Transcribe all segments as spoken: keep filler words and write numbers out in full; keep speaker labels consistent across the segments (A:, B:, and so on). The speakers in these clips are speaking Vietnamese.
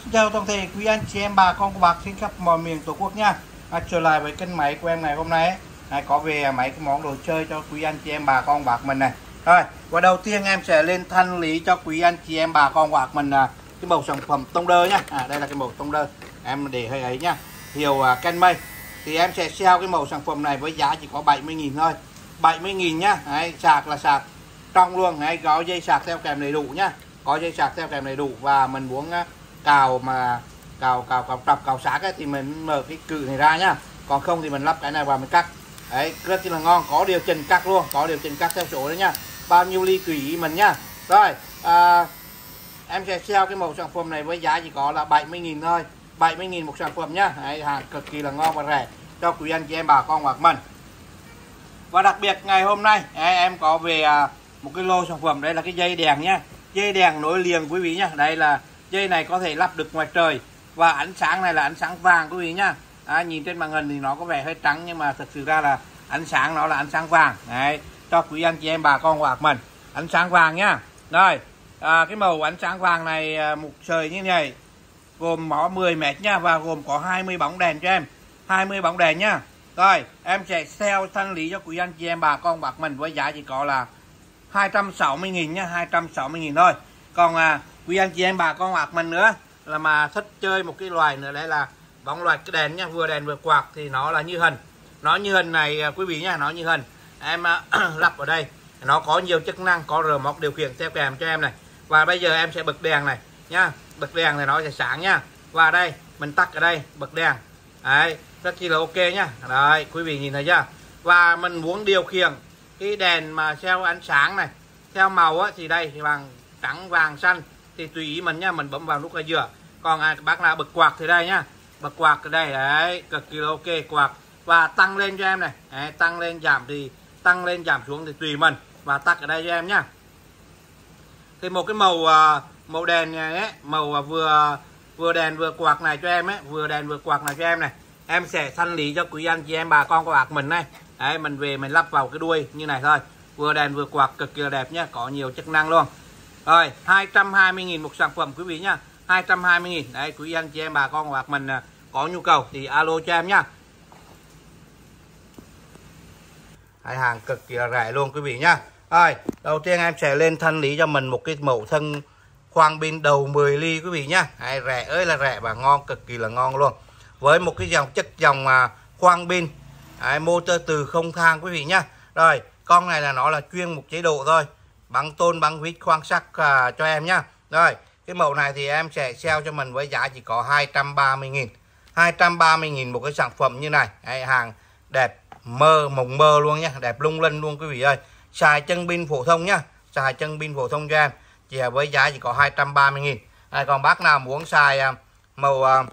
A: Xin chào toàn thể quý anh chị em bà con của bác trên khắp mọi miền tổ quốc nha. À, trở lại với kênh máy của em ngày hôm nay ấy. À, có về mấy cái món đồ chơi cho quý anh chị em bà con bác mình này. Rồi, và đầu tiên em sẽ lên thanh lý cho quý anh chị em bà con bác mình à, cái mẫu sản phẩm tông đơ nhá. À, đây là cái mẫu tông đơ. Em để hơi ấy nhá. Hiệu à, Kenmay. Thì em sẽ sale cái mẫu sản phẩm này với giá chỉ có bảy mươi nghìn thôi. bảy mươi nghìn nhá. Đấy, sạc là sạc trong luôn. Đấy, có dây sạc theo kèm đầy đủ nhá. Có dây sạc theo kèm đầy đủ và mình muốn cào mà cào cào cào trọc cào sạc ấy, thì mình mở cái cự này ra nhá, còn không thì mình lắp cái này vào mình cắt. Đấy, rất là ngon, có điều chỉnh cắt luôn, có điều chỉnh cắt theo số đấy nhá, bao nhiêu ly tùy ý mình nhá. Rồi à, em sẽ sale cái mẫu sản phẩm này với giá chỉ có là bảy mươi nghìn thôi, bảy mươi nghìn một sản phẩm nhá. Đấy, hàng cực kỳ là ngon và rẻ cho quý anh chị em bà con hoặc mình. Và đặc biệt ngày hôm nay em có về một cái lô sản phẩm, đây là cái dây đèn nhá, dây đèn nối liền quý vị nhá. Đây là dây này có thể lắp được ngoài trời và ánh sáng này là ánh sáng vàng quý vị nhá. À, nhìn trên màn hình thì nó có vẻ hơi trắng nhưng mà thật sự ra là ánh sáng nó là ánh sáng vàng. Đấy, cho quý anh chị em bà con của mình ánh sáng vàng nhá. Rồi à, cái màu ánh sáng vàng này một sợi như này gồm có mười mét nhá, và gồm có hai mươi bóng đèn cho em, hai mươi bóng đèn nhá. Rồi em sẽ sale thanh lý cho quý anh chị em bà con bạc mình với giá chỉ có là hai trăm sáu mươi nghìn nhá, hai trăm sáu mươi nghìn thôi. Còn à, quý anh chị em bà con bạc mình nữa là mà thích chơi một cái loài nữa, đấy là bóng loài cái đèn nhá, vừa đèn vừa quạt thì nó là như hình, nó như hình này quý vị nhá, nó như hình em lắp ở đây, nó có nhiều chức năng, có rờ móc điều khiển theo kèm cho em này. Và bây giờ em sẽ bật đèn này nhá, bật đèn này nó sẽ sáng nhá, và đây mình tắt ở đây bật đèn. Đấy, rất chi là ok nhá. Đấy, quý vị nhìn thấy chưa? Và mình muốn điều khiển cái đèn mà theo ánh sáng này, theo màu á, thì đây thì vàng trắng vàng xanh thì tùy ý mình nhá, mình bấm vào nút ở giữa. Còn à, bác nào bật quạt thì đây nhá, bật quạt ở đây, đấy cực kỳ ok quạt. Và tăng lên cho em này, đấy, tăng lên giảm thì tăng lên giảm xuống thì tùy mình, và tắt ở đây cho em nhá. Thì một cái màu màu đèn này ấy, màu vừa vừa đèn vừa quạt này cho em ấy, vừa đèn vừa quạt này cho em này, em sẽ thanh lý cho quý anh chị em bà con của bác mình này. Đấy, mình về mình lắp vào cái đuôi như này thôi, vừa đèn vừa quạt cực kỳ là đẹp nhá, có nhiều chức năng luôn. Rồi hai trăm hai mươi nghìn một sản phẩm quý vị nhá, hai trăm hai mươi nghìn. Đấy, quý anh chị em bà con của bác mình có nhu cầu thì alo cho em nhá. Hai hàng cực kỳ là rẻ luôn quý vị nhá. Rồi đầu tiên em sẽ lên thanh lý cho mình một cái mẫu thân khoang pin đầu mười ly quý vị nhá. Đấy, rẻ ơi là rẻ và ngon, cực kỳ là ngon luôn, với một cái dòng chất dòng à, khoang pin. Đấy, motor từ không thang quý vị nhá. Rồi con này là nó là chuyên một chế độ thôi, băng tôn băng vít khoang sắt à, cho em nhá. Rồi cái mẫu này thì em sẽ sale cho mình với giá chỉ có hai trăm ba mươi nghìn, hai trăm ba mươi nghìn một cái sản phẩm như này. Đấy, hàng đẹp mơ mộng mơ luôn nhá, đẹp lung linh luôn quý vị ơi. Xài chân pin phổ thông nhá, xài chân pin phổ thông cho em chỉ với giá chỉ có hai trăm ba mươi nghìn. À, còn bác nào muốn xài à, màu à,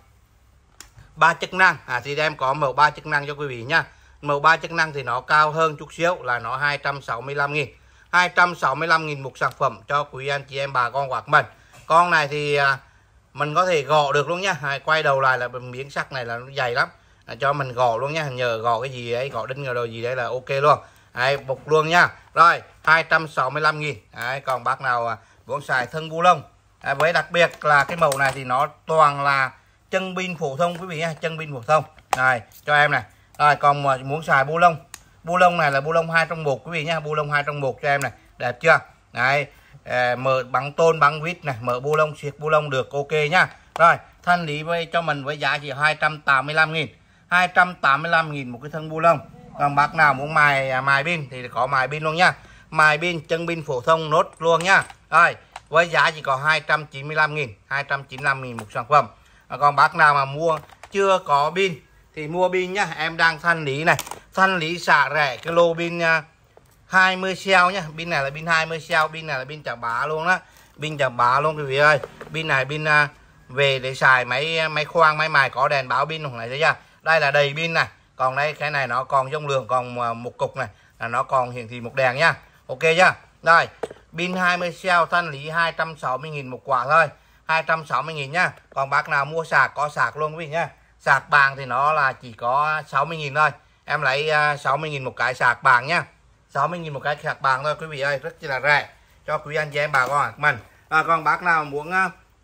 A: ba chức năng à, thì em có màu ba chức năng cho quý vị nhá. Màu ba chức năng thì nó cao hơn chút xíu, là nó hai trăm sáu mươi lăm nghìn, hai trăm sáu mươi lăm nghìn một sản phẩm cho quý anh chị em bà con hoặc mình. Con này thì à, mình có thể gõ được luôn nhá. À, quay đầu lại là miếng sắt này là nó dày lắm, à, cho mình gõ luôn nhá, nhờ gõ cái gì đấy, gõ đinh gõ đồ gì đấy là ok luôn. Đấy, bục luôn nha. Rồi hai trăm sáu mươi lăm nghìn. Đấy, còn bác nào à, muốn xài thân bu lông, à, với đặc biệt là cái màu này thì nó toàn là chân pin phổ thông quý vị nhá, chân pin phổ thông này cho em này. Rồi còn mà muốn xài bu lông, bu lông này là bu lông hai trong một quý vị nhá, bu lông hai trong một cho em này, đẹp chưa? Đấy, à, mở băng tôn băng vít này, mở bu lông xịt bu lông được ok nhá. Rồi thanh lý với cho mình với giá chỉ hai trăm tám mươi lăm nghìn, hai trăm tám mươi lăm nghìn một cái thân bu lông. Còn bác nào muốn mài mài pin thì có mài pin luôn nhá, mài pin chân pin phổ thông nốt luôn nhá. Rồi với giá chỉ có hai trăm chín mươi lăm nghìn, hai trăm chín mươi lăm nghìn một sản phẩm. Còn bác nào mà mua chưa có pin thì mua pin nhá, em đang thanh lý này, thanh lý xả rẻ cái lô pin hai mươi cell nhá. Pin này là pin hai mươi cell, pin này là pin chả bá luôn đó, pin chả bá luôn quý vị ơi. Pin này pin về để xài máy máy khoang máy mài có đèn báo pin này thấy chưa? Đây là đầy pin này, còn đây cái này nó còn dung lượng còn một cục này là nó còn hiển thị một đèn nhá, ok chưa? Rồi pin hai mươi cell thanh lý hai trăm sáu mươi nghìn một quả thôi, hai trăm sáu mươi nghìn nhá. Còn bác nào mua sạc có sạc luôn quý vị nhá, sạc bàng thì nó là chỉ có sáu mươi nghìn thôi, em lấy sáu mươi nghìn một cái sạc bàng nhá, sáu mươi nghìn một cái sạc bàng thôi quý vị ơi, rất là rẻ cho quý anh chị em bà con mình. À, còn bác nào muốn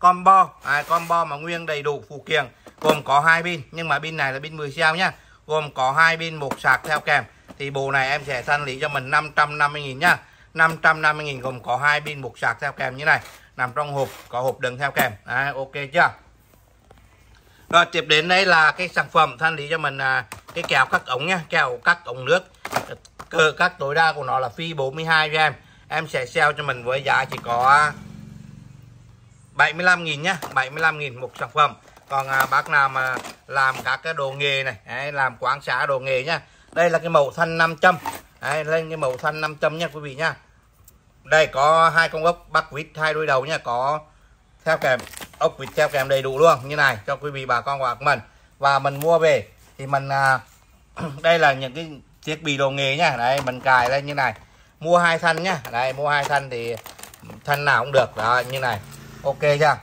A: combo, à, combo mà nguyên đầy đủ phụ kiện, gồm có hai pin, nhưng mà pin này là pin mười xeo nhá, gồm có hai pin, một sạc theo kèm. Thì bộ này em sẽ thanh lý cho mình năm trăm năm mươi nghìn nhá, năm trăm năm mươi nghìn gồm có hai pin, một sạc theo kèm như này, nằm trong hộp, có hộp đựng theo kèm. À, ok chưa? Rồi tiếp đến đây là cái sản phẩm thanh lý cho mình à, cái kèo cắt ống nhá, kèo cắt ống nước, cơ cắt tối đa của nó là phi bốn mươi hai cho em. Em sẽ sale cho mình với giá chỉ có bảy mươi lăm nghìn nhá, bảy mươi lăm nghìn một sản phẩm. Còn à, bác nào mà làm các cái đồ nghề này, đấy, làm quán xá đồ nghề nhá. Đây là cái màu thanh nam châm. Đấy, lên cái màu thanh nam châm nha quý vị nhá. Đây có hai con ốc bắc vít hai đuôi đầu nha, có theo kèm ốc vít theo kèm đầy đủ luôn như này cho quý vị bà con của mình. Và mình mua về thì mình à, đây là những cái thiết bị đồ nghề nhá. Đấy, mình cài lên như này. Mua hai thanh nhá. Đây, mua hai thanh thì thanh nào cũng được đó như này. Ok chưa?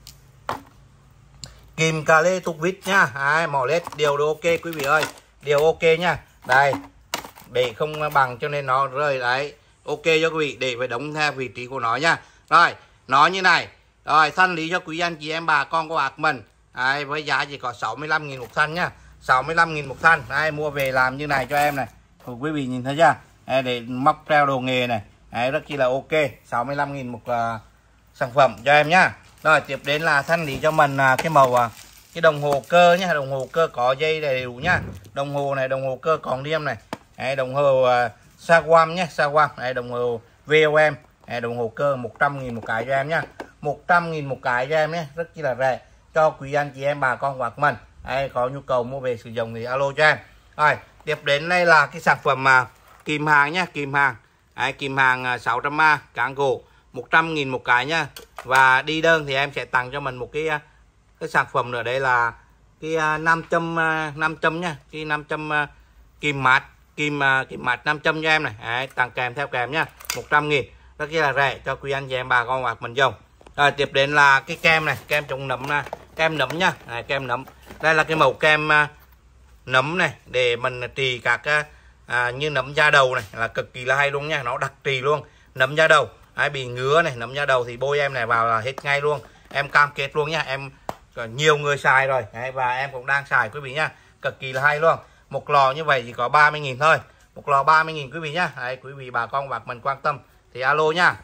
A: Kìm cà lê tục vít nhá. Đấy, mỏ lết đều đều ok quý vị ơi, đều ok nhá. Đây, để không bằng cho nên nó rơi đấy. Ok cho quý vị, để phải đóng theo vị trí của nó nhá. Rồi, nó như này. Rồi, thanh lý cho quý anh chị em bà con của bác mình. Đấy, với giá chỉ có sáu mươi lăm nghìn một thanh nhá. sáu mươi lăm nghìn một thanh. Đây, mua về làm như này cho em này. Rồi, quý vị nhìn thấy chưa? Đây, để móc treo đồ nghề này. Đấy, rất chi là ok. sáu mươi lăm nghìn một uh, sản phẩm cho em nhá. Rồi, tiếp đến là thanh lý cho mình uh, cái màu uh, cái đồng hồ cơ nhá, đồng hồ cơ có dây đầy đủ nhá. Đồng hồ này, đồng hồ cơ còn liêm này. Đấy, đồng hồ uh, Sawam nhé, Sawam. Đây, đồng hồ vê o em. Đây, đồng hồ cơ một trăm nghìn một cái cho em nhá. một trăm nghìn một cái cho em nhé, rất chi là rẻ cho quý anh chị em bà con của mình. Đây, có nhu cầu mua về sử dụng thì alo cho em. Rồi, tiếp đến đây là cái sản phẩm mà kìm hàng nhá, kìm hàng. Đấy, kìm hàng sáu trăm A cán gỗ một trăm nghìn một cái nhá. Và đi đơn thì em sẽ tặng cho mình một cái cái sản phẩm nữa, đây là cái nam châm nam châm nhá, cái nam châm kìm mát, kim kìm mát nam châm cho em này. Đấy, tặng kèm theo kèm nhá, một trăm nghìn, rất là rẻ cho quý anh chị em bà con hoặc mình dùng. Rồi, tiếp đến là cái kem này, kem chống nấm này, kem nấm nhá. Đấy, kem nấm. Đây là cái màu kem uh, nấm này để mình trị các uh, như nấm da đầu này, là cực kỳ là hay luôn nha, nó đặc trị luôn. Nấm da đầu, đấy, bị ngứa này, nấm da đầu thì bôi em này vào là hết ngay luôn. Em cam kết luôn nha, em nhiều người xài rồi. Đấy, và em cũng đang xài quý vị nhá, cực kỳ là hay luôn. Một lò như vậy chỉ có ba mươi nghìn thôi, một lò ba mươi nghìn quý vị nhá. Đấy, quý vị bà con bạc mình quan tâm thì alo nha.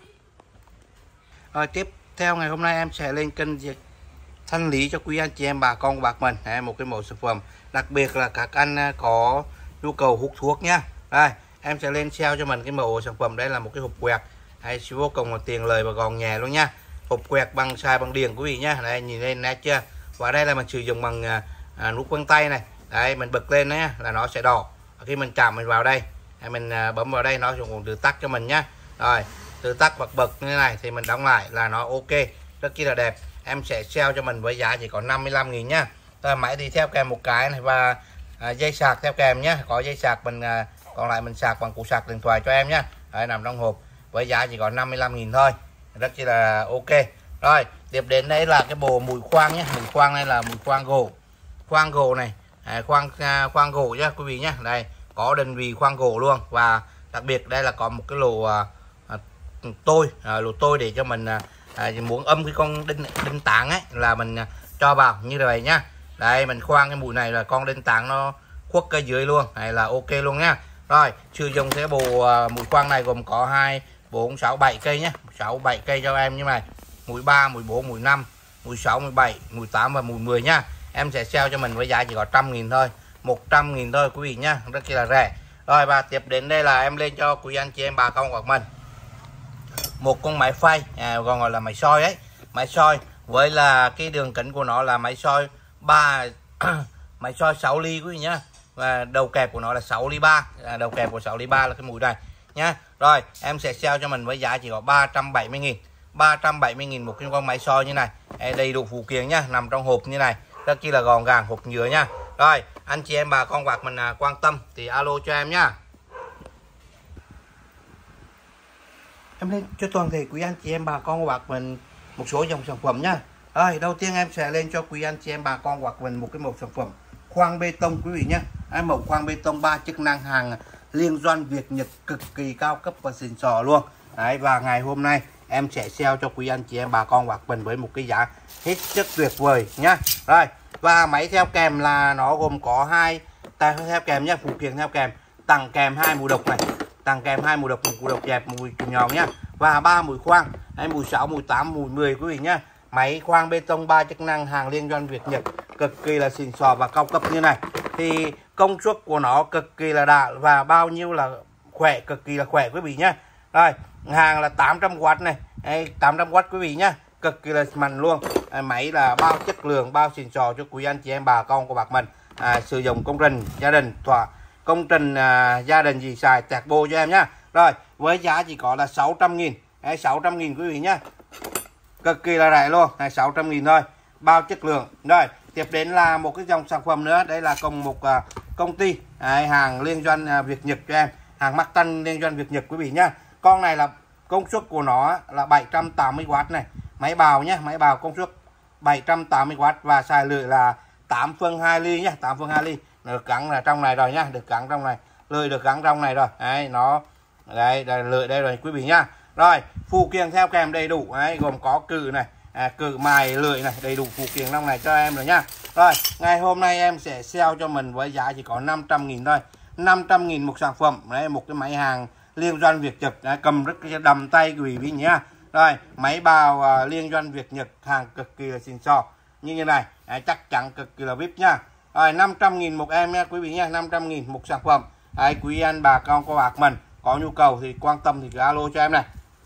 A: Rồi, tiếp theo ngày hôm nay em sẽ lên kênh thanh lý cho quý anh chị em bà con của bác mình. Đấy, một cái mẫu sản phẩm đặc biệt là các anh có nhu cầu hút thuốc nhá. Đây, em sẽ lên sale cho mình cái mẫu sản phẩm. Đây là một cái hộp quẹt, hay vô cùng là tiền lời và gọn nhẹ luôn nha. Hộp quẹt bằng xài bằng điện quý vị nhá. Đây, nhìn lên nét chưa? Và đây là mình sử dụng bằng à, nút vân tay này. Đấy, mình bật lên đấy là nó sẽ đỏ. Khi mình chạm mình vào đây, mình à, bấm vào đây nó cũng tự tắt cho mình nhá. Rồi, tự tắt bật bật như thế này thì mình đóng lại là nó ok, rất chi là đẹp. Em sẽ sale cho mình với giá chỉ có năm mươi lăm nghìn nhá. Rồi, máy đi theo kèm một cái này và à, dây sạc theo kèm nhá. Có dây sạc mình à, còn lại mình sạc bằng củ sạc điện thoại cho em nhá. Đấy, nằm trong hộp với giá chỉ có năm mươi lăm nghìn thôi, rất chi là ok. Rồi, tiếp đến đây là cái bộ mùi khoan nhé. Mùi khoan này là mùi khoan gỗ, khoan gỗ này, à, khoan à, khoan gỗ nhá quý vị nhá. Đây, có định vị khoan gỗ luôn. Và đặc biệt đây là có một cái lỗ à, à, tôi à, lỗ tôi để cho mình à, à, muốn âm cái con đinh đinh tảng ấy là mình à, cho vào như vậy nhá. Đây, mình khoan cái mũi này là con đinh tảng nó khuất cái dưới luôn, này là ok luôn nhá. Rồi, sử dụng cái bộ à, mũi khoan này gồm có hai bốn sáu bảy cây nhé, sáu bảy cây cho em như này. Mũi ba, mũi bốn, mũi năm, mũi sáu, mũi bảy, mũi tám và mũi mười nhá. Em sẽ sale cho mình với giá chỉ có trăm nghìn thôi, một trăm nghìn thôi quý vị nhá, rất là rẻ. Rồi, và tiếp đến đây là em lên cho quý anh chị em bà con của mình một con máy phay, à, còn gọi là máy soi ấy, máy soi với là cái đường kính của nó là máy soi ba máy soi sáu ly quý vị nhá. Và đầu kẹp của nó là sáu ly ba, à, đầu kẹp của sáu ly ba là cái mũi này nhá. Rồi, em sẽ sale cho mình với giá chỉ có ba trăm bảy mươi nghìn, ba trăm bảy mươi nghìn một cái con máy soi như này. Đây, đầy đủ phụ kiện nhá, nằm trong hộp như này, rất chi là gọn gàng, hộp nhựa nhá. Rồi, anh chị em bà con bạc mình à, quan tâm thì alo cho em nhá. Em lên cho toàn thể quý anh chị em bà con bạc mình một số dòng sản phẩm nhá. Rồi, đầu tiên em sẽ lên cho quý anh chị em bà con bạc mình một cái mẫu sản phẩm khoan bê tông quý vị nhá. Em mẫu khoan bê tông ba chức năng hàng liên doanh Việt Nhật, cực kỳ cao cấp và xịn sò luôn. Đấy, và ngày hôm nay em sẽ sale cho quý anh chị em bà con bạc mình với một cái giá hết sức tuyệt vời nhá. Rồi, và máy theo kèm là nó gồm có hai theo kèm nhá, phụ kiện theo kèm, tặng kèm hai mùi độc này, tặng kèm hai mùi độc, một mùi độc dẹp, mùi nhòm nhá, và ba mùi khoang, hay mùi sáu, mùi tám, mùi mười quý vị nhá. Máy khoang bê tông ba chức năng hàng liên doanh Việt Nhật, cực kỳ là xịn sò và cao cấp như này. Thì công suất của nó cực kỳ là đã và bao nhiêu là khỏe, cực kỳ là khỏe quý vị nhá. Rồi, hàng là tám trăm oát này, hay tám trăm oát quý vị nhá, cực kỳ là mạnh luôn. À, máy là bao chất lượng, bao xịn sò cho quý anh chị em bà con của bác mình. À, sử dụng công trình gia đình thỏa công trình à, gia đình gì xài tẹt bô cho em nhá. Rồi, với giá chỉ có là sáu trăm nghìn, hay sáu trăm nghìn quý vị nhá, cực kỳ là rẻ luôn, hay sáu trăm nghìn thôi, bao chất lượng. Rồi, tiếp đến là một cái dòng sản phẩm nữa, đây là cùng một à, công ty à, hàng liên doanh à, Việt Nhật cho em, hàng mắc tăng liên doanh Việt Nhật quý vị nhá. Con này là công suất của nó là bảy trăm tám mươi oát này, máy bào nhá, máy bào công suất bảy trăm tám mươi oát và xài lưỡi là tám phân hai ly nhá, tám phân hai ly, được gắn là trong này rồi nhá, được gắn trong này, lưỡi được gắn trong này rồi. Đấy, nó đây, đây lưỡi đây rồi quý vị nhá. Rồi, phụ kiện theo kèm đầy đủ, đấy, gồm có cử này, à, cử mài lưỡi này, đầy đủ phụ kiện trong này cho em rồi nhá. Rồi, ngày hôm nay em sẽ sale cho mình với giá chỉ có năm trăm nghìn thôi, năm trăm nghìn một sản phẩm. Đấy, một cái máy hàng liên doanh Việt Nhật, đấy, cầm rất đầm tay quý vị nhá. Rồi, máy bào à, liên doanh Việt Nhật, hàng cực kỳ là xịn sò như thế này, đấy, chắc chắn cực kỳ là vip nhá. Rồi, năm trăm nghìn một em nha quý vị nhá, năm trăm nghìn một sản phẩm. Đấy, quý anh bà con cô bác mình có nhu cầu thì quan tâm thì cứ alo cho em này.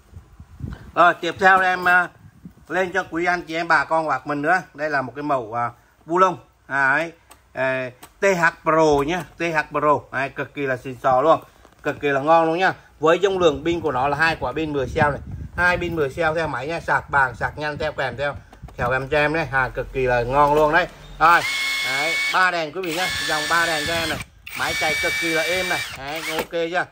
A: Rồi, tiếp theo em uh, lên cho quý anh chị em bà con bác mình nữa. Đây là một cái mẫu uh, bu lông à, đấy, uh, tê hát Pro nhá, tê hát Pro, đấy, cực kỳ là xịn sò luôn, cực kỳ là ngon luôn nhá. Với dung lượng pin của nó là hai quả pin mười xeo này, hai pin mười xeo theo máy nha, sạc bảng sạc nhanh theo kèm theo khéo em cho em đấy, hàng cực kỳ là ngon luôn đấy. Rồi, đấy, ba đèn quý vị nhá, dòng ba đèn cho em này, máy chạy cực kỳ là êm này, đấy, ok chưa,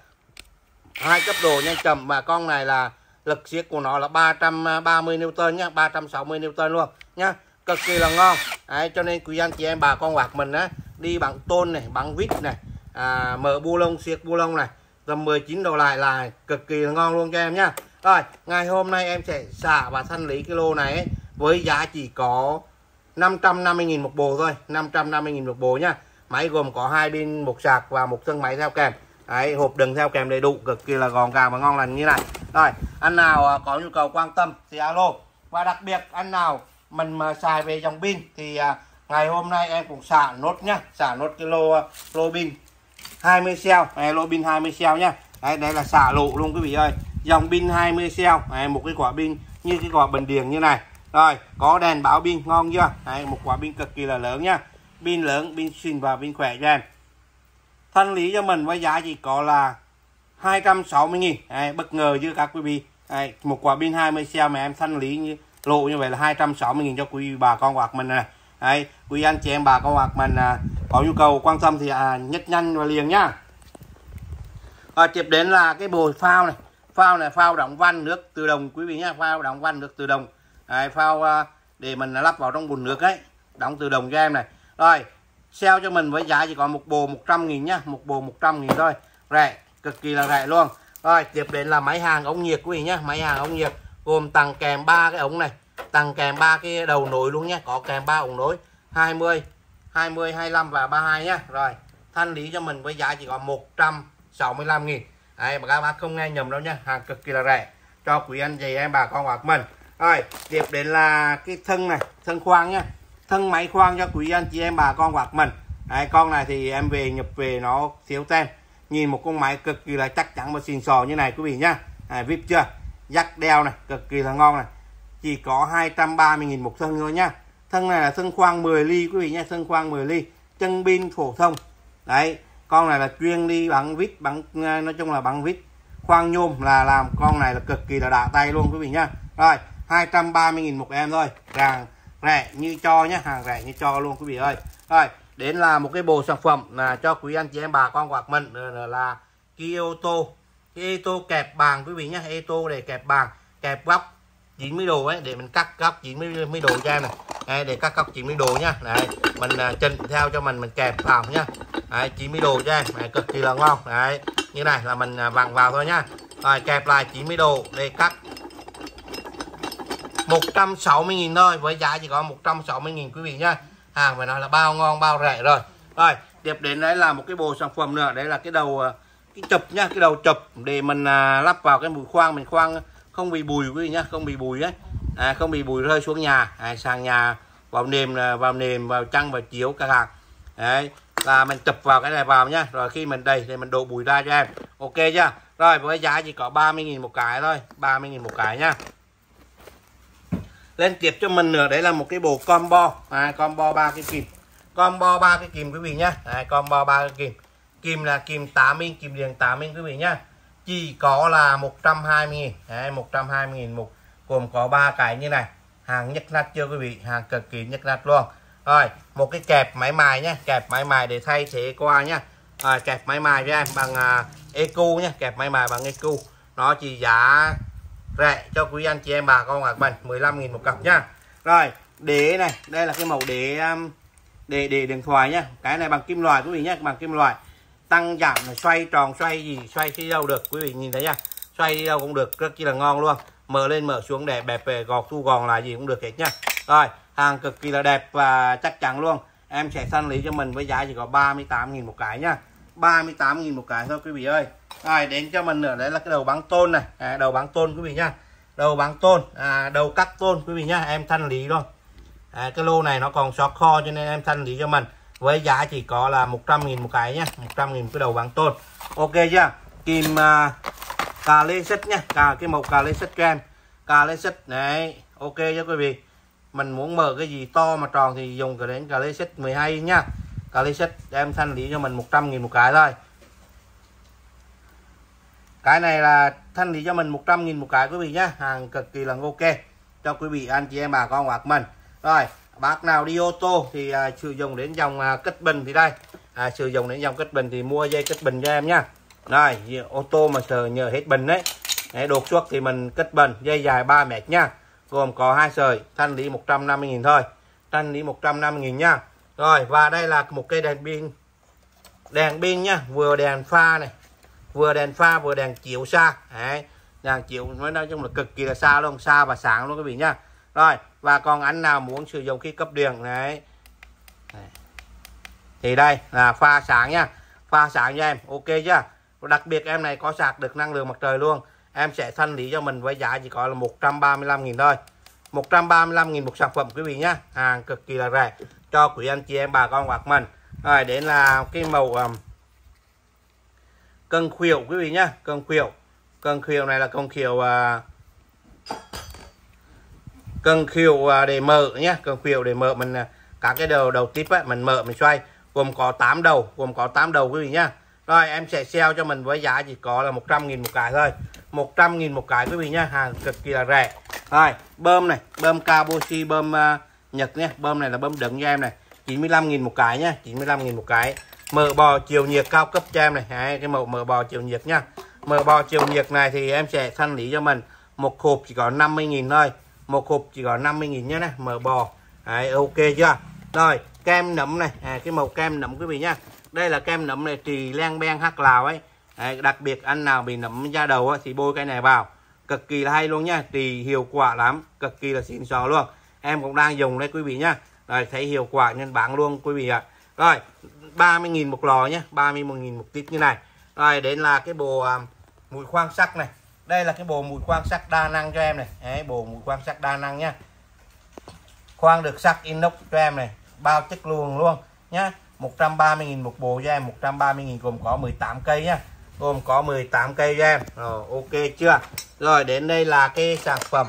A: hai cấp độ nhanh chậm, và con này là lực siết của nó là ba trăm ba mươi Newton nhá, ba trăm sáu mươi Newton luôn nhá, cực kỳ là ngon. Đấy, cho nên quý anh chị em bà con bạc mình á, đi bằng tôn này, bằng vít này, à, mở bu lông, siết bu lông này, tầm mười chín độ lại là cực kỳ là ngon luôn cho em nhá. Rồi, ngày hôm nay em sẽ xả và thanh lý cái lô này ấy, với giá chỉ có năm trăm năm mươi nghìn một bộ thôi, năm trăm năm mươi nghìn một bộ nhá. Máy gồm có hai pin, một sạc và một thân máy theo kèm. Đấy, hộp đựng theo kèm đầy đủ, cực kỳ là gọn gàng và ngon lành như này. Rồi, anh nào có nhu cầu quan tâm thì alo. Và đặc biệt anh nào mình mà xài về dòng pin thì à, ngày hôm nay em cũng xả nốt nhá, xả nốt cái lô lô pin hai mươi xeo, này, lô pin hai mươi xeo nhá. Đấy, đây là xả lộ luôn quý vị ơi. Dòng pin hai mươi xeo, này, một cái quả pin như cái quả bình điền như này. Rồi, có đèn báo pin ngon chưa? Đấy, một quả pin cực kỳ là lớn nhá. Pin lớn, pin xịn và pin khỏe cho em. Thanh lý cho mình với giá chỉ có là hai trăm sáu mươi nghìn. Đấy, bất ngờ chứ các quý vị. Đấy, một quả pin hai mươi xeo mà em thanh lý như lộ như vậy là hai trăm sáu mươi nghìn cho quý bà con bạc mình này. Đấy, quý anh chị em bà con bạc mình à, có nhu cầu quan tâm thì à, nhất nhanh và liền nhá. À, tiếp đến là cái bồn phao này, phao này phao đóng van nước tự động quý vị nhá, phao đóng van nước tự động. Đấy, phao à, để mình lắp vào trong bồn nước ấy, đóng tự động cho em này. Rồi, sale cho mình với giá chỉ có một bộ một trăm nghìn nhá, một bộ một trăm nghìn thôi, rẻ, cực kỳ là rẻ luôn. Rồi, tiếp đến là máy hàng ống nhiệt quý vị nhá, máy hàng ống nhiệt gồm tặng kèm ba cái ống này, tặng kèm ba cái đầu nối luôn nhá, có kèm ba ống nối hai mươi, hai mươi, hai mươi lăm và ba mươi hai nhá. Rồi, thanh lý cho mình với giá chỉ có một trăm sáu mươi lăm nghìn. Đấy, mà các bác không nghe nhầm đâu nhá, hàng cực kỳ là rẻ cho quý anh chị em bà con bạc mình. Rồi, tiếp đến là cái thân này, thân khoang nhá, thân máy khoang cho quý anh chị em bà con bạc mình. Đấy, con này thì em về nhập về nó thiếu tem, nhìn một con máy cực kỳ là chắc chắn và xịn sò như này quý vị nhá. Đấy, vip chưa, dắt đeo này, cực kỳ là ngon này, chỉ có hai trăm ba mươi nghìn một thân thôi nhá. Thân này là thân khoang mười ly quý vị nhá, thân khoang mười ly, chân pin phổ thông. Đấy, con này là chuyên đi bằng vít, bằng nói chung là bằng vít khoang nhôm, là làm con này là cực kỳ là đạ tay luôn quý vị nhá. Rồi, hai trăm ba mươi nghìn một em thôi, hàng rẻ như cho nhá, hàng rẻ như cho luôn quý vị ơi. Rồi, đến là một cái bộ sản phẩm là cho quý anh chị em bà con quạt mình là, là cái ô tô, cái ô tô kẹp bàn quý vị nhá, ô tô để kẹp bàn, kẹp góc chín mươi độ ấy, để mình cắt góc chín mươi độ cho em này. Đây, để cắt góc chín mươi độ nhá. Đấy, mình uh, chỉnh theo cho mình mình kẹp vào nhá. Đấy, chín mươi độ cho em. Đấy, cực kỳ là ngon. Đấy, như này là mình uh, vặn vào thôi nhá. Rồi kẹp lại chín mươi độ để cắt một trăm sáu mươi nghìn thôi, với giá chỉ có một trăm sáu mươi nghìn quý vị nhá. Hàng phải nói là bao ngon bao rẻ rồi. Rồi tiếp đến đấy là một cái bộ sản phẩm nữa, đấy là cái đầu cái chụp nhá, cái đầu chụp để mình à, lắp vào cái mũi khoang, mình khoang không bị bùi quý vị nhá, không bị bùi ấy, à, không bị bùi rơi xuống nhà, à, sàn nhà, vào nềm, vào nềm, vào chăn, vào chiếu các hàng. Đấy là mình chụp vào cái này vào nhá, rồi khi mình đầy thì mình đổ bùi ra cho em. Ok chưa? Rồi với giá chỉ có ba mươi nghìn một cái thôi, ba mươi nghìn một cái nhá. Lên tiếp cho mình nữa, đấy là một cái bộ combo, à, combo ba cái kìm, combo ba cái kìm quý vị nhá, à, combo ba cái kìm, kìm là kìm tám inch, kìm điện tám inch quý vị nhá, chỉ có là một trăm hai mươi nghìn, đấy, một trăm hai mươi nghìn một, gồm có ba cái như này, hàng nhức nát chưa quý vị, hàng cực kỳ nhức nát luôn. Rồi một cái kẹp máy mài nhá, kẹp máy mài để thay thế qua nhá, à, kẹp máy mài cho em bằng uh, ecu nhá, kẹp máy mài bằng ecu, nó chỉ giá rẻ cho quý anh chị em bà con các bạn mười lăm nghìn một cặp nhá. Rồi đế này, đây là cái màu đế um, để để điện thoại nhá, cái này bằng kim loại quý vị nhé, bằng kim loại, tăng giảm này, xoay tròn xoay gì xoay đi đâu được quý vị nhìn thấy nhá, xoay đi đâu cũng được, rất chi là ngon luôn, mở lên mở xuống đẹp đẹp về gọt thu gòn là gì cũng được hết nhá. Rồi hàng cực kỳ là đẹp và chắc chắn luôn, em sẽ săn lý cho mình với giá chỉ có ba mươi tám nghìn một cái nhá, ba mươi tám nghìn một cái thôi quý vị ơi. Rồi đến cho mình nữa, đấy là cái đầu bắn tôn này, à, đầu bắn tôn quý vị nhá, đầu bắn tôn, à, đầu cắt tôn quý vị nhá, em thanh lý luôn. À, cái lô này nó còn sót kho cho nên em thanh lý cho mình với giá chỉ có là một trăm nghìn một cái nhá, một trăm nghìn cái đầu bắn tôn. Ok chưa? Kim à, cà lê xích nhá, cà cái màu cà lê xích cho em, cà lê xích đấy. Ok cho quý vị, mình muốn mở cái gì to mà tròn thì dùng cái đến cà lê xích mười hai nhá, cà lê xích em thanh lý cho mình một trăm nghìn một cái thôi. Cái này là thanh lý cho mình một trăm nghìn một cái quý vị nhá, hàng cực kỳ là ok cho quý vị anh chị em bà con hoặc mình. Rồi bác nào đi ô tô thì à, sử dụng đến dòng à, kết bình thì đây, à, sử dụng đến dòng kết bình thì mua dây kết bình cho em nhá. Rồi ô tô mà sợ nhờ hết bình đấy, đấy đột xuất thì mình kết bình, dây dài ba mét nhá, gồm có hai sợi, thanh lý một trăm năm mươi nghìn thôi, thanh lý một trăm năm mươi nghìn nhá. Rồi và đây là một cây đèn pin, đèn pin nhá, vừa đèn pha này, vừa đèn pha vừa đèn chiếu xa, đấy, đèn chiếu nói chung là cực kỳ là xa luôn, xa và sáng luôn quý vị nhá. Rồi và còn anh nào muốn sử dụng khi cấp điện đấy thì đây là pha sáng nha, pha sáng cho em. Ok chưa? Đặc biệt em này có sạc được năng lượng mặt trời luôn, em sẽ thanh lý cho mình với giá chỉ có là một trăm ba mươi lăm nghìn thôi, một trăm ba mươi lăm nghìn một sản phẩm quý vị nhá, hàng cực kỳ là rẻ cho quý anh chị em bà con bạc mình. Rồi đến là cái màu um, cần khuỷu quý vị nhá, cần khuỷu, cần khuỷu này là cần khuỷu uh, cần khuỷu để mở nhé, cần khuỷu để mở mình các cái đầu đầu tiếp ấy, mình mở mình xoay, gồm có tám đầu, gồm có tám đầu quý vị nhá. Rồi em sẽ sale cho mình với giá chỉ có là một trăm nghìn một cái thôi, một trăm nghìn một cái quý vị nhá, hàng cực kỳ là rẻ. Rồi bơm này, bơm Kabushi, bơm uh, Nhật nhé, bơm này là bơm đứng cho em này, chín mươi lăm nghìn một cái nhá, chín mươi lăm nghìn một cái. Mở bò chiều nhiệt cao cấp cho em này, đấy, cái mẫu mở bò chiều nhiệt nhá. Mở bò chiều nhiệt này thì em sẽ thanh lý cho mình một hộp chỉ có năm mươi nghìn thôi, một hộp chỉ có năm mươi nghìn nhé này, mở bò. Đấy, ok chưa? Rồi kem nấm này, à, cái màu kem nấm quý vị nhá, đây là kem nấm này trì len ben hắc lào ấy. Đấy, đặc biệt anh nào bị nấm da đầu ấy, thì bôi cái này vào cực kỳ là hay luôn nhá, trì hiệu quả lắm, cực kỳ là xịn sò luôn, em cũng đang dùng đấy quý vị nhá. Rồi thấy hiệu quả nên bán luôn quý vị ạ. Rồi ba mươi nghìn một lò nhé, ba mươi nghìn một tít như này. Rồi đến là cái bộ um, mũi khoan sắt này, đây là cái bộ mũi khoan sắt đa năng cho em này. Đấy, bộ mũi khoan sắt đa năng nhá, khoan được sắt inox cho em này, bao chất luôn luôn nhá, một trăm ba mươi nghìn một bộ cho em, một trăm ba mươi nghìn gồm có mười tám cây nhá, gồm có mười tám cây cho em. Rồi ok chưa? Rồi đến đây là cái sản phẩm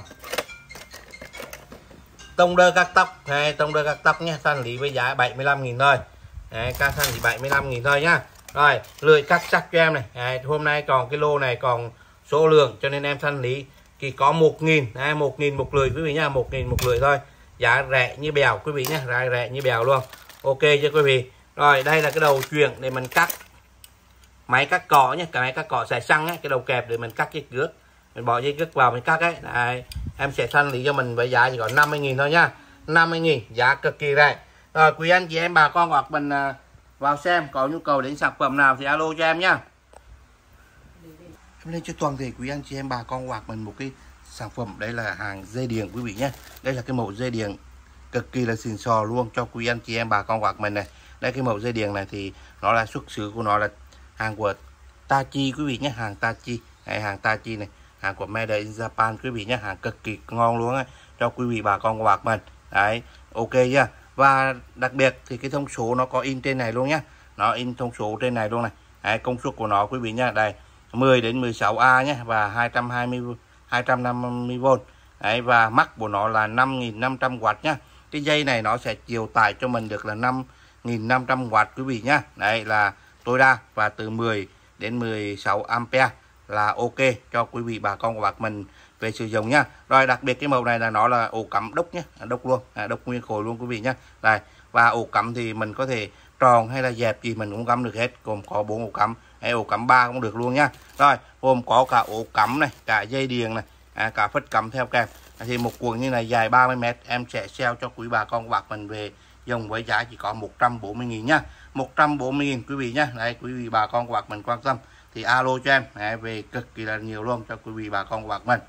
A: tông đơ cắt tóc, hay tông đơ cắt tóc nhé, thanh lý với giá bảy mươi lăm nghìn thôi. Đấy, ca thanh thì bảy mươi lăm nghìn thôi nhá. Rồi lưỡi cắt sắc cho em này. Đấy, hôm nay còn cái lô này còn số lượng cho nên em thanh lý chỉ có một nghìn, đấy, một nghìn một lưỡi quý vị nhá, một nghìn một lưỡi thôi, giá rẻ như bèo quý vị nhá, giá rẻ như bèo luôn. Ok cho quý vị. Rồi đây là cái đầu chuyền để mình cắt, máy cắt cỏ nhé, cái máy cắt cỏ xài xăng ấy, cái đầu kẹp để mình cắt dây cước, mình bỏ dây cước vào mình cắt ấy. Đấy, em sẽ thanh lý cho mình với giá chỉ có năm mươi nghìn thôi nhá, năm mươi nghìn, giá cực kỳ rẻ. Rồi quý anh chị em bà con hoặc mình à, vào xem có nhu cầu đến sản phẩm nào thì alo cho em nhá. Em lên cho toàn thể quý anh chị em bà con hoặc mình một cái sản phẩm đây là hàng dây điện quý vị nhé. Đây là cái mẫu dây điện cực kỳ là xịn sò luôn cho quý anh chị em bà con bạc mình này. Đây cái mẫu dây điện này thì nó là xuất xứ của nó là hàng của Tachi quý vị nhé, hàng Tachi, hay hàng Tachi này, hàng của Made in Japan quý vị nhé, hàng cực kỳ ngon luôn ấy, cho quý vị bà con bạc mình. Đấy, ok chưa? Và đặc biệt thì cái thông số nó có in trên này luôn nhá, nó in thông số trên này luôn này. Đấy, công suất của nó quý vị nhá, đây mười đến mười sáu A nhé, và hai trăm hai mươi hai trăm năm mươi vôn. Đấy, và mắc của nó là năm nghìn năm trăm oát nhá. Cái dây này nó sẽ chịu tải cho mình được là năm nghìn năm trăm oát quý vị nhá. Đấy là tối đa, và từ mười đến mười sáu ampere là ok cho quý vị bà con của bác mình về sử dụng nhá. Rồi đặc biệt cái màu này là nó là ổ cắm đốc nhé, đốc luôn, à, đốc nguyên khối luôn quý vị nhá. Đây, và ổ cắm thì mình có thể tròn hay là dẹp gì mình cũng cắm được hết, gồm có bốn ổ cắm, hay ổ cắm ba cũng được luôn nhá. Rồi gồm có cả ổ cắm này, cả dây điện này, à, cả phất cắm theo kèm. Thì một cuộn như này dài ba mươi mét em sẽ sale cho quý bà con của bác mình về dùng với giá chỉ có một trăm bốn mươi nghìn nhá, một trăm bốn mươi nghìn quý vị nhá. Đấy, quý vị bà con của bác mình quan tâm thì alo cho em. Đấy, về cực kỳ là nhiều luôn cho quý vị bà con của bác mình.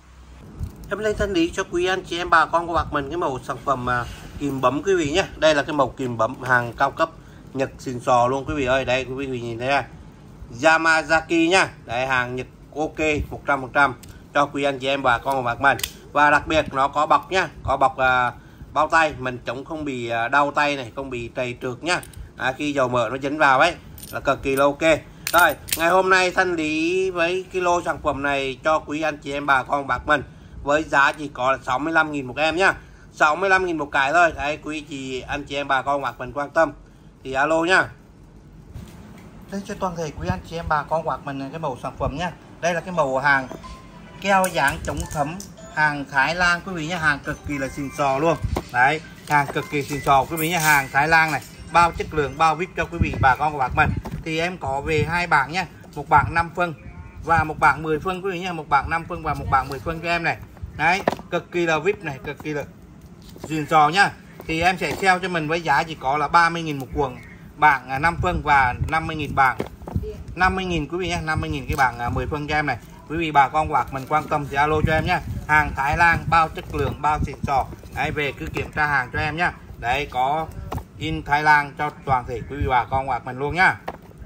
A: Em lên thân lý cho quý anh chị em bà con của bác mình cái mẫu sản phẩm mà kìm bấm quý vị nhé. Đây là cái mẫu kìm bấm hàng cao cấp Nhật xịn sò luôn quý vị ơi. Đây quý vị nhìn thấy à? Yamazaki nhá. Đấy, hàng Nhật ok một trăm phần trăm cho quý anh chị em bà con của bác mình. Và đặc biệt nó có bọc nhá, có bọc uh, bao tay, mình chống không bị uh, đau tay này, không bị trầy trượt nhá. À, khi dầu mỡ nó dính vào ấy là cực kỳ là ok. Rồi ngày hôm nay thanh lý với kilo sản phẩm này cho quý anh chị em bà con bác mình với giá chỉ có sáu mươi lăm nghìn một em nhá, sáu mươi lăm nghìn một cái thôi. Đấy, quý chị anh chị em bà con bác mình quan tâm thì alo nhá. Đây cho toàn thể quý anh chị em bà con bác mình cái mẫu sản phẩm nhá. Đây là cái mẫu hàng keo dán chống thấm hàng Thái Lan quý vị nhé, hàng cực kỳ là xịn sò luôn. Đấy, hàng cực kỳ xịn sò quý vị nhé, hàng Thái Lan này, bao chất lượng, bao vip cho quý vị bà con của bác mình. Thì em có về hai bảng nhá, một bảng năm phân và một bảng mười phân quý vị nhé, một bảng năm phân và một bảng mười phân cho em này. Đấy, cực kỳ là vip này, cực kỳ là xịn sò nhá. Thì em sẽ sale cho mình với giá chỉ có là ba mươi nghìn một cuộn bảng năm phân và năm mươi nghìn bảng năm mươi nghìn quý vị nhé, năm mươi nghìn cái bảng mười phân cho em này. Quý vị bà con bác mình quan tâm thì alo cho em nhé. Hàng Thái Lan, bao chất lượng, bao xịn sò. Đấy, về cứ kiểm tra hàng cho em nhé. Đấy, có in Thái Lan cho toàn thể quý vị bà con bác mình luôn nhá.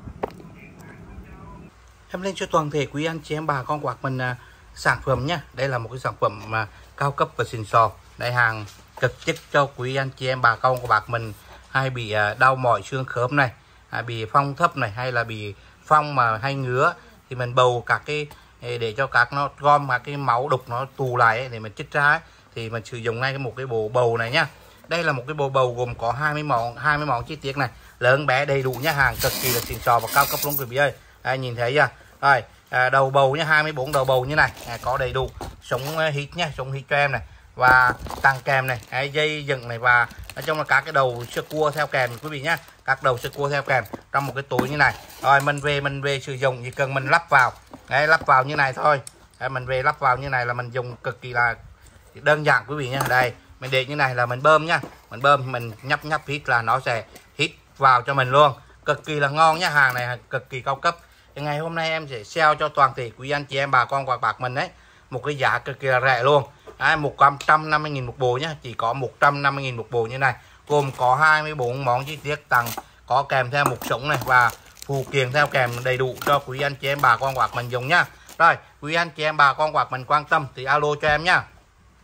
A: Em lên cho toàn thể quý anh chị em bà con bác mình uh, sản phẩm nhá. Đây là một cái sản phẩm mà uh, cao cấp và xịn sò. Đây, hàng cực chất cho quý anh chị em bà con của bác mình hay bị uh, đau mỏi xương khớp này, hay bị phong thấp này, hay là bị phong mà hay ngứa thì mình bầu các cái để cho các nó gom các cái máu đục nó tù lại ấy, để mình chích ra ấy, thì mình sử dụng ngay cái một cái bộ bầu này nhá. Đây là một cái bộ bầu gồm có hai mươi món, hai mươi món chi tiết này, lớn bé đầy đủ nhá, hàng cực kỳ là xịn sò và cao cấp luôn quý vị ơi. Đây, nhìn thấy chưa? Rồi, à, đầu bầu nhá, hai mươi bốn đầu bầu như này, à, có đầy đủ sống hít nhá, sống hít cho em này, và tăng kèm này, cái dây dựng này, và nói chung là các cái đầu sơ cua theo kèm quý vị nhá, các đầu sơ cua theo kèm trong một cái túi như này. Rồi mình về mình về sử dụng chỉ cần mình lắp vào, đấy, lắp vào như này thôi. Đấy, mình về lắp vào như này là mình dùng cực kỳ là đơn giản quý vị nhá. Đây, mình để như này là mình bơm nhá, mình bơm mình nhấp nhấp hít là nó sẽ hít vào cho mình luôn, cực kỳ là ngon nhá. Hàng này cực kỳ cao cấp. Thì ngày hôm nay em sẽ sale cho toàn thể quý anh chị em bà con và bác mình đấy một cái giá cực kỳ là rẻ luôn. Đấy, một trăm năm mươi nghìn một bộ nhá, chỉ có một trăm năm mươi nghìn một bộ như này, gồm có hai mươi bốn món chi tiết tặng, có kèm theo một sống này và phụ kiện theo kèm đầy đủ cho quý anh chị em bà con bác mình dùng nhá. Rồi, quý anh chị em bà con bác mình quan tâm thì alo cho em nhá.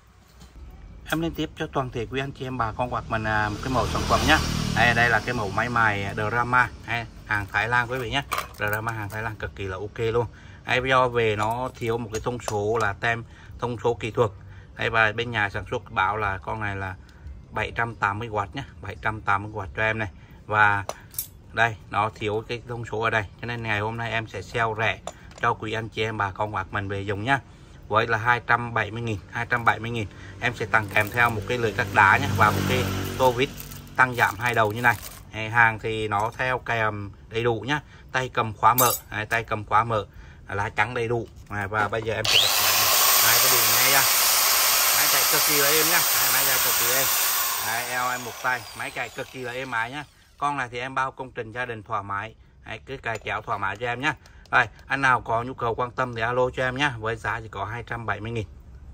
A: Em liên tiếp cho toàn thể quý anh chị em bà con bác mình một cái mẫu sản phẩm nhá. Đây, đây là cái mẫu máy mài drama, hàng Thái Lan quý vị nhé. Drama hàng Thái Lan cực kỳ là ok luôn. Đây, do về nó thiếu một cái thông số là tem thông số kỹ thuật. Đây, và bên nhà sản xuất báo là con này là bảy trăm tám mươi oát nhé, bảy trăm tám mươi oát cho em này. Và đây, nó thiếu cái thông số ở đây, cho nên ngày hôm nay em sẽ sale rẻ cho quý anh chị em bà con bác mình về dùng nhá. Với là hai trăm bảy mươi nghìn, hai trăm bảy mươi nghìn em sẽ tặng kèm theo một cái lưỡi cắt đá nhé, và một cái tô vít tăng giảm hai đầu như này. Hàng thì nó theo kèm đầy đủ nhá, tay cầm khóa mở, tay cầm khóa mở, lá trắng đầy đủ. Và bây giờ em sẽ bật máy cái đường ngay ra, máy chạy cực kỳ là êm nhá, máy chạy cực kỳ êm. Đấy, eo em một tay, máy chạy cực kỳ là êm ái nhá. Con này thì em bao công trình gia đình thoải mái, hãy cứ cài kéo thoải mái cho em nhá. Rồi, anh nào có nhu cầu quan tâm thì alo cho em nhá, với giá chỉ có hai trăm bảy mươi nghìn.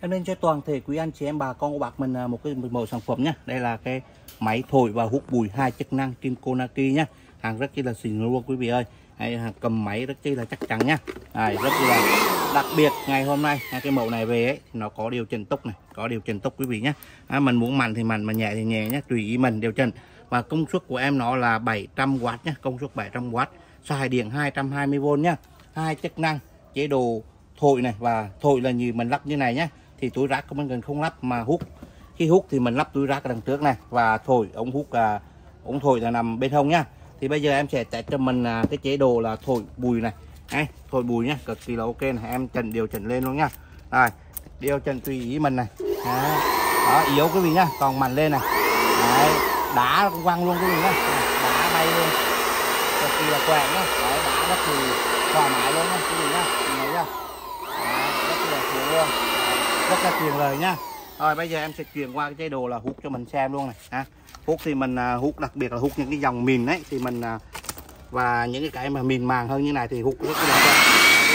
A: Em lên cho toàn thể quý anh chị em bà con của bác mình một cái mẫu sản phẩm nhá. Đây là cái máy thổi và hút bụi hai chức năng kim Konaki nhá. Hàng rất là xịn luôn quý vị ơi. Hay hàng cầm máy rất là chắc chắn nhá. Đây, rất là đặc biệt ngày hôm nay cái mẫu này về ấy nó có điều chỉnh tốc này, có điều chỉnh tốc quý vị nhá. À, mình muốn mạnh thì mạnh mà nhẹ thì nhẹ nhá, tùy ý mình điều chỉnh. Và công suất của em nó là bảy trăm oát nhá, công suất bảy trăm oát, xài điện hai trăm hai mươi vôn nhá. Hai chức năng, chế độ thổi này và thổi là như mình lắp như này nhá. Thì túi rác của mình cần không lắp mà hút. Khi hút thì mình lắp túi rác ở đằng trước này và thổi ống hút à, ống thổi là nằm bên hông nhá. Thì bây giờ em sẽ test cho mình à, cái chế độ là thổi bụi này. Đấy, thổi bụi nhá, cực kỳ là ok này, em chỉnh điều chỉnh lên luôn nhá. Rồi, điều chỉnh tùy ý mình này. Đó, đó yếu quý vị nhá, còn mạnh lên này. Đấy, đá quăng luôn quý vị nhá. Đá bay luôn. Cực kỳ là khỏe nhá. Đấy, đá rất thì thoải mái luôn nhá quý vị nhá. Thấy chưa? Đấy, rất là sướng luôn. Rất là tiền lời nhá. Rồi bây giờ em sẽ chuyển qua cái chế độ là hút cho mình xem luôn này ha. Hút thì mình uh, hút đặc biệt là hút những cái dòng mìn ấy thì mình uh, và những cái cái mà mìn màng hơn như này thì hút rất là đẹp.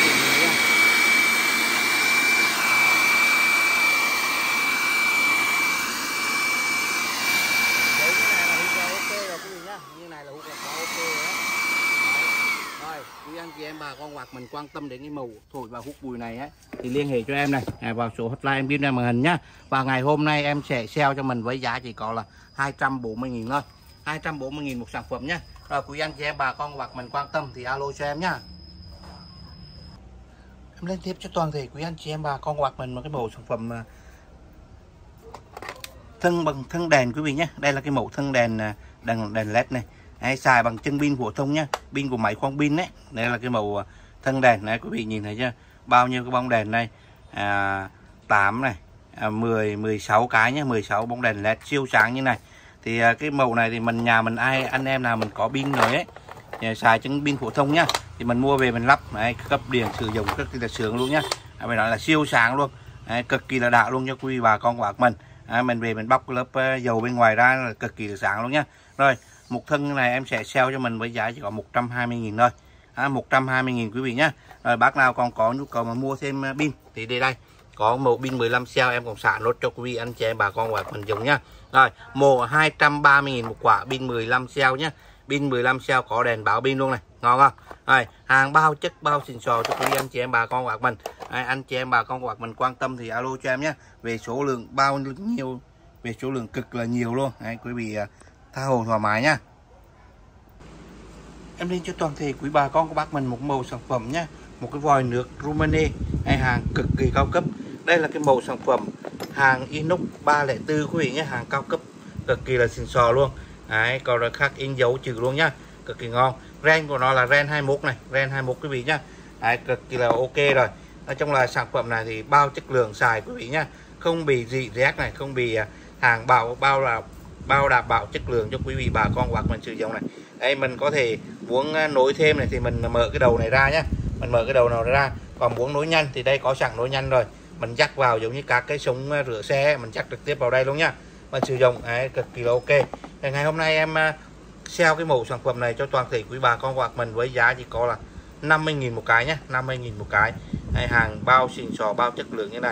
A: Như này là hút là quá ok rồi đó. Rồi, quý anh chị em bà con hoặc mình quan tâm đến cái màu thổi và hút bụi này á thì liên hệ cho em này à, vào số hotline em ghi ra màn hình nhá. Và ngày hôm nay em sẽ sale cho mình với giá chỉ có là hai trăm bốn mươi nghìn thôi. hai trăm bốn mươi nghìn một sản phẩm nhá. Rồi quý anh chị em bà con hoặc mình quan tâm thì alo cho em nhá. Em lên tiếp cho toàn thể quý anh chị em bà con hoặc mình một cái mẫu sản phẩm thân bằng thân đèn quý vị nhé. Đây là cái mẫu thân đèn đèn đèn led này. Đấy, xài bằng chân pin phổ thông nhá, pin của máy khoang pin đấy. Đây là cái màu thân đèn này quý vị nhìn thấy chưa? Bao nhiêu cái bóng đèn đây? À, tám này, à, mười, mười sáu cái nhá, mười sáu bóng đèn led siêu sáng như này. Thì à, cái màu này thì mình nhà mình ai anh em nào mình có pin rồi ấy, thì xài chân pin phổ thông nhá, thì mình mua về mình lắp, đấy, cấp điện sử dụng rất là sướng luôn nhá. À, mình nói là siêu sáng luôn, đấy, cực kỳ là đạo luôn cho quý vị bà con của bác mình. À, mình về mình bóc cái lớp uh, dầu bên ngoài ra là cực kỳ là sáng luôn nhá. Rồi một thân này em sẽ sale cho mình với giá chỉ có một trăm hai mươi nghìn thôi. À, một trăm hai mươi nghìn quý vị nhá. Rồi bác nào còn có nhu cầu mà mua thêm pin thì đây đây có màu pin mười lăm cell em còn xả nốt cho quý vị anh chị em bà con và mình dùng nhá. Rồi màu hai trăm ba mươi nghìn một quả pin mười lăm cell nhá. Pin mười lăm cell có đèn báo pin luôn này, ngon không? Rồi hàng bao chất bao xịn sò cho quý vị anh chị em bà con và mình. À, anh chị em bà con hoặc mình quan tâm thì alo cho em nhé. Về số lượng bao nhiêu, về số lượng cực là nhiều luôn. Đấy, quý vị tha hồ thoải mái nhá. Em lên cho toàn thể quý bà con của bác mình một mẫu sản phẩm nhá, một cái vòi nước Rumani hay hàng cực kỳ cao cấp. Đây là cái mẫu sản phẩm hàng inox ba không bốn quý vị nhé, hàng cao cấp cực kỳ là xịn sò luôn. Đấy, còn là khắc in dấu chữ luôn nhá, cực kỳ ngon. Ren của nó là ren hai mốt này, ren hai mốt quý vị nhá. Đấy, cực kỳ là ok rồi. Nói chung là sản phẩm này thì bao chất lượng xài quý vị nhá, không bị dị rét này, không bị hàng bảo bao là bao đảm bảo chất lượng cho quý vị bà con hoặc mình sử dụng này. Đây mình có thể muốn nối thêm này thì mình mở cái đầu này ra nhá, mình mở cái đầu nào ra. Còn muốn nối nhanh thì đây có sẵn nối nhanh rồi, mình dắt vào giống như các cái súng rửa xe, mình dắt trực tiếp vào đây luôn nhá, mình sử dụng. Đấy, cực kỳ là ok. Thì ngày hôm nay em sale cái mẫu sản phẩm này cho toàn thể quý bà con hoặc mình với giá chỉ có là năm mươi nghìn một cái nhé, năm mươi nghìn một cái. Đây, hàng bao xịn sò bao chất lượng như này.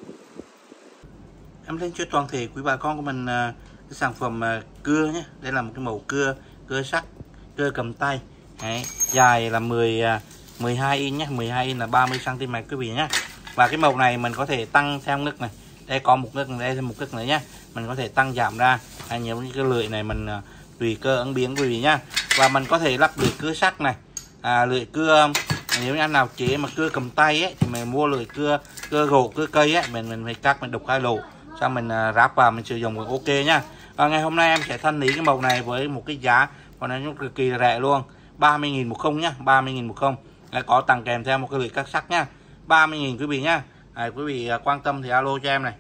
A: Em lên cho toàn thể quý bà con của mình cái sản phẩm cưa nhé. Đây là một cái mẫu cưa cưa sắt, cưa cầm tay. Đấy, dài là mười, mười hai inch nhé, mười hai inch là ba mươi xăng ti mét quý vị nhé. Và cái màu này mình có thể tăng theo ngực này. Đây có một ngực, đây là một ngực nữa nhé. Mình có thể tăng giảm ra. Hay nhiều cái lưỡi này mình tùy cơ ứng biến quý vị nhá. Và mình có thể lắp lưỡi cưa sắt này. À, lưỡi cưa nếu như anh nào chế mà cưa cầm tay ấy thì mình mua lưỡi cưa cưa gỗ cưa cây ấy, mình mình phải cắt mình đục hai lỗ, sau mình ráp vào mình sử dụng ok nhá. Và ngày hôm nay em sẽ thanh lý cái màu này với một cái giá còn nó cực kỳ rẻ luôn, ba mươi nghìn một không nhá, ba mươi nghìn một không. Có tặng kèm theo một cái lưỡi cắt sắt nhá, ba mươi nghìn quý vị nhá. À, quý vị quan tâm thì alo cho em này.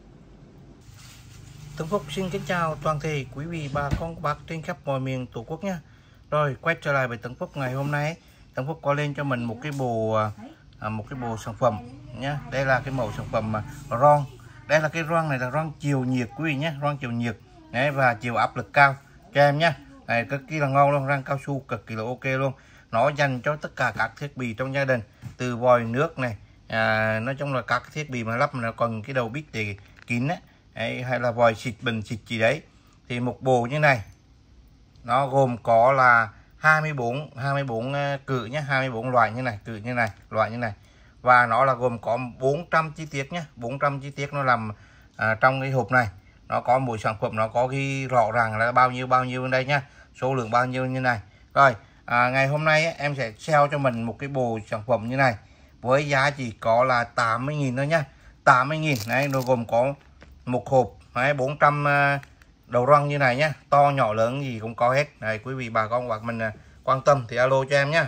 A: Tấn Phúc xin kính chào toàn thể quý vị bà con bác trên khắp mọi miền Tổ quốc nhá. Rồi quay trở lại với Tấn Phúc ngày hôm nay, Tấn Phúc có lên cho mình một cái bộ à, một cái bộ sản phẩm nhá. Đây là cái mẫu sản phẩm mà ron. Đây là cái ron này là ron chiều nhiệt quý vị nhé, ron chiều nhiệt. Đấy, và chiều áp lực cao cho em nhá. Này cực kỳ là ngon luôn, răng cao su cực kỳ là ok luôn. Nó dành cho tất cả các thiết bị trong gia đình, từ vòi nước này, à, nói chung là các cái thiết bị mà lắp nó còn cái đầu bít thì kín á, đấy, hay là vòi xịt bình xịt gì đấy. Thì một bộ như này nó gồm có là hai mươi bốn hai mươi bốn cự nhé, hai mươi bốn loại như này, cự như này, loại như này, và nó là gồm có bốn trăm chi tiết nhé, bốn trăm chi tiết nó làm à, trong cái hộp này. Nó có mỗi sản phẩm nó có ghi rõ ràng là bao nhiêu bao nhiêu bên đây nhá, số lượng bao nhiêu như này. Rồi à, ngày hôm nay ấy, em sẽ sale cho mình một cái bộ sản phẩm như này với giá chỉ có là tám mươi nghìn thôi nhá, tám mươi nghìn. Đấy, nó gồm có một hộp đấy, bốn trăm đầu răng như này nhá, to nhỏ lớn gì cũng có hết. Đây, quý vị bà con hoặc mình quan tâm thì alo cho em nhá.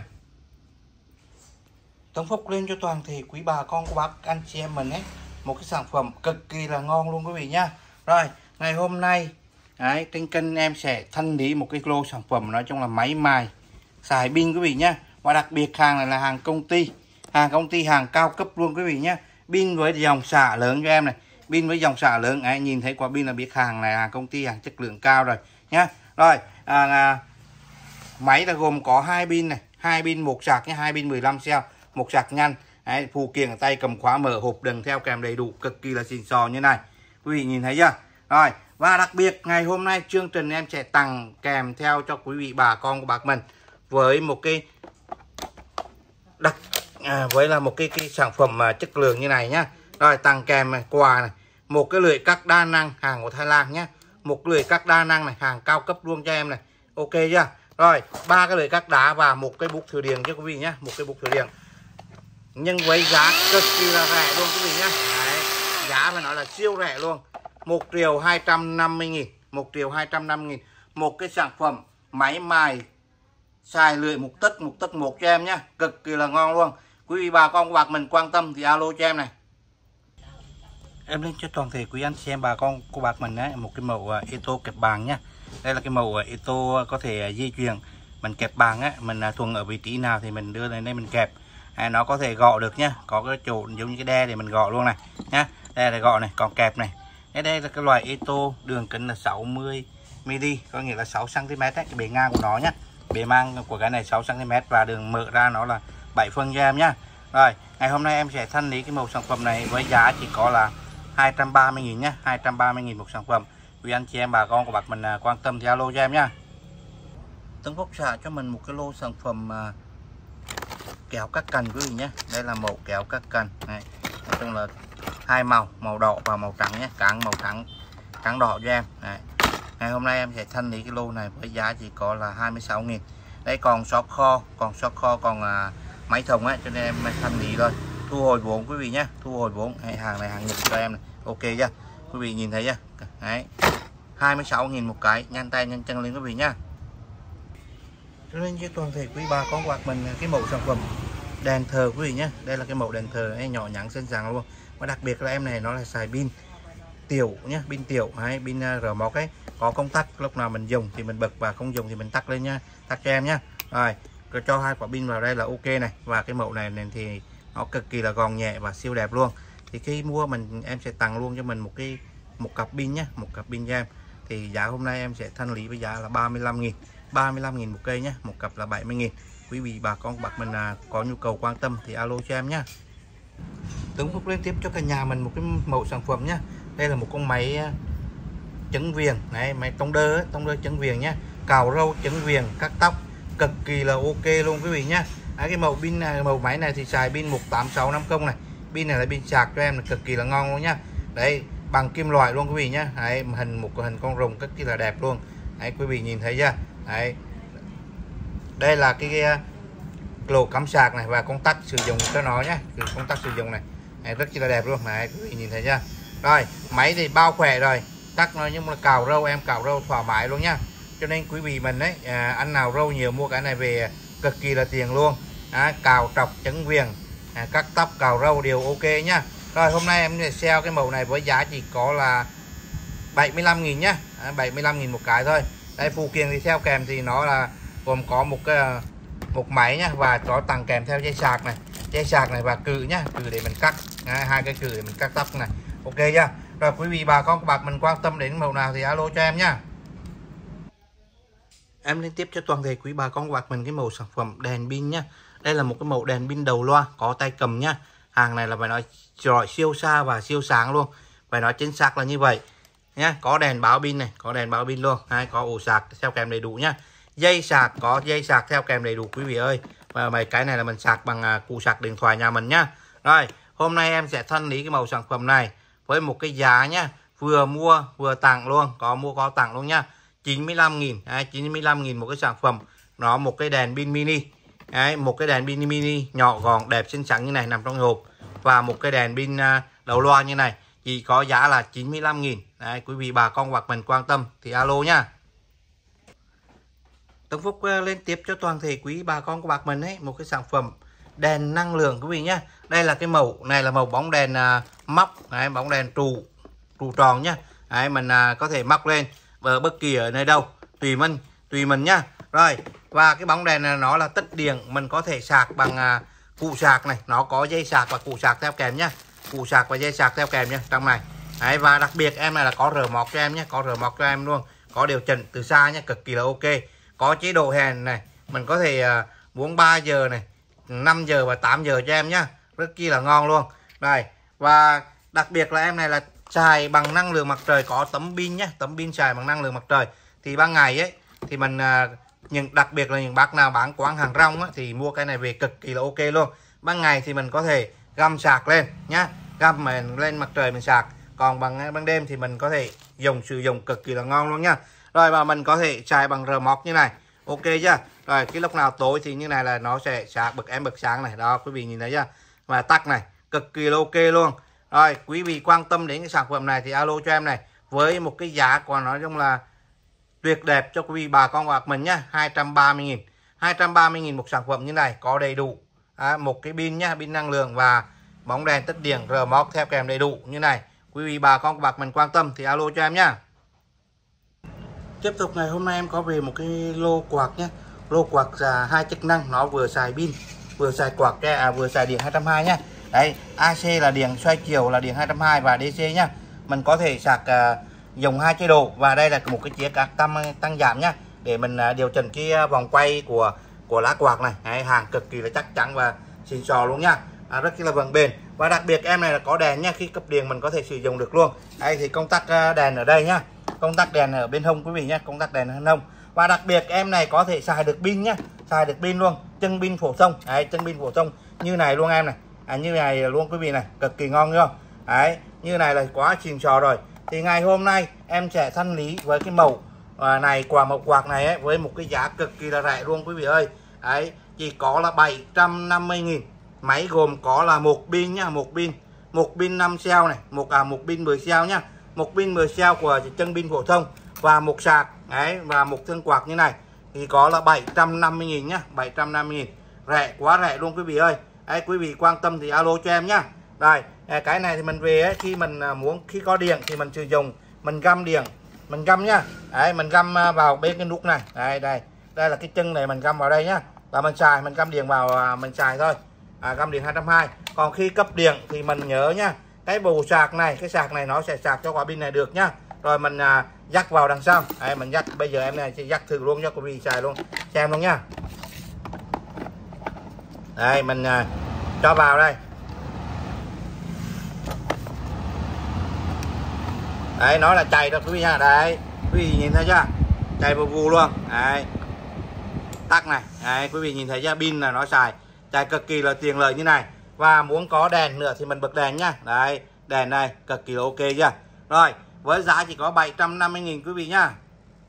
A: Tống Phúc lên cho toàn thể quý bà con của bác anh chị em mình ấy một cái sản phẩm cực kỳ là ngon luôn quý vị nhá. Rồi ngày hôm nay đấy, trên kênh em sẽ thanh lý một cái lô sản phẩm nói chung là máy mài xài pin quý vị nhá, và đặc biệt hàng này là hàng công ty, hàng công ty hàng cao cấp luôn quý vị nhá. Pin với dòng xả lớn cho em này, pin với dòng xả lớn ấy, nhìn thấy quả pin là biết hàng này hàng công ty hàng chất lượng cao rồi nhá. Rồi à, à, máy là gồm có hai pin này, hai pin một sạc nhé, hai pin mười lăm xeo, một sạc nhanh. Đấy, phụ kiện ở tay cầm khóa mở hộp đừng theo kèm đầy đủ, cực kỳ là xịn sò như này quý vị nhìn thấy chưa. Rồi và đặc biệt ngày hôm nay chương trình em sẽ tặng kèm theo cho quý vị bà con của bác mình với một cái đặc à, với là một cái, cái sản phẩm mà chất lượng như này nhá. Rồi tặng kèm này, quà này, một cái lưỡi cắt đa năng hàng của Thái Lan nhé, một lưỡi cắt đa năng này hàng cao cấp luôn cho em này, ok chưa. Rồi ba cái lưỡi cắt đá và một cái bút thử điện cho quý vị nhé, một cái bút thử điện nhưng với giá cực kỳ là rẻ luôn quý vị nhé. Đấy, giá phải nói là siêu rẻ luôn, một triệu hai trăm năm mươi nghìn, một triệu hai trăm năm mươi nghìn một cái sản phẩm máy mài xài lưỡi một tấc một tấc một cho em nhé, cực kỳ là ngon luôn. Quý vị bà con của bác mình quan tâm thì alo cho em này. Em lên cho toàn thể quý anh chị em bà con của bác mình ấy, một cái mẫu uh, Eto kẹp bàn nhá. Đây là cái mẫu uh, Eto có thể uh, di chuyển, mình kẹp bàn á, mình uh, thuần ở vị trí nào thì mình đưa lên đây mình kẹp. À, nó có thể gõ được nhá, có cái chỗ giống như cái đe để mình gõ luôn này nhá. Đây là gõ này, còn kẹp này. Đây, đây là cái loại Eto đường kính là sáu mươi mi li, có nghĩa là sáu xăng ti mét đấy, cái bề ngang của nó nhá. Bề mang của cái này sáu xăng ti mét và đường mở ra nó là bảy phân cho em nhá. Rồi, ngày hôm nay em sẽ thanh lý cái mẫu sản phẩm này với giá chỉ có là hai trăm ba mươi nghìn nhá, hai trăm ba mươi nghìn một sản phẩm. Quý anh chị em bà con của bác mình quan tâm thì alo cho em nhá. Tấn Phúc xả cho mình một cái lô sản phẩm uh, kéo cắt cành quý vị nhé. Đây là mẫu kéo cắt cành này, nói chung là hai màu, màu đỏ và màu trắng nhé, cán màu trắng trắng đỏ cho em. Đấy. Ngày hôm nay em sẽ thanh lý cái lô này với giá chỉ có là hai mươi sáu nghìn. Đây còn shop kho, còn shop kho còn uh, máy thùng ấy, cho nên em thanh lý thôi, thu hồi vốn quý vị nhé, thu hồi vốn. Hay hàng này hàng Nhật cho em này, ok chưa quý vị nhìn thấy chưa. Đấy, hai mươi sáu nghìn một cái, nhanh tay nhanh chân lên quý vị nhá. Cho nên với toàn thể quý bà con của mình cái mẫu sản phẩm đèn thờ quý vị nhé. Đây là cái mẫu đèn thờ ấy, nhỏ nhắn xinh xắn luôn, và đặc biệt là em này nó là xài pin tiểu nhé, pin tiểu hay pin rờ móc ấy, có công tắc, lúc nào mình dùng thì mình bật và không dùng thì mình tắt lên nhá, tắt cho em nhá. Rồi rồi cho hai quả pin vào đây là ok này, và cái mẫu này, này thì nó cực kỳ là gọn nhẹ và siêu đẹp luôn. Thì khi mua mình em sẽ tặng luôn cho mình một cái một cặp pin nhé, một cặp pin cho em. Thì giá hôm nay em sẽ thanh lý với giá là ba mươi lăm nghìn, ba mươi lăm nghìn một cây nhé, một cặp là bảy mươi nghìn. Quý vị bà con bác mình là có nhu cầu quan tâm thì alo cho em nhé. Tấn Phúc lên tiếp cho cả nhà mình một cái mẫu sản phẩm nhé. Đây là một con máy chấn viền này, máy tông đơ tông đơ chấn viền nhé, cào râu chấn viền cắt tóc, cực kỳ là ok luôn quý vị nhé. Đấy, cái màu pin này, màu máy này thì xài pin một tám sáu năm không này, pin này là pin sạc cho em là cực kỳ là ngon luôn nhá. Đấy, bằng kim loại luôn quý vị nhé. Đấy, hình một hình con rồng cực kỳ là đẹp luôn. Đấy, quý vị nhìn thấy chưa. Đấy, đây là cái, cái lỗ cắm sạc này và công tắc sử dụng cho nó nhé, công tắc sử dụng này. Đấy, rất là đẹp luôn này, quý vị nhìn thấy chưa. Rồi máy thì bao khỏe rồi, tắt nó nhưng mà cào râu em cào râu thoải mái luôn nhá. Cho nên quý vị mình đấy à, ăn nào râu nhiều mua cái này về cực kỳ là tiền luôn. À, cào trọc chấn viền à, cắt tóc cào râu đều ok nhá. Rồi hôm nay em sẽ sale cái mẫu này với giá chỉ có là bảy mươi lăm nghìn nhá, à, bảy mươi lăm nghìn một cái thôi. Đây phụ kiện thì theo kèm thì nó là gồm có một cái một máy nhá, và có tặng kèm theo dây sạc này, dây sạc này và cự nhá, cự để mình cắt à, hai cái cự để mình cắt tóc này, ok chưa. Rồi quý vị bà con các bạn mình quan tâm đến màu nào thì alo cho em nhá. Em liên tiếp cho toàn thể quý bà con các bạn mình cái mẫu sản phẩm đèn pin nhá. Đây là một cái mẫu đèn pin đầu loa có tay cầm nhá, Hàng này là phải nói rọi siêu xa và siêu sáng luôn, phải nói chính xác là như vậy nhá. Có đèn báo pin này, có đèn báo pin luôn, hay có ổ sạc theo kèm đầy đủ nhá. Dây sạc có dây sạc theo kèm đầy đủ quý vị ơi. Và mấy cái này là mình sạc bằng à, cụ sạc điện thoại nhà mình nhá. Rồi hôm nay em sẽ thanh lý cái mẫu sản phẩm này với một cái giá nhá, vừa mua vừa tặng luôn, có mua có tặng luôn nhá. chín mươi lăm nghìn, đấy, chín mươi lăm nghìn một cái sản phẩm. Nó một cái đèn pin mini, đấy, một cái đèn pin mini nhỏ gọn đẹp xinh xắn như này nằm trong hộp, và một cái đèn pin à, đầu loa như này, chỉ có giá là chín mươi lăm nghìn. Đấy, quý vị bà con bạc mình quan tâm thì alo nhá. Tấn Phúc lên tiếp cho toàn thể quý bà con của bạc mình ấy một cái sản phẩm đèn năng lượng quý vị nhá. Đây là cái màu này là màu bóng đèn à, móc, đấy, bóng đèn trụ trụ tròn nhá. Đấy, mình à, có thể móc lên ở bất kỳ ở nơi đâu tùy mình tùy mình nhá. Rồi, và cái bóng đèn này nó là tích điện, mình có thể sạc bằng à, cụ sạc này, nó có dây sạc và cụ sạc theo kèm nhá, cụ sạc và dây sạc theo kèm nhá trong này. Đấy, và đặc biệt em này là có rờ móc cho em nhé, có rờ móc cho em luôn, có điều chỉnh từ xa nhé, cực kỳ là ok. Có chế độ hẹn này, mình có thể à, muốn ba giờ này, năm giờ và tám giờ cho em nhá, rất chi là ngon luôn. Đây, và đặc biệt là em này là xài bằng năng lượng mặt trời, có tấm pin nhé, tấm pin xài bằng năng lượng mặt trời. Thì ban ngày ấy thì mình à, những đặc biệt là những bác nào bán quán hàng rong á, thì mua cái này về cực kỳ là ok luôn. Ban ngày thì mình có thể găm sạc lên nhá, găm mình lên mặt trời mình sạc, còn bằng ban đêm thì mình có thể dùng sử dụng cực kỳ là ngon luôn nha. Rồi, và mình có thể xài bằng rờ móc như này, ok chưa. Rồi cái lúc nào tối thì như này là nó sẽ sạc bật em bật sáng này, đó quý vị nhìn thấy chưa, và tắt này, cực kỳ là ok luôn. Rồi quý vị quan tâm đến cái sản phẩm này thì alo cho em này, với một cái giá còn nói chung là tuyệt đẹp cho quý vị bà con bạc mình nhá, hai trăm ba mươi nghìn, hai trăm ba mươi nghìn một sản phẩm như này, có đầy đủ à, một cái pin nhá, pin năng lượng và bóng đèn tích điện rờ móc theo kèm đầy đủ như này. Quý vị bà con bạc mình quan tâm thì alo cho em nhá. Tiếp tục ngày hôm nay em có về một cái lô quạt nhé, lô quạt là hai chức năng, nó vừa xài pin vừa xài quạt à, vừa xài điện hai trăm hai mươi nhá. Đấy, a xê là điện xoay chiều là điện hai trăm hai mươi và đê xê nhá. Mình có thể sạc à, dùng hai chế độ, và đây là một cái chĩa cạc tăng tăng giảm nhá, để mình à, điều chỉnh cái vòng quay của của lá quạt này. Đấy, hàng cực kỳ là chắc chắn và xịn sò luôn nhá, à, rất là vững bền. Và đặc biệt em này là có đèn nhá, khi cấp điện mình có thể sử dụng được luôn. Đây thì công tắc đèn ở đây nhá, công tắc đèn ở bên hông quý vị nhé, công tắc đèn bên hông. Và đặc biệt em này có thể xài được pin nhá, xài được pin luôn, chân pin phổ thông. Đấy, chân pin phổ thông như này luôn em này, à, như này luôn quý vị này, cực kỳ ngon không. Đấy, như này là quá xịn sò rồi. Thì ngày hôm nay em sẽ thanh lý với cái màu à, này, quả màu quạt này ấy, với một cái giá cực kỳ là rẻ luôn quý vị ơi. Đấy, chỉ có là bảy trăm năm mươi nghìn. Máy gồm có là một pin nhá, một pin, một pin năm cell này, một à một pin mười cell nhá, một pin mười cell của chân pin phổ thông và một sạc. Đấy, và một thân quạt như này thì có là bảy trăm năm mươi nghìn nhá, bảy trăm năm mươi nghìn, rẻ quá rẻ luôn quý vị ơi. Đấy, quý vị quan tâm thì alo cho em nhá. Rồi cái này thì mình về ấy, khi mình muốn khi có điện thì mình sử dụng, mình găm điện, mình găm nhá. Đấy, mình găm vào bên cái nút này. Đây đây, đây là cái chân này mình găm vào đây nhá, và mình xài, mình găm điện vào mình xài thôi. À, găm điện hai trăm hai mươi. Còn khi cấp điện thì mình nhớ nhá, cái bộ sạc này, cái sạc này nó sẽ sạc cho quả pin này được nhá. Rồi mình à, dắt vào đằng sau. Đấy, mình dắt, bây giờ em này sẽ dắt thử luôn cho quý vị xài luôn xem luôn nhá. Đây, mình à, cho vào đây. Đấy, nó là chạy đó quý vị nha. Đấy, quý vị nhìn thấy chưa, chạy vào vù luôn. Đấy, tắt này. Đấy, quý vị nhìn thấy chưa, pin là nó xài chạy cực kỳ là tiện lợi như này. Và muốn có đèn nữa thì mình bật đèn nhá. Đấy, đèn này cực kỳ ok chưa. Rồi, với giá chỉ có bảy trăm năm mươi nghìn quý vị nhá.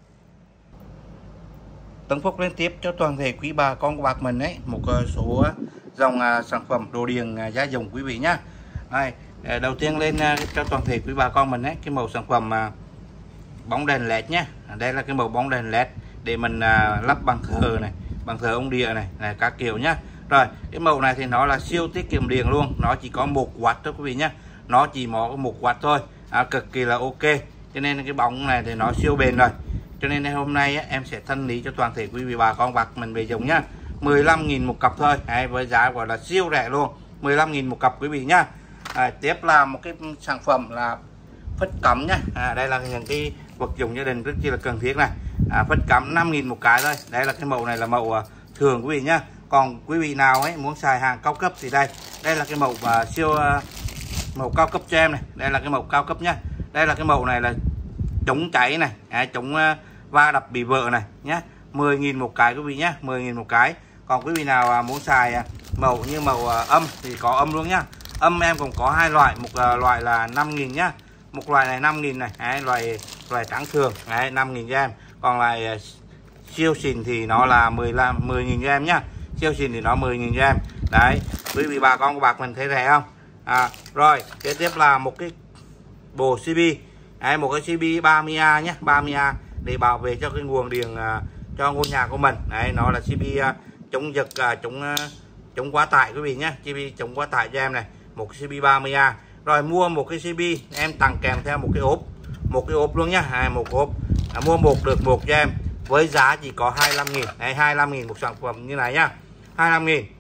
A: Tấn Phúc liên tiếp cho toàn thể quý bà con của bạc mình ấy một số dòng sản phẩm đồ điện gia dụng quý vị nhá. Đây, đầu tiên lên cho toàn thể quý bà con mình ấy cái màu sản phẩm bóng đèn led nhá. Đây là cái màu bóng đèn led để mình lắp bằng thờ này, bằng thờ ông địa này, này các kiểu nhá. Rồi, cái màu này thì nó là siêu tiết kiệm điện luôn, nó chỉ có một oát thôi quý vị nhá, nó chỉ có một oát thôi, à, cực kỳ là ok. Cho nên cái bóng này thì nó siêu bền rồi. Cho nên hôm nay á, em sẽ thanh lý cho toàn thể quý vị bà con bạc mình về dùng nhá, mười lăm nghìn một cặp thôi. Đấy, với giá gọi là siêu rẻ luôn, mười lăm nghìn một cặp quý vị nhá. À, tiếp là một cái sản phẩm là phích cắm nhá. À, đây là những cái vật dụng gia đình rất chi là cần thiết này. À, phích cắm năm nghìn một cái thôi. Đây là cái màu này là màu thường quý vị nhá. Còn quý vị nào ấy muốn xài hàng cao cấp thì đây, đây là cái màu uh, siêu uh, màu cao cấp cho em này, đây là cái màu cao cấp nhá. Đây là cái màu này là chống cháy này, à, chống uh, va đập bị vỡ này nhá. mười nghìn một cái quý vị nhá, mười nghìn một cái. Còn quý vị nào uh, muốn xài uh, màu như màu uh, âm thì có âm luôn nhá. Âm em cũng có hai loại, một uh, loại là năm nghìn nhá. Một loại này năm nghìn này, đấy, loại loại trắng thường, đấy, năm nghìn cho em. Còn lại uh, siêu xịn thì nó là mười nghìn cho em nhá. Siêu xịn thì nó mười nghìn cho em. Đấy, quý vị bà con của bác mình thấy rẻ không? À, rồi, kế tiếp là một cái bộ xê pê. Đấy, một cái xê pê ba mươi A nhé, ba mươi A để bảo vệ cho cái nguồn điện uh, cho ngôi nhà của mình. Đấy, nó là xê pê uh, chống giật, uh, chống uh, chống quá tải quý vị nhé, xê pê chống quá tải cho em này, một xê pê ba mươi A. Rồi mua một cái xê pê em tặng kèm theo một cái ốp, một cái ốp luôn nhá, à, một ốp. À, mua một được một cho em với giá chỉ có hai mươi lăm nghìn. Đấy, hai mươi lăm nghìn một sản phẩm như này nhá, hai mươi lăm nghìn.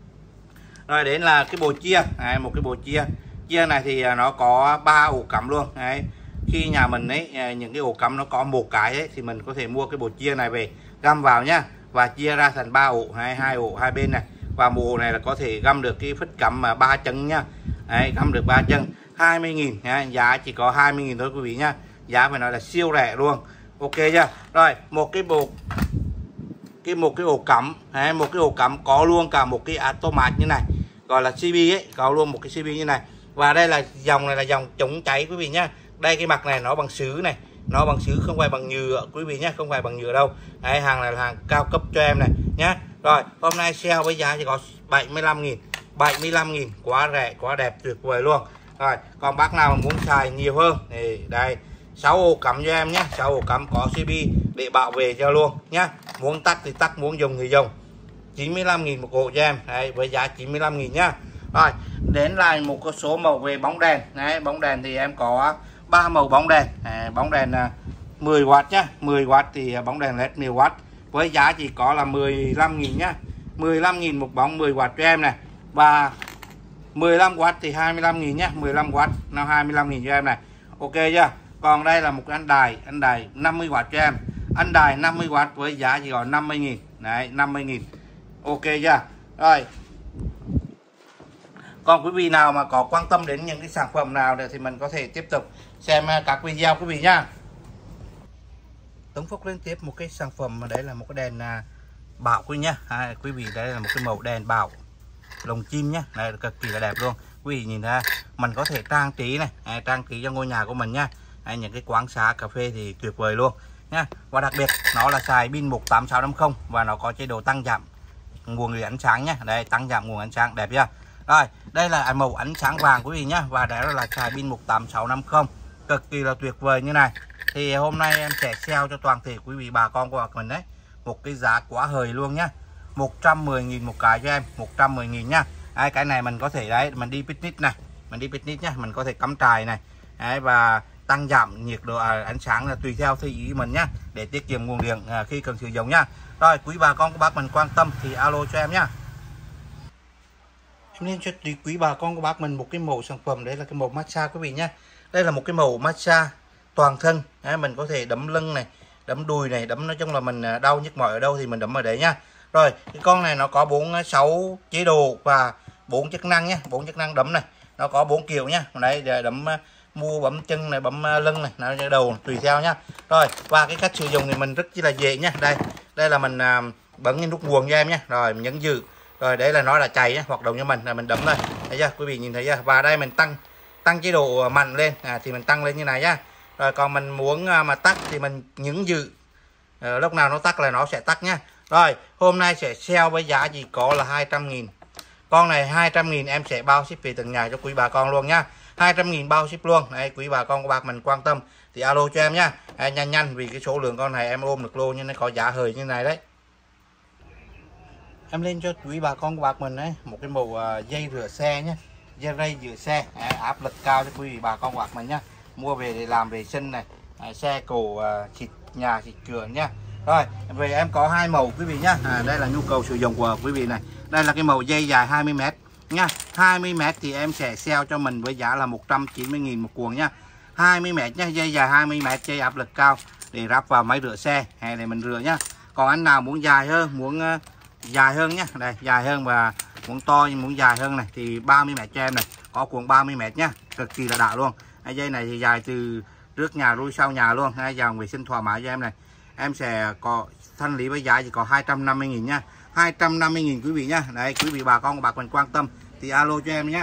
A: Rồi đến là cái bộ chia, đấy, một cái bộ chia. Chia này thì nó có ba ổ cắm luôn. Đấy, khi nhà mình ấy những cái ổ cắm nó có một cái ấy, thì mình có thể mua cái bộ chia này về găm vào nhá, và chia ra thành ba ổ, hai hai ổ hai bên này. Và một ổ này là có thể găm được cái phích cắm mà ba chân nhá. Đấy, găm được ba chân, hai mươi nghìn nhá, giá chỉ có hai mươi nghìn thôi quý vị nhá. Giá phải nói là siêu rẻ luôn. Ok chưa? Rồi, một cái bộ cái một cái ổ cắm, đấy, một cái ổ cắm có luôn cả một cái automat như này, gọi là xê pê ấy, có luôn một cái xê pê như này. Và đây là dòng này là dòng chống cháy quý vị nhá. Đây cái mặt này nó bằng sứ này, nó bằng sứ không phải bằng nhựa quý vị nhá, không phải bằng nhựa đâu. Đấy, hàng này là hàng cao cấp cho em này nhá. Rồi, hôm nay sale với giá chỉ có bảy mươi lăm nghìn, bảy mươi lăm nghìn, quá rẻ, quá đẹp, tuyệt vời luôn. Rồi, còn bác nào mà muốn xài nhiều hơn thì đây, sáu ổ cắm cho em nhé, sáu ổ cắm có xê pê để bảo vệ cho luôn nhá. Muốn tắt thì tắt, muốn dùng thì dùng. chín mươi lăm nghìn một ổ cho em. Đấy, với giá chín mươi lăm nghìn nhá. Rồi, đến lại một số màu về bóng đèn. Đấy, bóng đèn thì em có ba màu bóng đèn. Đấy, bóng đèn mười oát nhá, mười oát thì bóng đèn led mười oát với giá chỉ có là mười lăm nghìn nhá. mười lăm nghìn một bóng mười oát cho em này. Và mười lăm oát thì hai mươi lăm nghìn nhá, mười lăm oát nó hai mươi lăm nghìn cho em này. Ok chưa? Còn đây là một cái anh đài, anh đài năm mươi oát cho em. Anh đài năm mươi oát với giá chỉ còn năm mươi nghìn. Đấy, năm mươi nghìn. Ok chưa? Rồi. Còn quý vị nào mà có quan tâm đến những cái sản phẩm nào thì mình có thể tiếp tục xem các video quý vị nhá. Tống Phúc lên tiếp một cái sản phẩm mà đấy là một cái đèn bảo quý nhá. À, quý vị đây là một cái màu đèn bảo lồng chim nhá, này cực kỳ là đẹp luôn. Quý vị nhìn ra mình có thể trang trí này, à, trang trí cho ngôi nhà của mình nhá. À, những cái quán xá cà phê thì tuyệt vời luôn nhá. Và đặc biệt nó là xài pin một tám sáu năm không và nó có chế độ tăng giảm nguồn ánh sáng nhá. Đây, tăng giảm nguồn ánh sáng đẹp chưa? Rồi, đây là màu ánh sáng vàng quý vị nhá, và đó là xài pin một tám sáu năm không, cực kỳ là tuyệt vời như này. Thì hôm nay em sẽ sale cho toàn thể quý vị bà con của mình đấy một cái giá quá hời luôn nhá, một trăm mười nghìn một cái cho em, một trăm mười nghìn nhá. Đấy, cái này mình có thể đấy, mình đi picnic này, mình đi picnic nhá, mình có thể cắm trại này. Đấy, và tăng giảm nhiệt độ à, ánh sáng là tùy theo theo ý mình nhá, để tiết kiệm nguồn điện à, khi cần sử dụng nhá. Rồi, quý bà con của bác mình quan tâm thì alo cho em nhá. Em nên cho quý bà con của bác mình một cái mẫu sản phẩm, đấy là cái mẫu massage quý vị nhá. Đây là một cái mẫu massage toàn thân. Đấy, mình có thể đấm lưng này, đấm đùi này, đấm nói chung là mình đau nhức mỏi ở đâu thì mình đấm ở đấy nhá. Rồi, cái con này nó có bốn sáu chế độ và bốn chức năng nhé, bốn chức năng đấm này. Nó có bốn kiểu nhá. Đấy, đấm mua bấm chân này, bấm lưng này, nó đầu tùy theo nhá. Rồi, và cái cách sử dụng thì mình rất chi là dễ nhá. Đây, đây là mình à, bấm cái nút nguồn cho em nhé. Rồi mình nhấn giữ. Rồi đấy là nó là chạy nhá, hoạt động cho mình là mình đấm thôi. Thấy chưa? Quý vị nhìn thấy chưa? Và đây mình tăng tăng chế độ mạnh lên à, thì mình tăng lên như này nhá. Rồi còn mình muốn mà tắt thì mình nhấn giữ. À, lúc nào nó tắt là nó sẽ tắt nhá. Rồi, hôm nay sẽ sale với giá chỉ có là hai trăm nghìn. Con này hai trăm nghìn em sẽ bao ship về từng nhà cho quý bà con luôn nhá. hai trăm nghìn bao ship luôn. Đây, quý bà con của bác mình quan tâm thì alo cho em nhá. Đây, nhanh nhanh vì cái số lượng con này em ôm được lô nhưng nó có giá hời như này đấy. Em lên cho quý bà con của bác mình đấy một cái màu uh, dây rửa xe nhé, dây ray rửa xe à, áp lực cao cho quý vị bà con của bác mình nhá. Mua về để làm vệ sinh này, à, xe cổ uh, xịt nhà xịt cửa nhá. Rồi về em có hai màu quý vị nhá. À, đây là nhu cầu sử dụng của quý vị này. Đây là cái màu dây dài hai mươi mét nha. hai mươi mét thì em sẽ sale cho mình với giá là một trăm chín mươi nghìn một cuộn nhá. hai mươi mét nhá, dây dài hai mươi mét, dây áp lực cao để ráp vào máy rửa xe hay để mình rửa nhá. Còn anh nào muốn dài hơn, muốn uh, dài hơn nhá, đây dài hơn và muốn to nhưng muốn dài hơn này thì ba mươi mét cho em này, có cuộn ba mươi mét nhá, cực kỳ là đã luôn. Hai dây này thì dài từ trước nhà lui sau nhà luôn, hai dòng vệ sinh thoải mái cho em này. Em sẽ có thanh lý với giá chỉ có hai trăm năm mươi nghìn nha, hai trăm năm mươi nghìn quý vị nhá. Đấy, quý vị bà con của bà còn quan tâm thì alo cho em nhá.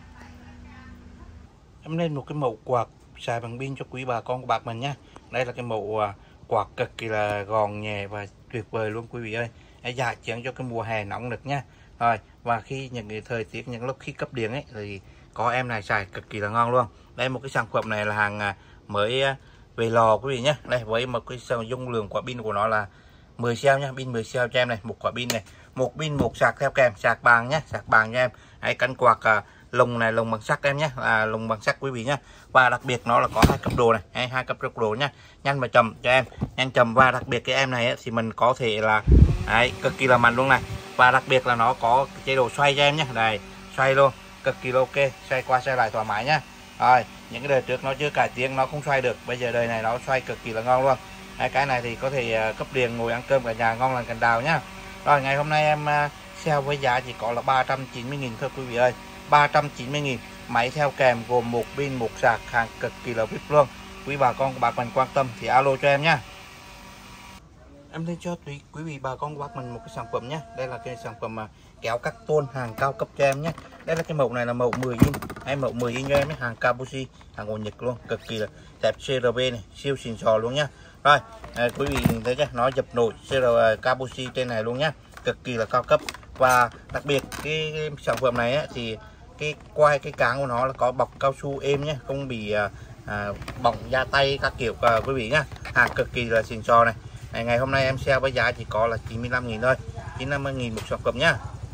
A: Em lên một cái mẫu quạt xài bằng pin cho quý bà con của bác mình nhá. Đây là cái mẫu quạt cực kỳ là gọn nhẹ và tuyệt vời luôn quý vị ơi. Dạ chuyển cho cái mùa hè nóng nực nha. Rồi, và khi những cái thời tiết những lúc khi cấp điện ấy thì có em này xài cực kỳ là ngon luôn. Đây một cái sản phẩm này là hàng mới về lò quý vị nhé. Đây với một cái dung lượng quả pin của nó là mười xeo nha, pin mười xeo cho em này, một quả pin này, một pin một sạc theo kèm, sạc bằng nhé, sạc bằng cho em. Hay cánh quạt à, lồng này lồng bằng sắt em nhé, là lồng bằng sắt quý vị nhé. Và đặc biệt nó là có hai cấp độ này, hay hai cấp độ nhá, nhanh và chậm cho em, nhanh chậm. Và đặc biệt cái em này ấy, thì mình có thể là đấy, cực kỳ là mạnh luôn này. Và đặc biệt là nó có chế độ xoay cho em nhé, đây xoay luôn, cực kỳ ok, xoay qua xoay lại thoải mái nhá. Rồi những cái đời trước nó chưa cải tiến nó không xoay được, bây giờ đời này nó xoay cực kỳ là ngon luôn. Đấy, cái này thì có thể cấp điện ngồi ăn cơm cả nhà ngon lành cành đào nhá. Rồi ngày hôm nay em uh, sale với giá chỉ có là ba trăm chín mươi nghìn thôi quý vị ơi, ba trăm chín mươi nghìn. Máy theo kèm gồm một pin một sạc, hàng cực kỳ là vip luôn. Quý bà con của bác mình quan tâm thì alo cho em nhá. Em lên cho quý, quý vị bà con của bác mình một cái sản phẩm nhé. Đây là cái sản phẩm mà kéo cắt tôn hàng cao cấp cho em nhé. Đây là cái mẫu này là mẫu mười inch, hay mẫu mười inch cho em ấy, hàng Kabushi, hàng của Nhật luôn, cực kỳ là đẹp, xê rờ bê này, siêu xịn sò luôn nhá. Rồi à, quý vị nhìn thấy nhé, nó dập nổi xê rờ Kabushi trên này luôn nhá, cực kỳ là cao cấp. Và đặc biệt cái, cái sản phẩm này ấy, thì cái quai cái cán của nó là có bọc cao su êm nhé, không bị à, à, bỏng da tay các kiểu à, quý vị nhá, hàng cực kỳ là xịn sò này. Này, ngày hôm nay em sale với giá chỉ có là chín mươi lăm nghìn thôi, chín mươi lăm nghìn một sản phẩm nhá.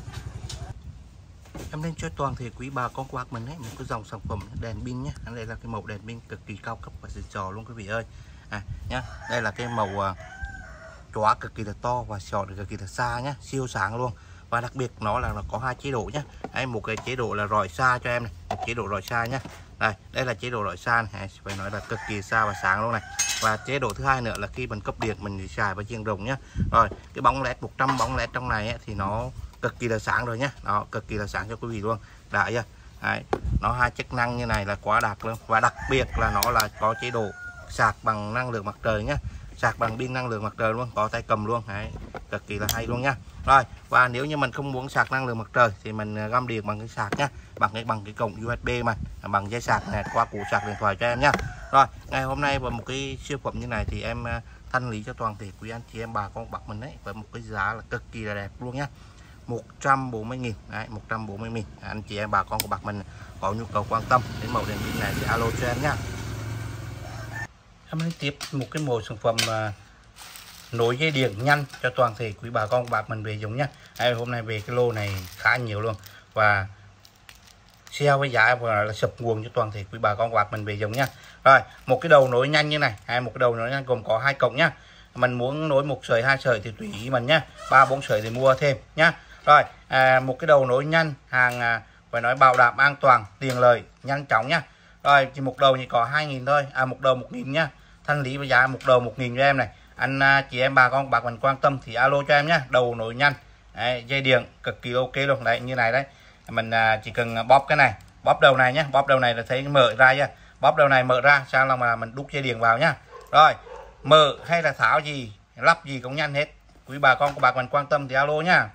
A: Em lên cho toàn thể quý bà con của bác mình ấy một cái dòng sản phẩm đèn pin nhé. Đây là cái màu đèn pin cực kỳ cao cấp và xịn sò luôn quý vị ơi. À, nhá, đây là cái màu uh, chóa cực kỳ là to và sò cực kỳ là xa nhá, siêu sáng luôn. Và đặc biệt nó là nó có hai chế độ nhá. Đây, một cái chế độ là rọi xa cho em này, một chế độ rọi xa nhá. Đây, đây là chế độ rọi xa này, phải nói là cực kỳ xa và sáng luôn này. Và chế độ thứ hai nữa là khi mình cấp điện mình xài với chiên rồng nhá. Rồi cái bóng led một trăm bóng led trong này ấy, thì nó cực kỳ là sáng rồi nhá, nó cực kỳ là sáng cho quý vị luôn, đã chưa? Đấy, nó hai chức năng như này là quá đạt luôn. Và đặc biệt là nó là có chế độ sạc bằng năng lượng mặt trời nhá, sạc bằng pin năng lượng mặt trời luôn, có tay cầm luôn. Đấy, cực kỳ là hay luôn nhá. Rồi, và nếu như mình không muốn sạc năng lượng mặt trời thì mình găm điện bằng cái sạc nhá, bằng cái bằng cái cổng u ét bê mà bằng dây sạc này qua củ sạc điện thoại cho em nhá. Rồi ngày hôm nay với một cái siêu phẩm như này thì em thanh lý cho toàn thể quý anh chị em bà con bác mình đấy với một cái giá là cực kỳ là đẹp luôn nhá, một trăm bốn mươi nghìn. Đấy, một trăm bốn mươi nghìn. Anh chị em bà con của bác mình có nhu cầu quan tâm đến mẫu đèn pin này thì alo cho em nhá. Em lấy tiếp một cái mẫu sản phẩm uh, nối dây điện nhanh cho toàn thể quý bà con của bác mình về dùng nhá. Đây, hôm nay về cái lô này khá nhiều luôn và sale với giá là sập nguồn cho toàn thể quý bà con của bác mình về dùng nhá. Rồi một cái đầu nối nhanh như này, hay một cái đầu nối nhanh gồm có hai cổng nhá. Mình muốn nối một sợi hai sợi thì tùy ý mình nhá, ba bốn sợi thì mua thêm nhá. Rồi à, một cái đầu nối nhanh, hàng à, phải nói bảo đảm an toàn, tiện lợi, nhanh chóng nhá. Rồi chỉ một đầu chỉ có hai nghìn thôi, à một đầu một nghìn nhá, thanh lý với giá một đầu một nghìn cho em này. Anh à, chị em bà con bác mình quan tâm thì alo cho em nhá. Đầu nối nhanh, đấy, dây điện cực kỳ ok luôn đấy, như này đấy. Mình à, chỉ cần bóp cái này, bóp đầu này nhá, bóp đầu này là thấy mở ra nhá, bóp đầu này mở ra sao là mà mình đút dây điện vào nhá. Rồi mở hay là tháo gì lắp gì cũng nhanh hết, quý bà con của bác mình quan tâm thì alo nhá.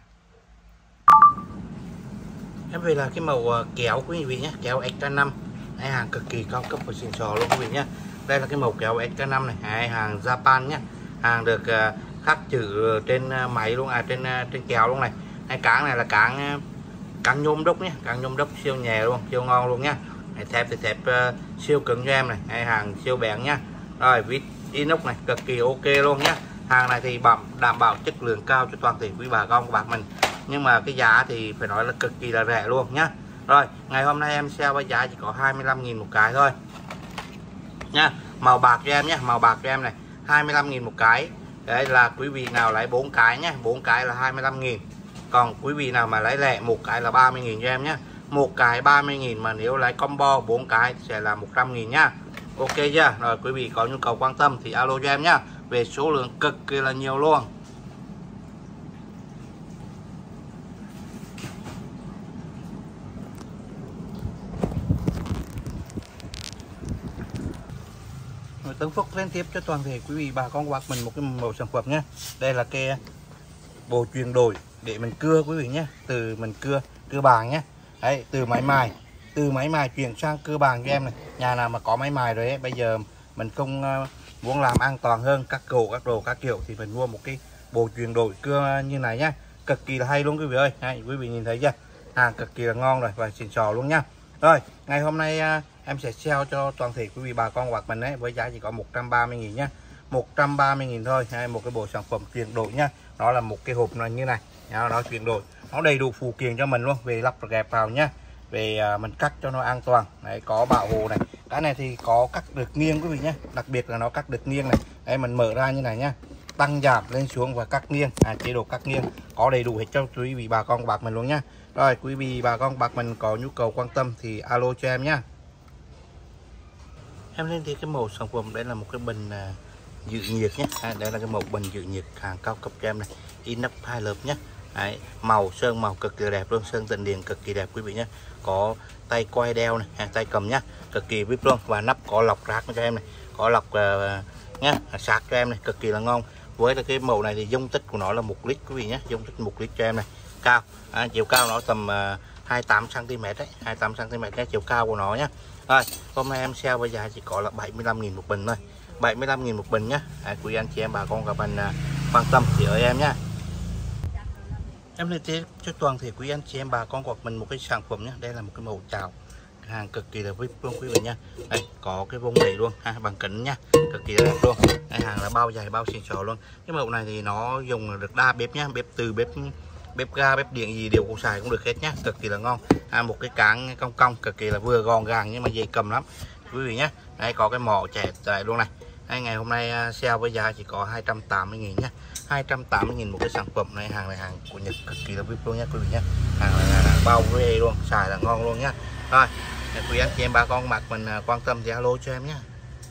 A: Em về là cái màu kéo quý vị nhé, kéo ích ca năm, hai hàng cực kỳ cao cấp và xịn sò luôn quý vị nhé. Đây là cái màu kéo ích ca năm này, hai hàng Japan nhé, hàng được uh, khắc chữ trên uh, máy luôn, à trên uh, trên kéo luôn này. Hai cán này là cán cán nhôm đúc nhé, cán nhôm đúc siêu nhẹ luôn, siêu ngon luôn nhá. Thép thì thép uh, siêu cứng cho em này, hai hàng siêu bén nhá. Rồi vít inox này cực kỳ ok luôn nhá. Hàng này thì bảo đảm bảo chất lượng cao cho toàn thể quý bà con của bác mình, nhưng mà cái giá thì phải nói là cực kỳ là rẻ luôn nhá. Rồi ngày hôm nay em sale với giá chỉ có hai mươi lăm nghìn một cái thôi nha. Màu bạc cho em nhé, màu bạc cho em này, hai mươi lăm nghìn một cái. Đấy là quý vị nào lấy bốn cái nhé, bốn cái là hai mươi lăm nghìn. Còn quý vị nào mà lấy lẻ một cái là ba mươi nghìn cho em nhé. Một cái ba mươi nghìn, mà nếu lấy combo bốn cái sẽ là một trăm nghìn nhá. Ok chưa? Rồi quý vị có nhu cầu quan tâm thì alo cho em nhá. Về số lượng cực kỳ là nhiều luôn. Tấn Phúc lên tiếp cho toàn thể quý vị bà con bác mình một cái mẫu sản phẩm nhé. Đây là cái bộ chuyển đổi để mình cưa quý vị nhé, từ mình cưa cưa bàn nhé. Đấy, từ máy mài từ máy mài chuyển sang cưa bàn cho em này. Nhà nào mà có máy mài rồi ấy, bây giờ mình không uh, muốn làm an toàn hơn các cổ các đồ các kiểu thì mình mua một cái bộ chuyển đổi cưa như này nhá, cực kỳ là hay luôn quý vị ơi. Đấy, quý vị nhìn thấy chưa, hàng cực kỳ là ngon rồi và xịn sò luôn nhá. Rồi ngày hôm nay uh, em sẽ sale cho toàn thể quý vị bà con bác mình ấy với giá chỉ có một trăm ba mươi nghìn nhá, một trăm ba mươi nghìn thôi. Hay một cái bộ sản phẩm chuyển đổi nhá, nó là một cái hộp là như này, nó chuyển đổi, nó đầy đủ phụ kiện cho mình luôn, về lắp ghép vào nhá, về uh, mình cắt cho nó an toàn. Đấy, có bảo hộ này, cái này thì có cắt được nghiêng quý vị nhé, đặc biệt là nó cắt được nghiêng này. Đấy, mình mở ra như này nhá, tăng giảm lên xuống và cắt nghiêng, à, chế độ cắt nghiêng có đầy đủ hết cho quý vị bà con bác mình luôn nhá. Rồi quý vị bà con bác mình có nhu cầu quan tâm thì alo cho em nhá. Em lên thì cái mẫu sản phẩm đây là một cái bình uh, dự nhiệt nhé. À, đây là cái mẫu bình dự nhiệt hàng cao cấp cho em này, inox hai lớp nhé. Đấy, màu sơn màu cực kỳ đẹp luôn, sơn tận điện cực kỳ đẹp quý vị nhé. Có tay quay đeo này, à, tay cầm nhá, cực kỳ vip luôn, và nắp có lọc rác cho em này, có lọc uh, nhá, sạc cho em này, cực kỳ là ngon. Với là cái mẫu này thì dung tích của nó là một lít quý vị nhé, dung tích một lít cho em này, cao, à, chiều cao nó tầm uh, hai mươi tám xăng ti mét đấy, hai mươi tám xăng ti mét cái chiều cao của nó nhá. Rồi hôm nay em sale với giá chỉ có là bảy mươi lăm nghìn một bình thôi, bảy mươi lăm nghìn một bình nhá. À, quý anh chị em bà con các bạn uh, quan tâm thì ở em nhá. Em lên tiếp cho toàn thể quý anh chị em bà con của mình một cái sản phẩm nhé. Đây là một cái màu chảo, hàng cực kỳ là vip luôn quý vị nha. Đây có cái vông này luôn, ha, bằng kính nhá, cực kỳ là đẹp luôn. Đây, hàng là bao dày bao xịn sò luôn. Cái mẫu này thì nó dùng được đa bếp nhá, bếp từ bếp bếp ga bếp điện gì đều cũng xài cũng được hết nhá, cực kỳ là ngon. À, một cái cán cong cong cực kỳ là vừa gọn gàng nhưng mà dễ cầm lắm quý vị nhé. Đây có cái mỏ chẻ dài luôn này. Đây, ngày hôm nay sale với giá chỉ có hai trăm tám mươi nghìn nhá, hai trăm tám mươi nghìn một cái sản phẩm này. Hàng này hàng của Nhật cực kỳ là vip luôn nhá quý vị nhé. Hàng này là hàng bao về luôn, xài là ngon luôn nhá. Rồi quý anh chị em bà con mặc mình quan tâm thì alo cho em nhé.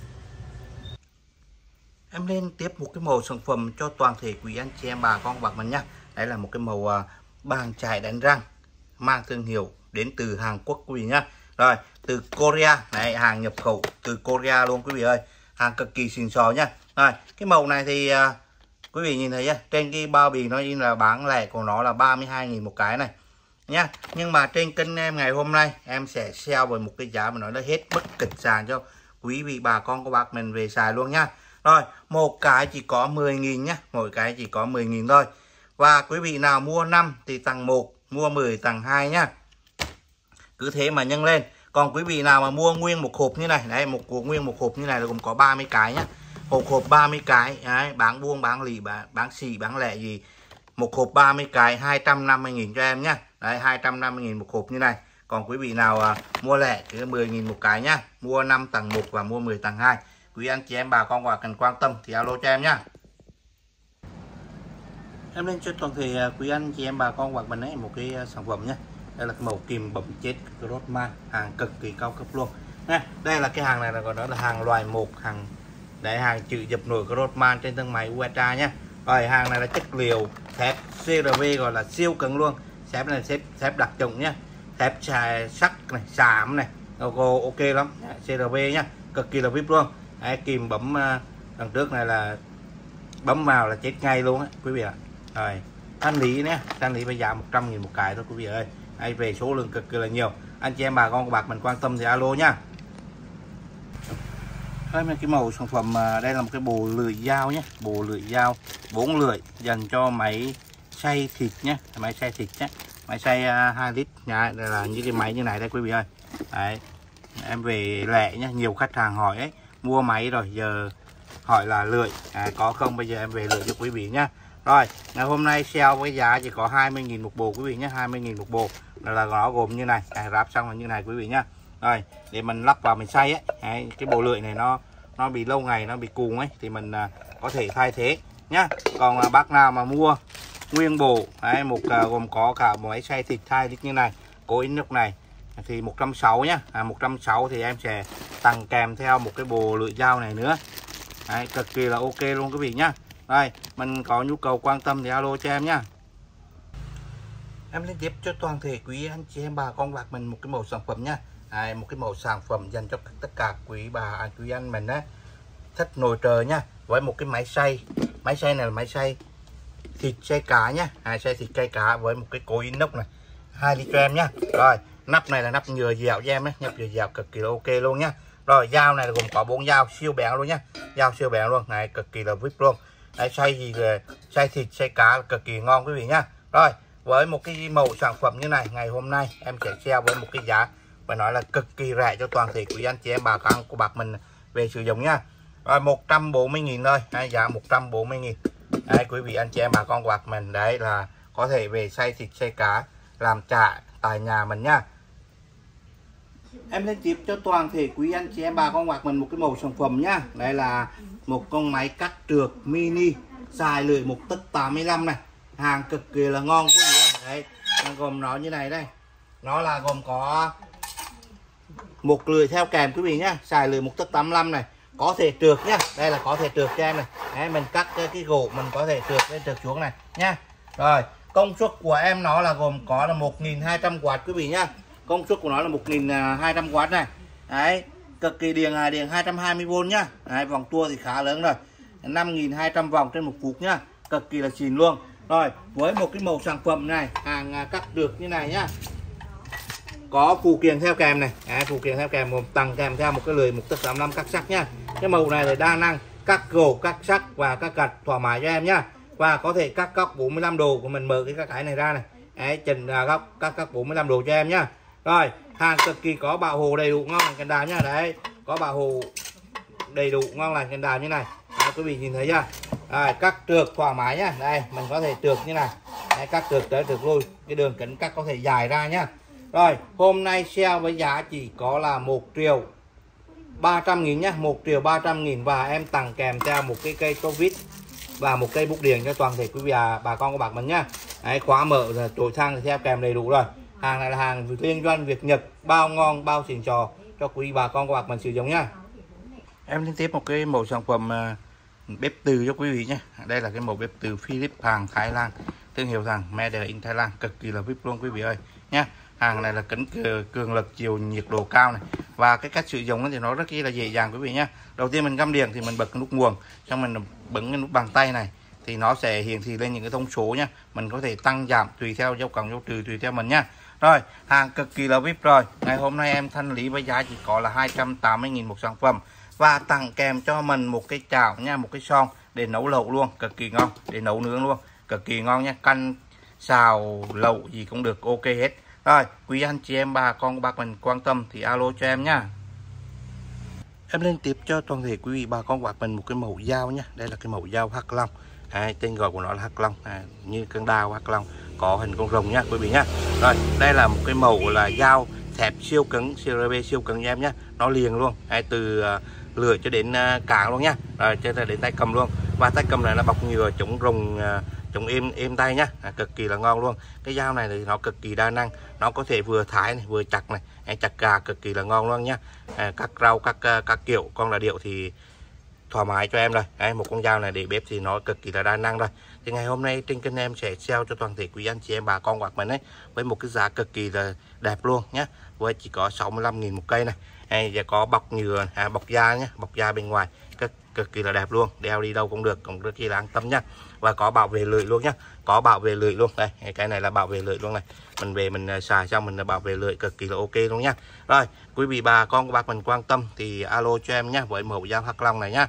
A: Em lên tiếp một cái màu sản phẩm cho toàn thể quý anh chị em bà con bác mình nhá. Đây là một cái màu uh, bàn chải đánh răng mang thương hiệu đến từ Hàn Quốc quý vị nhá. Rồi từ Korea này, hàng nhập khẩu từ Korea luôn quý vị ơi, hàng cực kỳ xịn sò nhá. Rồi cái màu này thì uh, quý vị nhìn thấy nhá, trên cái bao bì nó in là bán lẻ của nó là ba mươi hai nghìn một cái này nhá. Nhưng mà trên kênh em ngày hôm nay em sẽ sale với một cái giá mà nó đã hết bất kịch sàn cho quý vị bà con của bác mình về xài luôn nhá. Rồi một cái chỉ có mười nghìn nhá, mỗi cái chỉ có mười nghìn thôi. Và quý vị nào mua năm thì tặng một, mua mười tặng hai nhá, cứ thế mà nhân lên. Còn quý vị nào mà mua nguyên một hộp như này, đấy, một nguyên một hộp như này là gồm có ba mươi cái nhá, hộp hộp ba mươi cái, đấy, bán buôn bán lì bán, bán xì bán lẻ gì, một hộp ba mươi cái hai trăm năm mươi nghìn cho em nhá. Đấy, hai trăm năm mươi nghìn một hộp như này. Còn quý vị nào à, mua lẻ thì mười nghìn một cái nhá, mua năm tặng một và mua mười tặng hai. Quý anh chị em bà con quả cần quan tâm thì alo cho em nhá. Em lên cho toàn thể quý anh chị em bà con hoặc mình ấy một cái sản phẩm nhé. Đây là cái màu kìm bấm chết Grossman, hàng cực kỳ cao cấp luôn nè. Đây là cái hàng này là gọi đó là hàng loại một, hàng để hàng chữ dập nổi Grossman trên thân máy u ét a nhé. Rồi hàng này là chất liệu thép xê rờ vê gọi là siêu cứng luôn, thép này thép thép đặc trùng nhé, thép sắt này, xàm này, logo ok lắm, xê rờ vê nhá, cực kỳ là vip luôn. Đấy, kìm bấm đằng trước này là bấm vào là chết ngay luôn á quý vị ạ. Rồi thanh lý nhé, thanh lý bây giờ một trăm nghìn một cái thôi quý vị ơi. Đây, về số lượng cực kỳ là nhiều, anh chị em bà con của bác mình quan tâm thì alo nhá. Đây là cái mẫu sản phẩm, đây là một cái bộ lưỡi dao nhé, bộ lưỡi dao bốn lưỡi dành cho máy xay thịt nhé, máy xay thịt nhé, máy xay hai lít nhá. Đây là những cái máy như này đây quý vị ơi. Đấy, em về lẻ nhé, nhiều khách hàng hỏi ấy, mua máy rồi giờ hỏi là lưỡi à, có không, bây giờ em về lưỡi cho quý vị nhá. Rồi ngày hôm nay sale với giá chỉ có hai mươi nghìn một bộ quý vị nhé, hai mươi nghìn một bộ là, là nó gồm như này, à, ráp xong là như này quý vị nhá. Rồi để mình lắp vào mình xay ấy, đấy, cái bộ lưỡi này nó nó bị lâu ngày nó bị cùn ấy thì mình à, có thể thay thế nhá. Còn à, bác nào mà mua nguyên bộ đấy, một à, gồm có cả một máy xay thịt hai lít như này, có inox này thì một trăm sáu mươi nhá, à, một trăm sáu mươi thì em sẽ tặng kèm theo một cái bộ lưỡi dao này nữa. Đấy, cực kỳ là ok luôn quý vị nhá. Đây mình có nhu cầu quan tâm thì alo cho em nhá. Em liên tiếp cho toàn thể quý anh chị em bà con bác mình một cái mẫu sản phẩm nhá. Đây, một cái mẫu sản phẩm dành cho tất cả quý bà anh quý anh mình đấy, thất nồi trời nha, với một cái máy xay. Máy xay này là máy xay thịt xay cá nhá, hai xay thịt xay cá với một cái cối inox này, hai ly cho em nhá. Rồi nắp này là nắp nhựa dẻo cho em ấy, nắp nhựa dẻo cực kỳ là ok luôn nhá. Rồi dao này là gồm có bốn dao siêu bén luôn nhá, dao siêu bén luôn này, cực kỳ là vip luôn. Đấy, xay gì về xay thịt xay cá cực kỳ ngon quý vị nhá. Rồi với một cái mẫu sản phẩm như này, ngày hôm nay em sẽ sale với một cái giá phải nói là cực kỳ rẻ cho toàn thể quý anh chị em bà con của bác mình về sử dụng nha. Rồi một trăm bốn mươi nghìn thôi, hay giá một trăm bốn mươi nghìn. Đấy, quý vị anh chị em bà con của bác mình đấy là có thể về xay thịt xay cá làm chả tại nhà mình nha. Em lên tiếp cho toàn thể quý anh chị em bà con bác mình một cái mẫu sản phẩm nhá. Đây là một con máy cắt trượt mini dài lưỡi một tấc tám mươi lăm này, hàng cực kỳ là ngon quý vị. Đấy, gồm nó như này đây, nó là gồm có một lưỡi theo kèm quý vị nhá, xài lưỡi một tấc tám mươi lăm này, có thể trượt nhá. Đây là có thể trượt cho em này. Đấy, mình cắt cái, cái gỗ mình có thể trượt lên trượt xuống này nhá. Rồi công suất của em nó là gồm có là một nghìn hai trăm oát quý vị nhá, công suất của nó là một nghìn hai trăm oát này. Đấy, cực kỳ điện là điện hai trăm hai mươi vôn nhá. Đấy, vòng tua thì khá lớn rồi, năm nghìn hai trăm vòng trên một phút nhá, cực kỳ là xịn luôn. Rồi với một cái mẫu sản phẩm này, hàng cắt được như này nhá, có phụ kiện theo kèm này. Đấy, phụ kiện theo kèm một tầng kèm theo một cái lưỡi một tấc tám mươi lăm cắt sắc nhá. Cái màu này là đa năng, cắt gỗ cắt sắc và cắt gạch thoải mái cho em nhá, và có thể cắt góc bốn mươi lăm độ của mình, mở cái cái này ra này. Đấy, chỉnh góc cắt cắt bốn mươi lăm độ cho em nhá. Rồi hàng cực kỳ có bảo hộ đầy đủ ngon lành cành đào nhá. Đấy, có bảo hộ đầy đủ ngon lành cành đào như này. Đấy, quý vị nhìn thấy chưa? Rồi, cắt trượt thoải mái nhá. Đây mình có thể trượt như này. Đấy, cắt trượt tới trượt lui, cái đường kính cắt có thể dài ra nhá. Rồi hôm nay sale với giá chỉ có là một triệu ba trăm nghìn nhá, một triệu ba trăm nghìn, và em tặng kèm theo một cái cây tô vít và một cây bút điện cho toàn thể quý vị à, bà con của bác mình nhá. Đấy, khóa mở rồi đổi sang thì theo kèm đầy đủ rồi. Hàng này là hàng liên doanh Việt Nhật, bao ngon bao xịn sò cho quý bà con của bác mình sử dụng nhá. Em liên tiếp một cái mẫu sản phẩm uh, bếp từ cho quý vị nhé. Đây là cái mẫu bếp từ Philips hàng Thái Lan, thương hiệu rằng Made in Thái Lan, cực kỳ là vip luôn quý vị ơi nhá. Hàng này là kính cường lực chiều nhiệt độ cao này, và cái cách sử dụng thì nó rất là dễ dàng quý vị nhá. Đầu tiên mình găm điện thì mình bật cái nút nguồn, xong mình bấm cái nút bằng tay này thì nó sẽ hiển thị lên những cái thông số nhá. Mình có thể tăng giảm tùy theo dấu cộng dấu trừ tùy theo mình nhá. Rồi hàng cực kỳ là vip rồi. Ngày hôm nay em thanh lý với giá chỉ có là hai trăm tám mươi nghìn một sản phẩm, và tặng kèm cho mình một cái chảo nha, một cái son để nấu lẩu luôn, cực kỳ ngon, để nấu nướng luôn, cực kỳ ngon nha, canh xào lẩu gì cũng được ok hết. Rồi quý anh chị em bà con bác mình quan tâm thì alo cho em nhá. Em lên tiếp cho toàn thể quý vị bà con bác mình một cái mẫu dao nhá. Đây là cái mẫu dao Hắc Long. À, tên gọi của nó là Hắc Long, à, như cân đao Hắc Long, có hình con rồng nhá quý vị nhá. Rồi đây là một cái mẫu là dao thép siêu cứng, xê rờ bê siêu cứng cho em nhá, nó liền luôn. À, từ uh, lưỡi cho đến uh, cán luôn nhá, rồi cho đến tay cầm luôn, và tay cầm này là bọc nhựa chống rồng, uh, chống êm êm tay nhá, à, cực kỳ là ngon luôn. Cái dao này thì nó cực kỳ đa năng, nó có thể vừa thái này vừa chặt này, à, chặt gà cực kỳ là ngon luôn nhá. À, cắt rau các uh, các kiểu, con là điệu thì thoải mái cho em rồi. Đấy, một con dao này để bếp thì nó cực kỳ là đa năng rồi. Thì ngày hôm nay trên kênh em sẽ sale cho toàn thể quý anh chị em bà con bác mình ấy với một cái giá cực kỳ là đẹp luôn nhé, với chỉ có sáu mươi lăm nghìn một cây này. Hay và có bọc nhựa, à, bọc da nhé, bọc da bên ngoài cực, cực kỳ là đẹp luôn, đeo đi đâu cũng được, cũng rất là an tâm nhá. Và có bảo vệ lưỡi luôn nhá, có bảo vệ lưỡi luôn. Đây, cái này là bảo vệ lưỡi luôn này, mình về mình xài xong mình bảo vệ lưỡi cực kỳ là ok luôn nhá. Rồi quý vị bà con của bác mình quan tâm thì alo cho em nhá, với mẫu dao Hắc Long này nhá.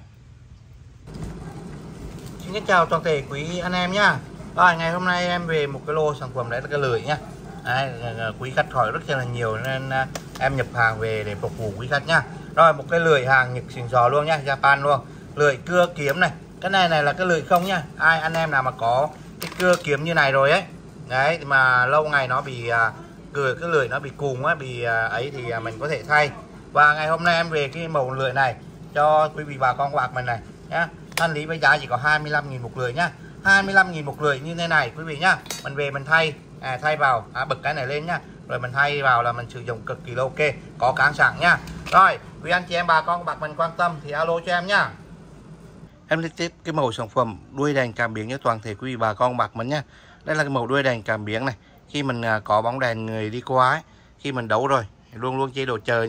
A: Xin chào toàn thể quý anh em nhá. Rồi ngày hôm nay em về một cái lô sản phẩm, đấy là cái lưỡi nhá. Đấy, quý khách hỏi rất là nhiều nên em nhập hàng về để phục vụ quý khách nhá. Rồi một cái lưỡi hàng Nhật xịn sò luôn nhá, Japan luôn. Lưỡi cưa kiếm này, cái này này là cái lưỡi không nhá. Ai anh em nào mà có cái cưa kiếm như này rồi ấy, đấy mà lâu ngày nó bị cười, cái lưỡi nó bị cùn á, bị ấy thì mình có thể thay. Và ngày hôm nay em về cái mẫu lưỡi này cho quý vị bà con bác mình này nhá. Thanh lý với giá chỉ có hai mươi lăm nghìn một lưỡi nhá, hai mươi lăm nghìn một lưỡi như thế này quý vị nhá. Mình về mình thay, à, thay vào, à, bật cái này lên nhá, rồi mình thay vào là mình sử dụng cực kỳ là ok, có cán sẵn nhá. Rồi quý anh chị em bà con bác mình quan tâm thì alo cho em nhá. Em liên tiếp cái mẫu sản phẩm đuôi đèn cảm biến cho toàn thể quý vị bà con bác mình nhá. Đây là cái mẫu đuôi đèn cảm biến này, khi mình à, có bóng đèn người đi qua ấy, khi mình đấu rồi luôn luôn chế độ chờ nhá,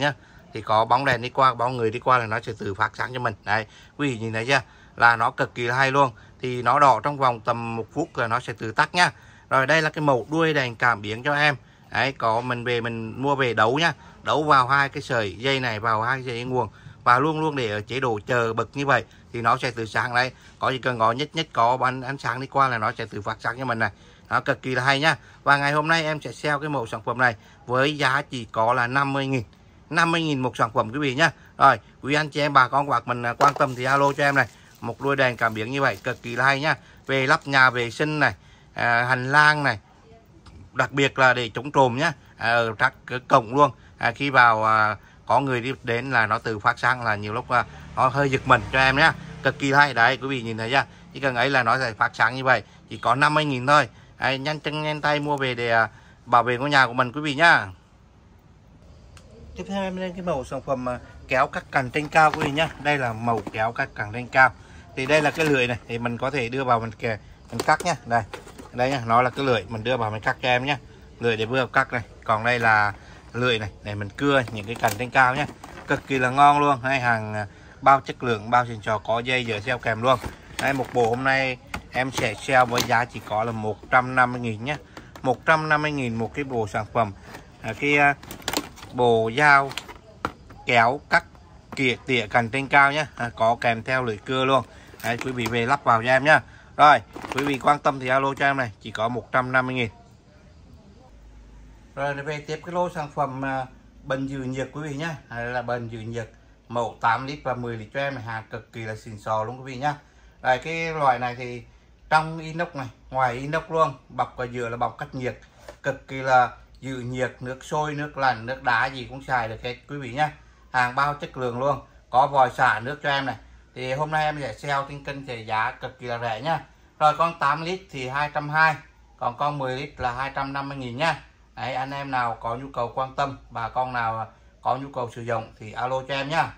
A: thì có bóng đèn đi qua, bóng người đi qua là nó sẽ tự phát sáng cho mình. Đấy, quý vị nhìn thấy chưa, là nó cực kỳ là hay luôn. Thì nó đỏ trong vòng tầm một phút là nó sẽ tự tắt nhá. Rồi đây là cái mẫu đuôi đèn cảm biến cho em. Đấy, có mình về mình mua về đấu nhá, đấu vào hai cái sợi dây này, vào hai dây nguồn và luôn luôn để ở chế độ chờ bật như vậy thì nó sẽ tự sáng. Đây, có chỉ cần có nhất nhất có bắn ánh sáng đi qua là nó sẽ tự phát sáng cho mình này. Nó cực kỳ là hay nhá. Và ngày hôm nay em sẽ sale cái mẫu sản phẩm này với giá chỉ có là năm mươi nghìn. năm mươi nghìn một sản phẩm quý vị nhá. Rồi, quý anh chị em bà con hoặc mình quan tâm thì alo cho em này. Một đuôi đèn cảm biến như vậy cực kỳ là hay nhá. Về lắp nhà vệ sinh này, à, hành lang này, đặc biệt là để chống trộm nhá. Ở à, các cổng luôn. À, khi vào à, có người đi đến là nó tự phát sáng, là nhiều lúc à, nó hơi giật mình cho em nhá. Cực kỳ hay. Đấy, quý vị nhìn thấy chưa? Chỉ cần ấy là nó sẽ phát sáng như vậy. Chỉ có năm mươi nghìn thôi. Đấy, nhanh chân nhanh tay mua về để à, bảo vệ ngôi nhà của mình quý vị nhá. Tiếp theo em lên cái mẫu sản phẩm mà kéo cắt cành trên cao quý vị nhá. Đây là mẫu kéo cắt cành trên cao. Thì đây là cái lưỡi này thì mình có thể đưa vào mình kè mình cắt nhá. Đây. Đây nhá, nó là cái lưỡi mình đưa vào mình cắt cho em nhá. Lưỡi để vừa cắt này. Còn đây là lưỡi này để mình cưa những cái cành trên cao nhá. Cực kỳ là ngon luôn. Hai hàng bao chất lượng, bao xịn sò, có dây dở xeo kèm luôn. Đây, một bộ hôm nay em sẽ sale với giá chỉ có là một trăm năm mươi nghìn nhá. một trăm năm mươi nghìn một cái bộ sản phẩm. À, cái bộ dao kéo cắt kìa tỉa cành trên cao nhé, à, có kèm theo lưỡi cưa luôn. Đấy, quý vị về lắp vào cho em nhá. Rồi, quý vị quan tâm thì alo cho em này, chỉ có một trăm năm mươi nghìn. Rồi về tiếp cái lô sản phẩm à, bình giữ nhiệt quý vị nhá. Đây là bình giữ nhiệt mẫu tám lít và mười lít cho em này, hàng cực kỳ là xịn sò luôn quý vị nhá. Đây, cái loại này thì trong inox này, ngoài inox luôn, bọc ở giữa là bọc cách nhiệt, cực kỳ là giữ nhiệt, nước sôi, nước lạnh, nước đá gì cũng xài được hết quý vị nhá. Hàng bao chất lượng luôn, có vòi xả nước cho em này. Thì hôm nay em sẽ sale trên kênh thì giá cực kỳ là rẻ nhá. Rồi con tám lít thì hai trăm hai mươi, còn con mười lít là hai trăm năm mươi nghìn nhá. Đấy, anh em nào có nhu cầu quan tâm, bà con nào có nhu cầu sử dụng thì alo cho em nhá.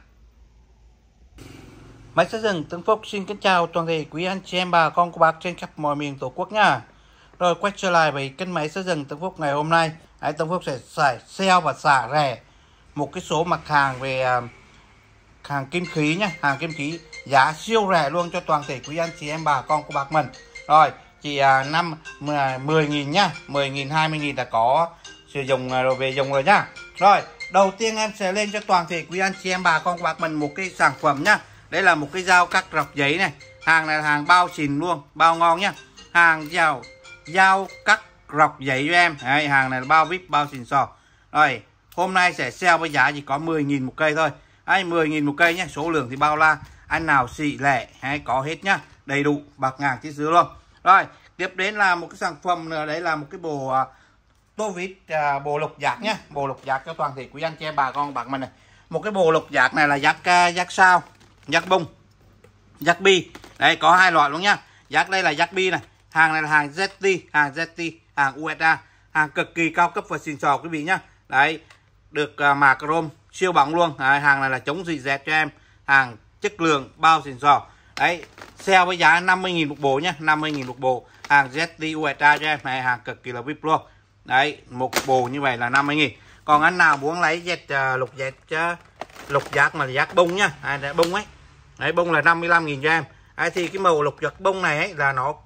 A: Máy xây dựng Tân Phúc xin kính chào toàn thể quý anh chị em bà con của bác trên khắp mọi miền Tổ quốc nha. Rồi quay trở lại với kênh máy xây dựng Tân Phúc ngày hôm nay. Đấy, Tân Phúc sẽ xài sale và xả rẻ một cái số mặt hàng về uh, hàng kim khí nhá, hàng kim khí giá siêu rẻ luôn cho toàn thể quý anh chị em bà con của bác mình. Rồi chỉ uh, năm mười nghìn nhá, mười nghìn, hai mươi nghìn đã có sử dụng rồi về dùng rồi nhá. Rồi đầu tiên em sẽ lên cho toàn thể quý anh chị em bà con của bác mình một cái sản phẩm nhá. Đây là một cái dao cắt rọc giấy này. Hàng này là hàng bao xịn luôn, bao ngon nhá. Hàng dao dao cắt rọc giấy cho em. Đấy, hàng này là bao vip, bao xịn sò. Rồi, hôm nay sẽ sale với giá chỉ có mười nghìn một cây thôi. Đấy, mười nghìn một cây nhá. Số lượng thì bao la, anh nào xị lẻ hay có hết nhá. Đầy đủ, bạc ngàn chiếc xứ luôn. Rồi, tiếp đến là một cái sản phẩm nữa, đấy là một cái bộ uh, tô vít uh, bộ lục giác nhá. Bộ lục giác cho toàn thể quý anh chị em bà con bạc mình này. Một cái bộ lục giác này là giác uh, giác sao, giác bông, giác bi. Đấy, có hai loại luôn nhá. Giác đây là giác bi này. Hàng này là hàng Z T, hàng Z T, hàng u ét a, hàng cực kỳ cao cấp và xịn sò quý vị nhá. Đấy, được uh, mạ chrome siêu bóng luôn. Đấy, hàng này là chống rỉ sét cho em, hàng chất lượng bao xịn sò. Đấy, sale với giá năm mươi nghìn một bộ nhá, năm mươi nghìn một bộ. Hàng Z T u ét a cho em, này hàng cực kỳ là vip luôn. Đấy, một bộ như vậy là năm mươi nghìn. Còn anh nào muốn lấy Z uh, lục Z uh, lục giác mà giác bông nhá, à, bông ấy. Đấy, bông là năm mươi lăm nghìn cho em. Đấy, thì cái màu lục giác bông này ấy là nó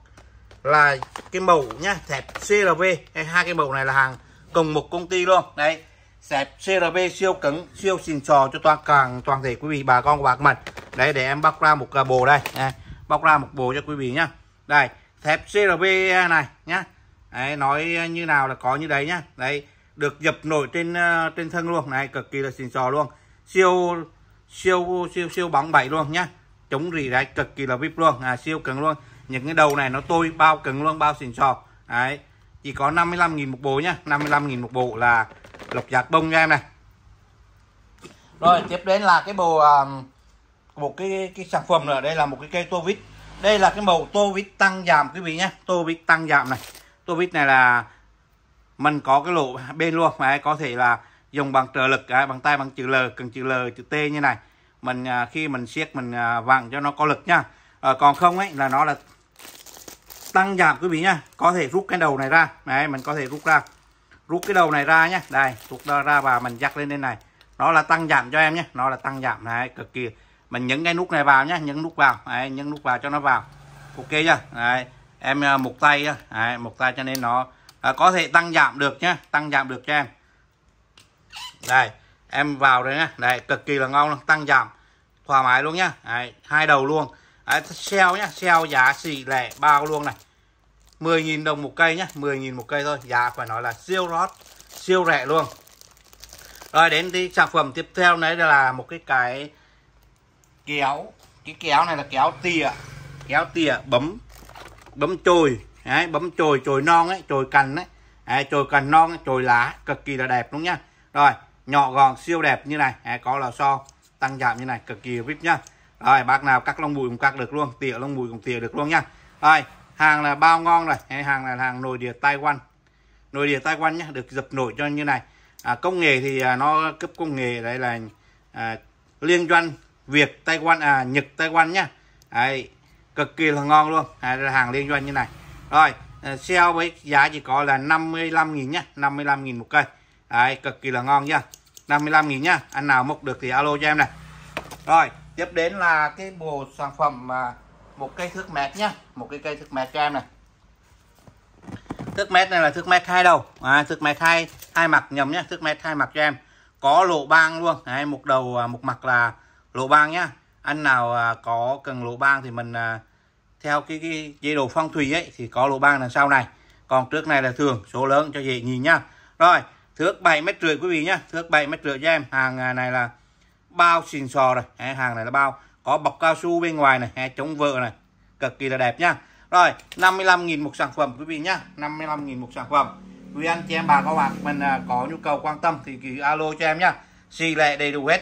A: là cái màu nhá, thép xê rờ vê. Hai cái màu này là hàng cùng một công ty luôn. Đấy, thép xê rờ vê siêu cứng, siêu xịn sò cho toàn càng toàn thể quý vị bà con của bác mình. Đấy, để em bóc ra một bộ đây. Đây, bóc ra một bộ cho quý vị nhá. Đây, thép xê rờ vê này nhá. Đấy, nói như nào là có như đấy nhá. Đấy, được dập nổi trên uh, trên thân luôn. Này, cực kỳ là xịn sò luôn. Siêu siêu siêu siêu bóng bẩy luôn nhá. Chống rỉ đấy, cực kỳ là vip luôn. À, siêu cứng luôn. Những cái đầu này nó tôi bao cứng luôn, bao xịn sò. Đấy, chỉ có năm mươi lăm nghìn một bộ nhá. năm mươi lăm nghìn một bộ là lục giác bông cho em này. Rồi tiếp đến là cái bộ uh, một cái cái sản phẩm nữa. Đây là một cái cây tô vít. Đây là cái màu tô vít tăng giảm quý vị nhé. Tô vít tăng giảm này. Tô vít này là mình có cái lỗ bên luôn. Đấy, có thể là dùng bằng trợ lực, đấy, bằng tay bằng chữ L, cần chữ L, chữ T như này. Mình uh, khi mình siết mình uh, vặn cho nó có lực nhá. Uh, còn không ấy là nó là tăng giảm quý vị nhá. Có thể rút cái đầu này ra. Đấy, mình có thể rút ra. Rút cái đầu này ra nhá. Đây, rút ra, ra và mình dắt lên đây này. nó là tăng giảm cho em nhé, nó là tăng giảm này, cực kỳ. Mình nhấn cái nút này vào nhé, nhấn nút vào, đấy, nhấn nút vào cho nó vào. Ok chưa? Đấy, em một tay nhá, đấy, một tay cho nên nó à, có thể tăng giảm được nhá, tăng giảm được cho em. Đây, em vào đây nhá, đây cực kỳ là ngon luôn, tăng giảm thoải mái luôn nhá. Đấy, hai đầu luôn. Đấy, sale nhá, sale giá xỉ lẻ bao luôn này. mười nghìn đồng một cây nhá, mười nghìn một cây thôi, giá phải nói là siêu rót, siêu rẻ luôn. Rồi đến thì sản phẩm tiếp theo đấy là một cái cái kéo. Cái kéo này là kéo tỉa, kéo tỉa bấm bấm chồi, đấy, bấm chồi chồi non ấy, chồi cành đấy, đấy chồi cành non ấy, chồi lá cực kỳ là đẹp đúng nhá. Rồi nhỏ gọn siêu đẹp như này, đấy, có lò xo tăng giảm như này, cực kỳ vip nhá. Rồi bác nào cắt lông bùi cũng cắt được luôn, tỉa lông bùi cũng tỉa được luôn nhá. Rồi hàng là bao ngon rồi, đấy, hàng là hàng nội địa Taiwan, nội địa Taiwan nhá, được dập nổi cho như này. À, công nghệ thì à, nó cấp công nghệ đây là à, liên doanh Việt Taiwan, à Nhật Taiwan nhá. Đấy, cực kỳ là ngon luôn, à, là hàng liên doanh như này. Rồi à, sale với giá chỉ có là năm mươi lăm nghìn nhá, năm mươi lăm nghìn một cây. Đấy, cực kỳ là ngon nhá, năm mươi lăm nghìn nhá. Anh nào mốc được thì alo cho em này. Rồi tiếp đến là cái bộ sản phẩm à, một cây thước mét nhá, một cái cây thước mét cho em này. Thước mét này là thước mét hai đầu, à, thước mét hai hai mặt nhầm nhá, thước mét hai mặt cho em, có lỗ bang luôn. Đấy, một đầu một mặt là lỗ bang nhá. Anh nào à, có cần lỗ bang thì mình à, theo cái, cái chế độ phong thủy ấy thì có lỗ bang đằng sau này, còn trước này là thường số lớn cho dễ nhìn nhá. Rồi thước bảy mét rưỡi quý vị nhá, thước bảy mét rưỡi cho em. Hàng này là bao xịn sò rồi. Đấy, hàng này là bao có bọc cao su bên ngoài này, hay chống vỡ này, cực kỳ là đẹp nhá. Rồi năm mươi lăm nghìn một sản phẩm quý vị nhá, năm mươi lăm nghìn một sản phẩm. Quý anh chị em bà các bạn mình à, có nhu cầu quan tâm thì cứ alo cho em nhá, xì lẹ đầy đủ hết.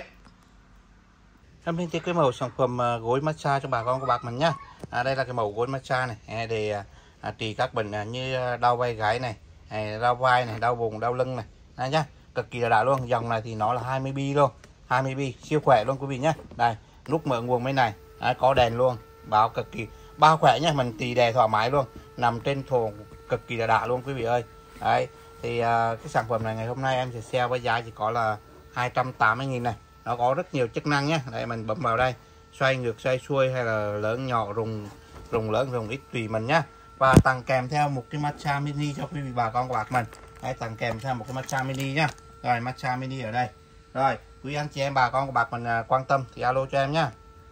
A: Em lên cái mẫu sản phẩm à, gối massage cho bà con của bác mình nhá. À, đây là cái mẫu gối massage này để à, trị các bệnh à, như đau vai gáy này, này, đau vai này, đau vùng, đau lưng này, đây nhá, cực kỳ là đã luôn. Dòng này thì nó là hai mươi bi luôn, hai mươi bi siêu khỏe luôn quý vị nhá. Đây nút mở nguồn bên này, đấy, có đèn luôn, báo cực kỳ bao khỏe nhá, mình tì đè thoải mái luôn, nằm trên thùng cực kỳ là đã luôn quý vị ơi. Đấy thì à, cái sản phẩm này ngày hôm nay em sẽ sale với giá chỉ có là hai trăm tám mươi nghìn này. Nó có rất nhiều chức năng nhé. Đây mình bấm vào đây, xoay ngược xoay xuôi hay là lớn nhỏ, rùng rùng lớn rùng ít tùy mình nhá. Và tặng kèm theo một cái massage mini cho quý vị bà con của bác mình. Đấy, tặng kèm theo một cái massage mini nhá. Rồi massage mini ở đây. Rồi quý anh chị em bà con của bác mình à, quan tâm thì alo cho em nhá.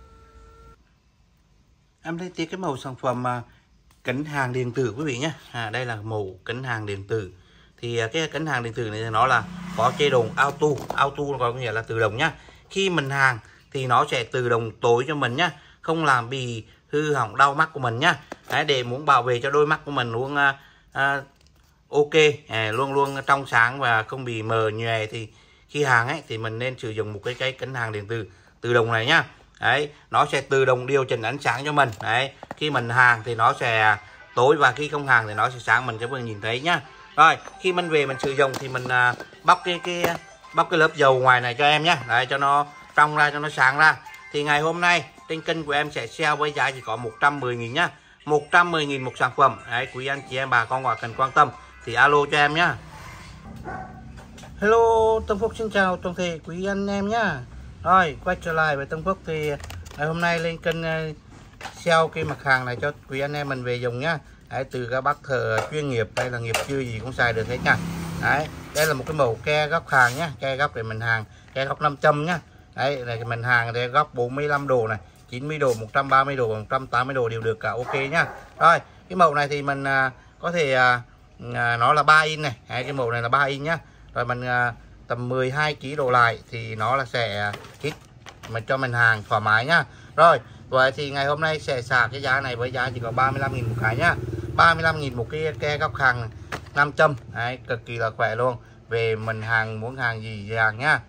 A: Em lấy tiếp cái mẫu sản phẩm à, kính hàng điện tử quý vị nhé. À, đây là mẫu kính hàng điện tử. Thì à, cái kính hàng điện tử này nó là có chế độ auto, auto có nghĩa là tự động nhá. Khi mình hàng thì nó sẽ tự động tối cho mình nhá, không làm bị hư hỏng đau mắt của mình nhá. Đấy, để muốn bảo vệ cho đôi mắt của mình luôn à, à, ok, à, luôn luôn trong sáng và không bị mờ nhòe thì khi hàng ấy thì mình nên sử dụng một cái cái kính hàng điện tử tự động này nhá. Đấy, nó sẽ tự động điều chỉnh ánh sáng cho mình. Đấy, khi mình hàng thì nó sẽ tối và khi không hàng thì nó sẽ sáng, mình sẽ vừa nhìn thấy nhá. Rồi, khi mình về mình sử dụng thì mình à, bóc cái cái bóc cái lớp dầu ngoài này cho em nhá. Đấy, cho nó trong ra, cho nó sáng ra. Thì ngày hôm nay trên kênh của em sẽ sale với giá chỉ có một trăm mười nghìn nhá. một trăm mười nghìn một sản phẩm. Đấy, quý anh chị em bà con hoặc cần quan tâm thì alo cho em nhá. Hello, Tân Phúc xin chào toàn thể quý anh em nhá. Rồi, quay trở lại với Tân Phúc thì ngày hôm nay lên kênh uh, sale cái mặt hàng này cho quý anh em mình về dùng nhá. Đấy, từ các bác thợ chuyên nghiệp hay là nghiệp dư gì cũng xài được hết nha. Đấy, đây là một cái mẫu ke góc hàng nhá, ke góc để mình hàng, ke góc năm trăm nhá. Đấy, này mình hàng để góc bốn mươi lăm độ này, chín mươi độ, một trăm ba mươi độ, một trăm tám mươi độ đều được cả, ok nhá. Rồi, cái mẫu này thì mình uh, có thể uh, uh, nó là ba inch này. Đấy, cái mẫu này là ba inch nhá. Rồi mình uh, tầm mười hai ki lô gam độ lại thì nó là sẽ hít mình cho mình hàng thoải mái nhá. Rồi, vậy thì ngày hôm nay sẽ xả cái giá này với giá chỉ có ba mươi lăm nghìn một cái nhá. ba mươi lăm nghìn một cái ke góc hàng năm trăm. Đấy, cực kỳ là khỏe luôn. Về mình hàng muốn hàng gì thì hàng nhá.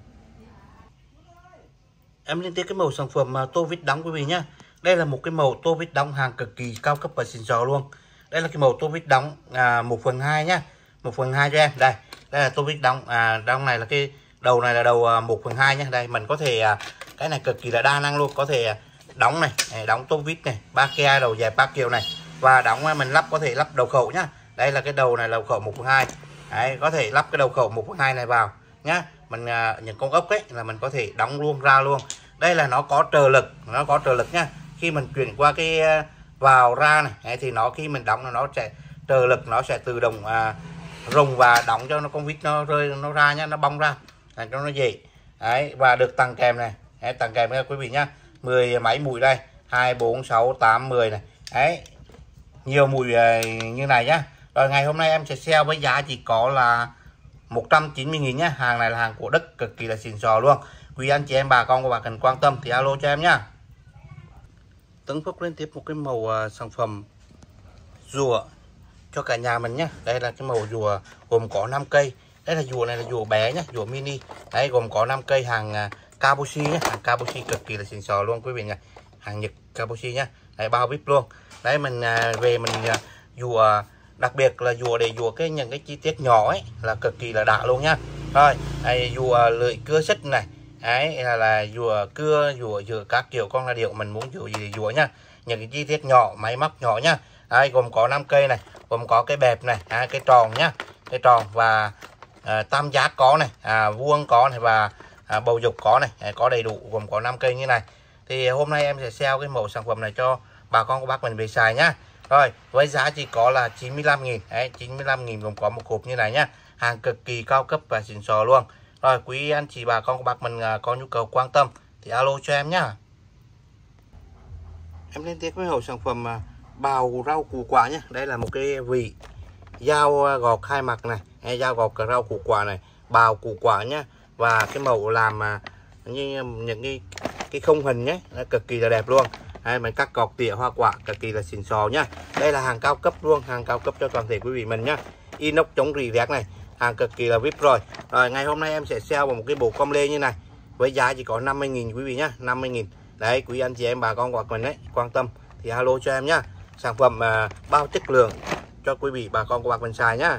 A: Em liên tiếp cái mẫu sản phẩm uh, tô vít đóng quý vị nhá. Đây là một cái mẫu tô vít đóng hàng cực kỳ cao cấp và xịn sò luôn. Đây là cái mẫu tô vít đóng à, một phần hai nhá. một phần hai cho em. Đây, đây là tô vít đóng. À, đóng này là cái đầu này là đầu à, một phần hai nhá. Đây mình có thể à, cái này cực kỳ là đa năng luôn, có thể à, đóng này, này, đóng tô vít này, ba ke đầu dài ba kiểu này, và đóng mình lắp có thể lắp đầu khẩu nhá. Đây là cái đầu này là đầu khẩu một phần hai. Đấy, có thể lắp cái đầu khẩu một phần hai này vào nhá. mình à, những con ốc ấy là mình có thể đóng luôn ra luôn. Đây là nó có trợ lực, nó có trợ lực nha. Khi mình chuyển qua cái vào ra này thì nó khi mình đóng là nó sẽ trợ lực, nó sẽ tự động à, rung và đóng cho nó con vít nó rơi nó ra nhá, nó bong ra làm cho nó dễ. Đấy, và được tặng kèm này. Đấy, tặng kèm nha quý vị nhá. mười máy mũi đây, hai bốn sáu tám mười này. Đấy. Nhiều mũi như này nhá. Rồi ngày hôm nay em sẽ sale với giá chỉ có là một trăm chín mươi nghìn nhá. Hàng này là hàng của Đức, cực kỳ là xịn sò luôn. Quý anh chị em bà con của bà cần quan tâm thì alo cho em nhá. Tấn Phúc lên tiếp một cái màu uh, sản phẩm rùa cho cả nhà mình nhá. Đây là cái màu rùa gồm có năm cây. Đây là rùa này là rùa bé nhá, rùa mini. Đấy, gồm có năm cây, hàng uh, Kabushi nhá, hàng Kabushi cực kỳ là xịn sò luôn quý vị nha. Hàng Nhật Kabushi nhá. Đấy, bao vip luôn. Đấy, mình uh, về mình uh, rùa uh, đặc biệt là rùa để rùa cái những cái chi tiết nhỏ ấy là cực kỳ là đã luôn nhá. Rồi, đây rùa lưỡi cưa xích này. Đấy là, là rùa cưa, rùa rùa các kiểu con là điều mình muốn rùa gì thì rùa nhá. Những cái chi tiết nhỏ, máy móc nhỏ nhá. Đây gồm có năm cây này, gồm có cái bẹp này, à, cái tròn nhá, cái tròn và à, tam giác có này, à, vuông có này và à, bầu dục có này, à, có đầy đủ, gồm có năm cây như này. Thì hôm nay em sẽ sale cái mẫu sản phẩm này cho bà con của bác mình về xài nhá. Rồi với giá chỉ có là chín mươi lăm nghìn. Đấy, chín mươi lăm nghìn gồm có một hộp như này nhá. Hàng cực kỳ cao cấp và xịn sò luôn. Rồi quý anh chị bà con của bác mình à, có nhu cầu quan tâm thì alo cho em nhá. Em lên tiếp với mẫu sản phẩm à, bào rau củ quả nhé. Đây là một cái vị dao gọt hai mặt này, hay dao gọt rau củ quả này, bào củ quả nhá. Và cái mẫu làm à, như những cái cái khung hình nhé, nó cực kỳ là đẹp luôn. Đây, mình cắt gọt tỉa hoa quả cực kỳ là xịn sò nhá. Đây là hàng cao cấp luôn, hàng cao cấp cho toàn thể quý vị mình nhá. Inox chống rỉ rét này, hàng cực kỳ là vip rồi. Rồi ngày hôm nay em sẽ sale vào một cái bộ com lê như này với giá chỉ có năm mươi nghìn quý vị nhá, năm mươi nghìn. Đấy, quý anh chị em bà con của mình đấy quan tâm thì alo cho em nhá. Sản phẩm à, bao chất lượng cho quý vị bà con của bác mình xài nhá.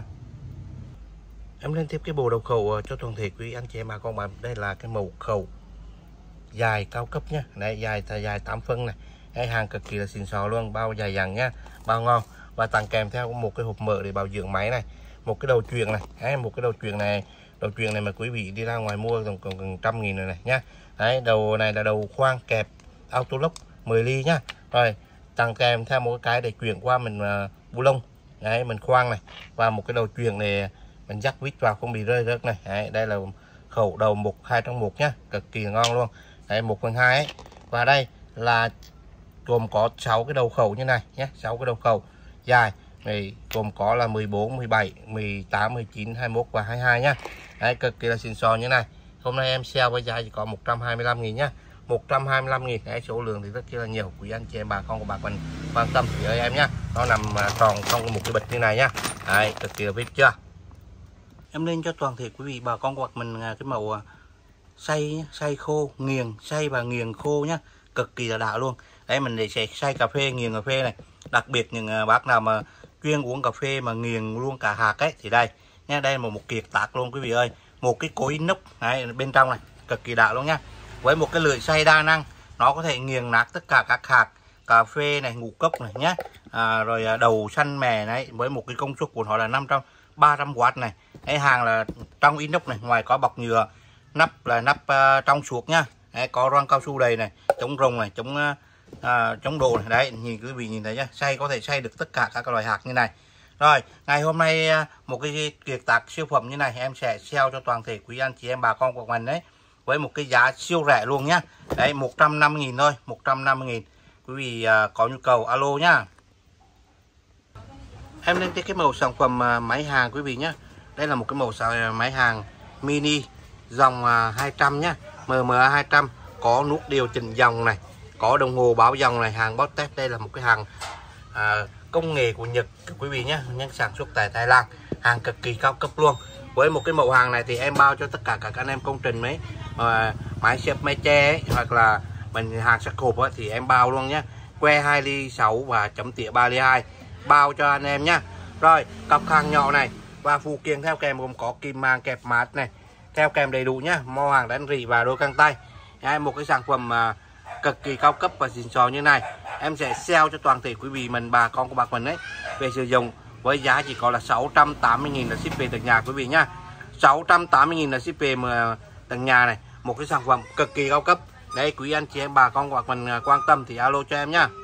A: Em lên tiếp cái bộ đầu khẩu cho toàn thể quý anh chị em bà con bạn. Đây là cái màu khẩu dài cao cấp nhá. Đấy, dài dài tám phân này. Đây, hàng cực kỳ là xịn sò luôn, bao dài dẳng nhá, bao ngon. Và tặng kèm theo một cái hộp mở để bảo dưỡng máy này, một cái đầu chuyền này. Đấy, một cái đầu chuyền này, đầu chuyền này mà quý vị đi ra ngoài mua còn gần trăm nghìn rồi này nhá. Đấy, đầu này là đầu khoang kẹp auto lock mười ly nhá. Rồi tặng kèm theo một cái để chuyển qua mình uh, bu lông. Đấy, mình khoang này và một cái đầu chuyền này mình dắt vít vào không bị rơi rớt này. Đấy, đây là khẩu đầu một hai trong một nhá, cực kỳ ngon luôn. Đấy, một phần hai ấy. Và đây là gồm có sáu cái đầu khẩu như này nhé, sáu cái đầu khẩu dài này, gồm có là mười bốn, mười bảy, mười tám, mười chín, hai mươi mốt và hai mươi hai nhá. Đấy, cực kỳ là xịn sò như này. Hôm nay em sale với giá chỉ có một trăm hai mươi lăm nghìn nhá. một trăm hai mươi lăm nghìn. Đấy, số lượng thì rất là nhiều. Quý anh chị em bà con của bà mình quan tâm thì ơi em nhá. Nó nằm tròn trong một cái bịch như này nhá. Đấy, cực kỳ là vip chưa. Em lên cho toàn thể quý vị bà con của mình cái màu xay xay khô, nghiền, xay và nghiền khô nhá, cực kỳ là đã luôn. Đấy, mình để sẽ xay cà phê, nghiền cà phê này. Đặc biệt những bác nào mà chuyên uống cà phê mà nghiền luôn cả hạt ấy thì đây nha, đây là một, một kiệt tác luôn quý vị ơi. Một cái cối inox này bên trong này, cực kỳ đã luôn nhá. Với một cái lưỡi xay đa năng, nó có thể nghiền nát tất cả các hạt cà phê này, ngũ cốc này nhá. À, rồi đầu xanh mè này, với một cái công suất của nó là năm trăm, ba trăm oát này. Cái hàng là trong inox này, ngoài có bọc nhựa, nắp là nắp uh, trong suốt nhá. Đấy, có răng cao su đầy này, chống rồng này, chống uh, À, chống đồ này. Đấy, nhìn quý vị nhìn thấy nhá, xay có thể xay được tất cả các loại hạt như này. Rồi ngày hôm nay một cái kiệt tác siêu phẩm như này em sẽ sale cho toàn thể quý anh chị em bà con của mình đấy với một cái giá siêu rẻ luôn nhá. Đấy, một trăm năm mươi nghìn thôi, một trăm năm mươi nghìn. Quý vị à, có nhu cầu alo nhá. Em lên cái mẫu sản phẩm à, máy hàng quý vị nhá. Đây là một cái mẫu sản máy hàng mini dòng à, hai trăm nhá, M M A hai trăm, có nút điều chỉnh dòng này, có đồng hồ báo dòng này, hàng bot test. Đây là một cái hàng à, công nghệ của Nhật quý vị nhé, nhưng sản xuất tại Thái Lan, hàng cực kỳ cao cấp luôn. Với một cái mẫu hàng này thì em bao cho tất cả các anh em công trình mấy à, máy xếp máy che ấy, hoặc là mình hàng sắc hộp ấy, thì em bao luôn nhé. Que hai ly sáu và chấm tỉa ba ly hai, bao cho anh em nhá. Rồi cặp hàng nhỏ này và phụ kiện theo kèm gồm có kim màng kẹp mát này, theo kèm đầy đủ nhá, mo hàng đánh rỉ và đôi găng tay. Đấy, một cái sản phẩm à, cực kỳ cao cấp và xịn sò như này em sẽ sale cho toàn thể quý vị mình bà con của bác mình đấy về sử dụng với giá chỉ có là sáu trăm tám mươi nghìn là ship về tận nhà quý vị nhá. sáu trăm tám mươi nghìn là ship về mà tận nhà này. Một cái sản phẩm cực kỳ cao cấp. Đấy, quý anh chị em bà con hoặc mình quan tâm thì alo cho em nhá.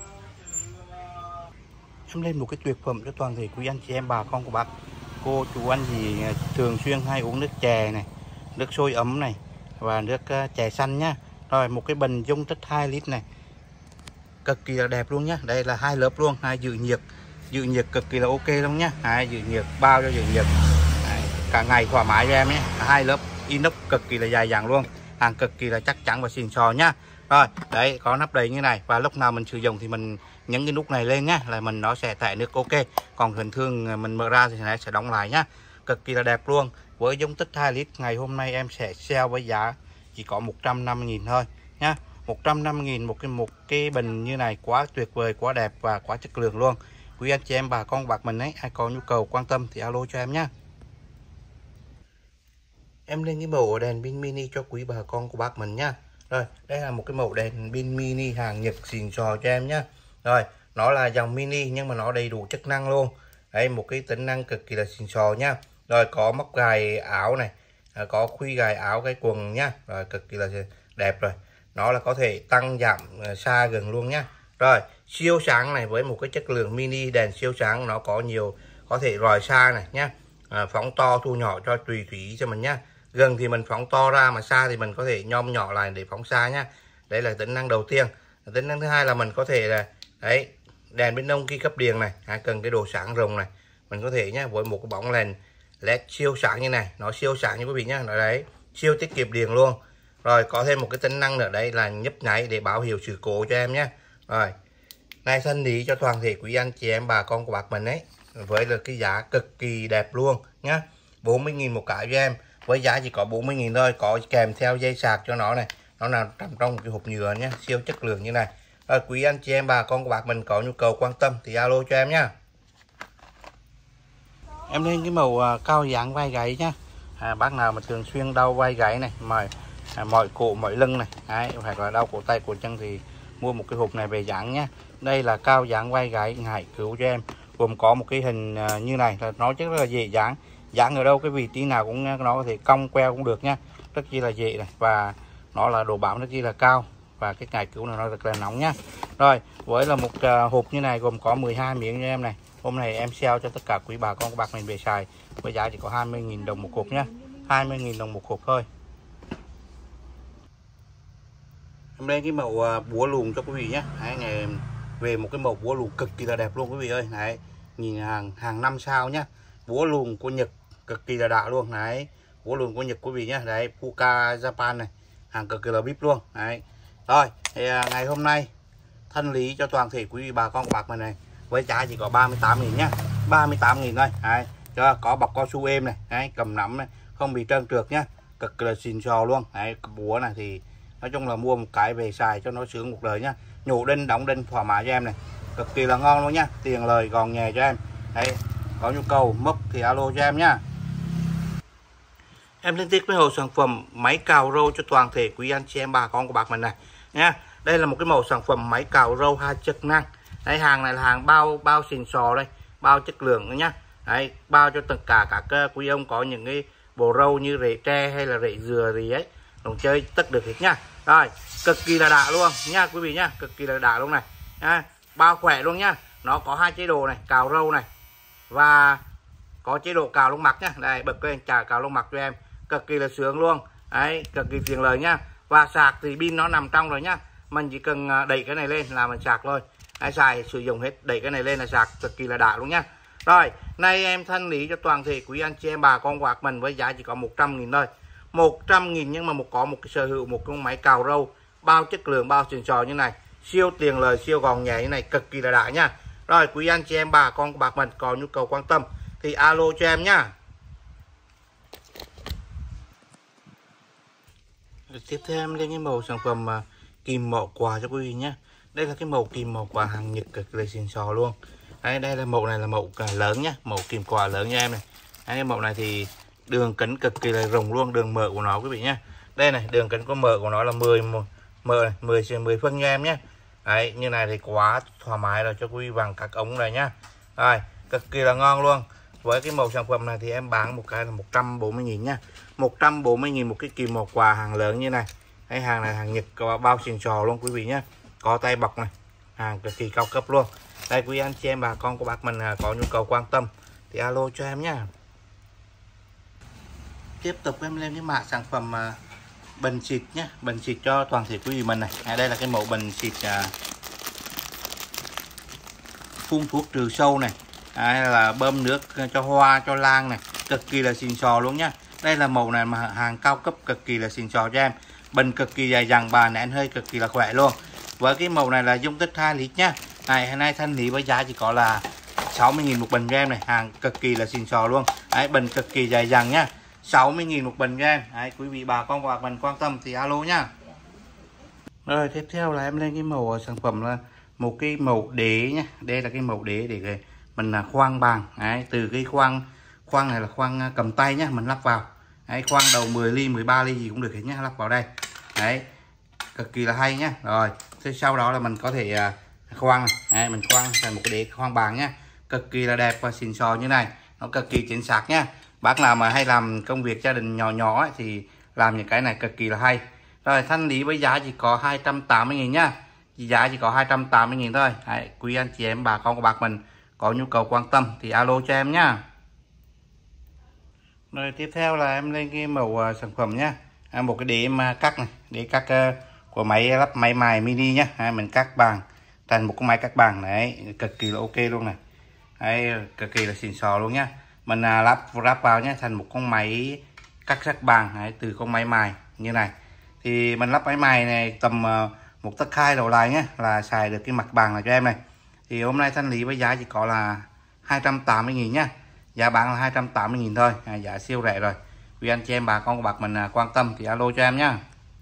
A: Em lên một cái tuyệt phẩm cho toàn thể quý anh chị em bà con của bác cô chú anh gì thường xuyên hay uống nước chè này, nước sôi ấm này và nước chè xanh nhá. Rồi một cái bình dung tích hai lít này, cực kỳ là đẹp luôn nhá. Đây là hai lớp luôn, hai dự nhiệt, dự nhiệt cực kỳ là ok luôn nhá. Hai dự nhiệt bao cho dự nhiệt cả ngày thoải mái cho em nhé. Hai lớp inox cực kỳ là dài dẳng luôn, hàng cực kỳ là chắc chắn và xịn sò nhá. Rồi đấy, có nắp đầy như này và lúc nào mình sử dụng thì mình nhấn cái nút này lên nhá, là mình nó sẽ thải nước ok. Còn thường thường mình mở ra thì nó sẽ đóng lại nhá. Cực kỳ là đẹp luôn. Với dung tích hai lít ngày hôm nay em sẽ sale với giá chỉ có một trăm năm mươi nghìn thôi nhá. một trăm năm mươi nghìn một cái một cái bình như này, quá tuyệt vời, quá đẹp và quá chất lượng luôn. Quý anh chị em bà con bạc mình ấy, ai có nhu cầu quan tâm thì alo cho em nhá. Em lên cái mẫu đèn pin mini cho quý bà con của bác mình nhá. Rồi, đây là một cái mẫu đèn pin mini hàng Nhật xịn sò cho em nhá. Rồi, nó là dòng mini nhưng mà nó đầy đủ chức năng luôn. Đây, một cái tính năng cực kỳ là xịn sò nhá. Rồi, có móc gài áo này, có khuy gài áo cái quần nhá. Rồi, cực kỳ là đẹp rồi. Nó là có thể tăng giảm xa gần luôn nhá. Rồi, siêu sáng này, với một cái chất lượng mini đèn siêu sáng, nó có nhiều có thể rọi xa này nhá. À, phóng to thu nhỏ cho tùy tùy ý cho mình nhá. Gần thì mình phóng to ra, mà xa thì mình có thể nhom nhỏ lại để phóng xa nhá. Đấy là tính năng đầu tiên. Tính năng thứ hai là mình có thể là đấy, đèn bên nông khi cấp điện này, à, cần cái độ sáng rồng này, mình có thể nhá, với một cái bóng đèn led siêu sáng như này, nó siêu sáng như quý vị nhá, nó đấy, siêu tiết kiệm điện luôn. Rồi có thêm một cái tính năng nữa đấy là nhấp nháy để báo hiệu sự cố cho em nhé. Rồi này, thân lý cho toàn thể quý anh chị em bà con của bác mình ấy, với là cái giá cực kỳ đẹp luôn nhá. bốn mươi nghìn một cái cho em, với giá chỉ có bốn mươi nghìn thôi, có kèm theo dây sạc cho nó này, nó nằm trong một cái hộp nhựa nhá, siêu chất lượng như này. Rồi quý anh chị em bà con của bác mình có nhu cầu quan tâm thì alo cho em nhá. Em lên cái màu uh, cao dáng vai gáy nhá. À, bác nào mà thường xuyên đau vai gáy này, mỏi à, mỏi cổ mỏi lưng này, đấy, hoặc là đau cổ tay cổ chân thì mua một cái hộp này về dáng nhá. Đây là cao dáng vai gáy Hải Cứu cho em, gồm có một cái hình uh, như này, là nó rất là dễ dáng, dáng ở đâu cái vị trí nào cũng nó có thể cong queo cũng được nhá, rất chi là dễ này, và nó là độ bám rất chi là cao, và cái Hải Cứu này nó rất là nóng nhá. Rồi với là một uh, hộp như này gồm có mười hai miếng cho em này. Hôm nay em sale cho tất cả quý bà con của bác mình về xài với giá chỉ có hai mươi nghìn đồng một hộp nhá, hai mươi nghìn đồng một hộp thôi. Em đây cái mẫu uh, búa luồng cho quý vị nhé. Đấy, ngày về một cái mẫu búa luồng cực kỳ là đẹp luôn quý vị ơi. Đấy, nhìn hàng hàng năm sao nhá. Búa luồng của Nhật cực kỳ là đã luôn. Đấy, búa luồng của Nhật quý vị nhé. Đấy, Fuka Japan này, hàng cực kỳ là bíp luôn. Đấy. Rồi, thì uh, ngày hôm nay thân lý cho toàn thể quý vị bà con của bác mình này với giá chỉ có ba mươi tám nghìn nhá, ba mươi tám nghìn thôi. Đấy, cho có bọc cao su êm này, đấy, cầm nắm này, không bị trơn trượt nhá, cực kỳ là xịn sò luôn. Đấy, búa này thì nói chung là mua một cái về xài cho nó sướng một đời nhá, nhổ đinh đóng đinh thoải mái cho em này, cực kỳ là ngon luôn nhá, tiền lời gòn nhẹ cho em. Đấy, có nhu cầu mốc thì alo cho em nhá. Em liên tiếp với mẫu sản phẩm máy cào râu cho toàn thể quý anh chị em bà con của bác mình này nha. Đây là một cái mẫu sản phẩm máy cào râu hai chức năng. Đấy, hàng này là hàng bao bao xịn sò đây, bao chất lượng nữa nhá. Đấy, bao cho tất cả các quý ông có những cái bộ râu như rễ tre hay là rễ dừa gì ấy, đồng chơi tất được hết nhá. Rồi, cực kỳ là đã luôn nha quý vị nhá, cực kỳ là đã luôn này. À, bao khỏe luôn nhá. Nó có hai chế độ này, cào râu này và có chế độ cào lông mặt nhá. Đây, bật lên chà cào lông mặt cho em, cực kỳ là sướng luôn. Đấy, cực kỳ tiền lời nhá. Và sạc thì pin nó nằm trong rồi nhá. Mình chỉ cần đẩy cái này lên là mình sạc thôi. Ai xài sử dụng hết, đẩy cái này lên là sạc, cực kỳ là đã luôn nhá. Rồi, nay em thanh lý cho toàn thể quý anh chị em bà con quạt mình với giá chỉ có một trăm nghìn thôi. một trăm nghìn nhưng mà một có một cái sở hữu một con máy cào râu bao chất lượng, bao xịn sò như này, siêu tiền lời, siêu gòn nhẹ như này, cực kỳ là đã nhá. Rồi, quý anh chị em bà con bạc mình có nhu cầu quan tâm thì alo cho em nhá. Tiếp theo em lên cái mẫu sản phẩm mà kìm mỏ quà cho quý vị nhé. Đây là cái mẫu kìm mỏ quà hàng Nhật cực kỳ xịn sò luôn. Đây, đây là mẫu này là mẫu cả lớn nhá, mẫu kìm quà lớn nha em này. Đây, cái mẫu này thì đường kính cực kỳ là rộng luôn, đường mở của nó quý vị nhé. Đây này, đường kính có mở của nó là mười mở này, mười mười phân nha em nhé. Đấy, như này thì quá thoải mái rồi cho quý vị bằng các ống này nhá. Rồi, cực kỳ là ngon luôn. Với cái mẫu sản phẩm này thì em bán một cái là một trăm bốn mươi nghìn nha, một trăm bốn mươi nghìn một cái kìm một quà hàng lớn như này. Cái hàng này hàng Nhật có bao xịn sò luôn quý vị nhé, có tay bọc này, hàng cực kỳ cao cấp luôn. Đây quý anh chị em bà con của bác mình có nhu cầu quan tâm thì alo cho em nhá. Tiếp tục em lên cái mã sản phẩm uh, bình xịt nhé, bình xịt cho toàn thể quý vị mình này. À, đây là cái mẫu bình xịt uh, phun thuốc trừ sâu này, à, là bơm nước cho hoa cho lan này, cực kỳ là xịn sò luôn nhá. Đây là mẫu này mà hàng cao cấp, cực kỳ là xịn sò cho em. Bình cực kỳ dài dẳng, bà nén hơi cực kỳ là khỏe luôn. Với cái mẫu này là dung tích hai lít nhá. Này hôm nay thanh lý với giá chỉ có là sáu mươi nghìn một bình cho em này, hàng cực kỳ là xịn sò luôn. Đấy, bình cực kỳ dài dẳng nhá, sáu mươi nghìn một bình cho em. Đấy, quý vị bà con và bạn mình quan tâm thì alo nhá. Rồi tiếp theo là em lên cái mẫu sản phẩm là một cái mẫu đế nhá. Đây là cái mẫu đế để mình là khoang bàn. Đấy, từ cái khoang khoang này là khoang cầm tay nhá, mình lắp vào. Đấy, khoang đầu mười ly mười ba ly gì cũng được hết nhá, lắp vào đây. Đấy, cực kỳ là hay nhá. Rồi thế sau đó là mình có thể uh, khoang này. Đấy, mình khoang thành một cái đế khoang bàn nhá, cực kỳ là đẹp và xịn sò như này, nó cực kỳ chính xác nhá. Bác nào mà hay làm công việc gia đình nhỏ nhỏ ấy, thì làm những cái này cực kỳ là hay. Rồi thanh lý với giá chỉ có hai trăm tám mươi nghìn nhá, giá chỉ có hai trăm tám mươi nghìn thôi. Đấy, quý anh chị em bà con của bác mình có nhu cầu quan tâm thì alo cho em nhá. Rồi tiếp theo là em lên cái mẫu uh, sản phẩm nhá, à, một cái đế mà cắt này, đế cắt uh, của máy lắp máy mài mini nhá. À, mình cắt bàn thành một cái máy cắt bàn này, cực kỳ là ok luôn này. Đấy, cực kỳ là xịn sò luôn nhá. Mình uh, lắp lắp vào nhá thành một con máy cắt sắc bàn. Đấy, từ con máy mài như này thì mình lắp máy mài này tầm uh, một tấc hai đầu lại nhá, là xài được cái mặt bàn này cho em này. Thì hôm nay thanh lý với giá chỉ có là hai trăm tám mươi nghìn nhá, giá bán là hai trăm tám mươi nghìn thôi, à, giá siêu rẻ rồi. Vì anh chị em bà con của bác mình à, quan tâm thì alo cho em nhá.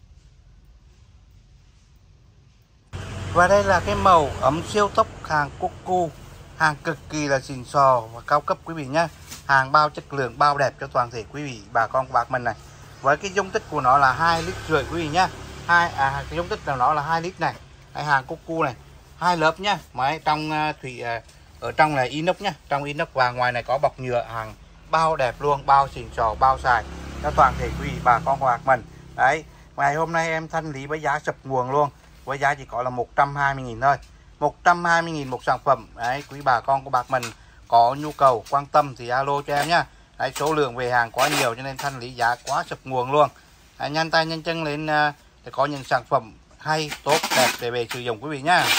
A: Và đây là cái màu ấm siêu tốc hàng Cuckoo, hàng cực kỳ là xịn sò và cao cấp quý vị nhá, hàng bao chất lượng bao đẹp cho toàn thể quý vị bà con của bác mình này. Với cái dung tích của nó là hai lít rưỡi quý vị nhá, hai à, cái dung tích của nó là hai lít này. Cái hàng Cuckoo này hai lớp nhá, máy trong uh, thủy uh, ở trong là inox nhá, trong inox và ngoài này có bọc nhựa, hàng bao đẹp luôn, bao xịn sò, bao xài cho toàn thể quý vị bà con của bác mình. Đấy, ngày hôm nay em thanh lý với giá sập nguồn luôn, với giá chỉ có là một trăm hai mươi nghìn thôi, một trăm hai mươi nghìn một sản phẩm. Đấy, quý bà con của bác mình có nhu cầu quan tâm thì alo cho em nhá. Đấy, số lượng về hàng quá nhiều cho nên thanh lý giá quá sập nguồn luôn. Đấy, nhanh tay nhanh chân lên uh, để có những sản phẩm hay tốt đẹp để về sử dụng quý vị nhá.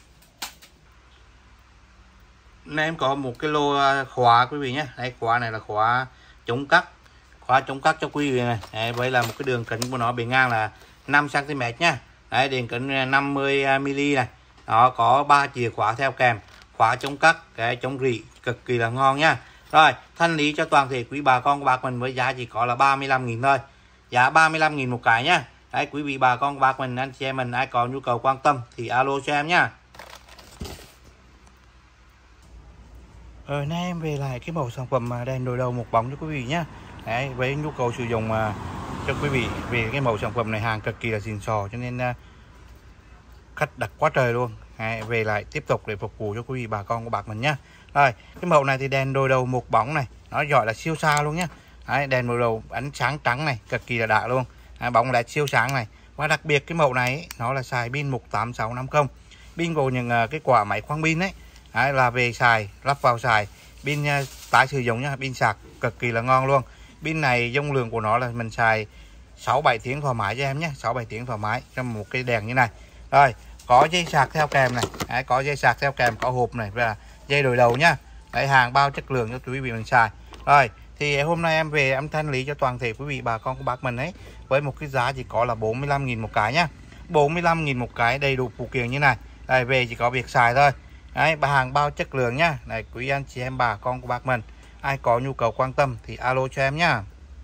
A: Nên em có một cái lô khóa quý vị nhé. Đây, khóa này là khóa chống cắt, khóa chống cắt cho quý vị này. Đấy, với là một cái đường kính của nó bề ngang là năm xăng ti mét nhá. Đấy, đường kính năm mươi mi li này. Nó có ba chìa khóa theo kèm, khóa chống cắt, cái chống rỉ, cực kỳ là ngon nhá. Rồi, thanh lý cho toàn thể quý bà con của bác mình với giá chỉ có là ba mươi lăm nghìn thôi. Giá ba mươi lăm nghìn một cái nhá. Đấy, quý vị bà con của bác mình, anh chị em mình ai có nhu cầu quan tâm thì alo cho em nhá. Rồi nay em về lại cái mẫu sản phẩm đèn đổi đầu một bóng cho quý vị nhé. Đấy, với nhu cầu sử dụng uh, cho quý vị về cái mẫu sản phẩm này, hàng cực kỳ là xịn sò cho nên uh, khách đặt quá trời luôn. Đấy, về lại tiếp tục để phục vụ cho quý vị bà con của bác mình nhé. Rồi cái mẫu này thì đèn đổi đầu một bóng này, nó gọi là siêu xa luôn nhé. Đấy, đèn đổi đầu ánh sáng trắng này, cực kỳ là đã luôn. Đấy, bóng led siêu sáng này, và đặc biệt cái mẫu này ấy, nó là xài pin một tám sáu năm không, pin của những uh, cái quả máy khoang pin đấy. Đấy, là về xài lắp vào xài pin uh, tái sử dụng nhá, pin sạc cực kỳ là ngon luôn. Pin này dung lượng của nó là mình xài sáu bảy tiếng thoải mái cho em nhé, sáu bảy tiếng thoải mái trong một cái đèn như này. Rồi có dây sạc theo kèm này. Đấy, có dây sạc theo kèm, có hộp này và dây đổi đầu nhá. Đấy, hàng bao chất lượng cho quý vị mình xài. Rồi thì hôm nay em về em thanh lý cho toàn thể quý vị bà con của bác mình ấy với một cái giá chỉ có là bốn mươi lăm nghìn một cái nhá, bốn mươi lăm nghìn một cái, đầy đủ phụ kiện như này. Đây, về chỉ có việc xài thôi. Đấy, bà hàng bao chất lượng nhá. Này, quý anh chị em bà con của bác mình ai có nhu cầu quan tâm thì alo cho em nhá.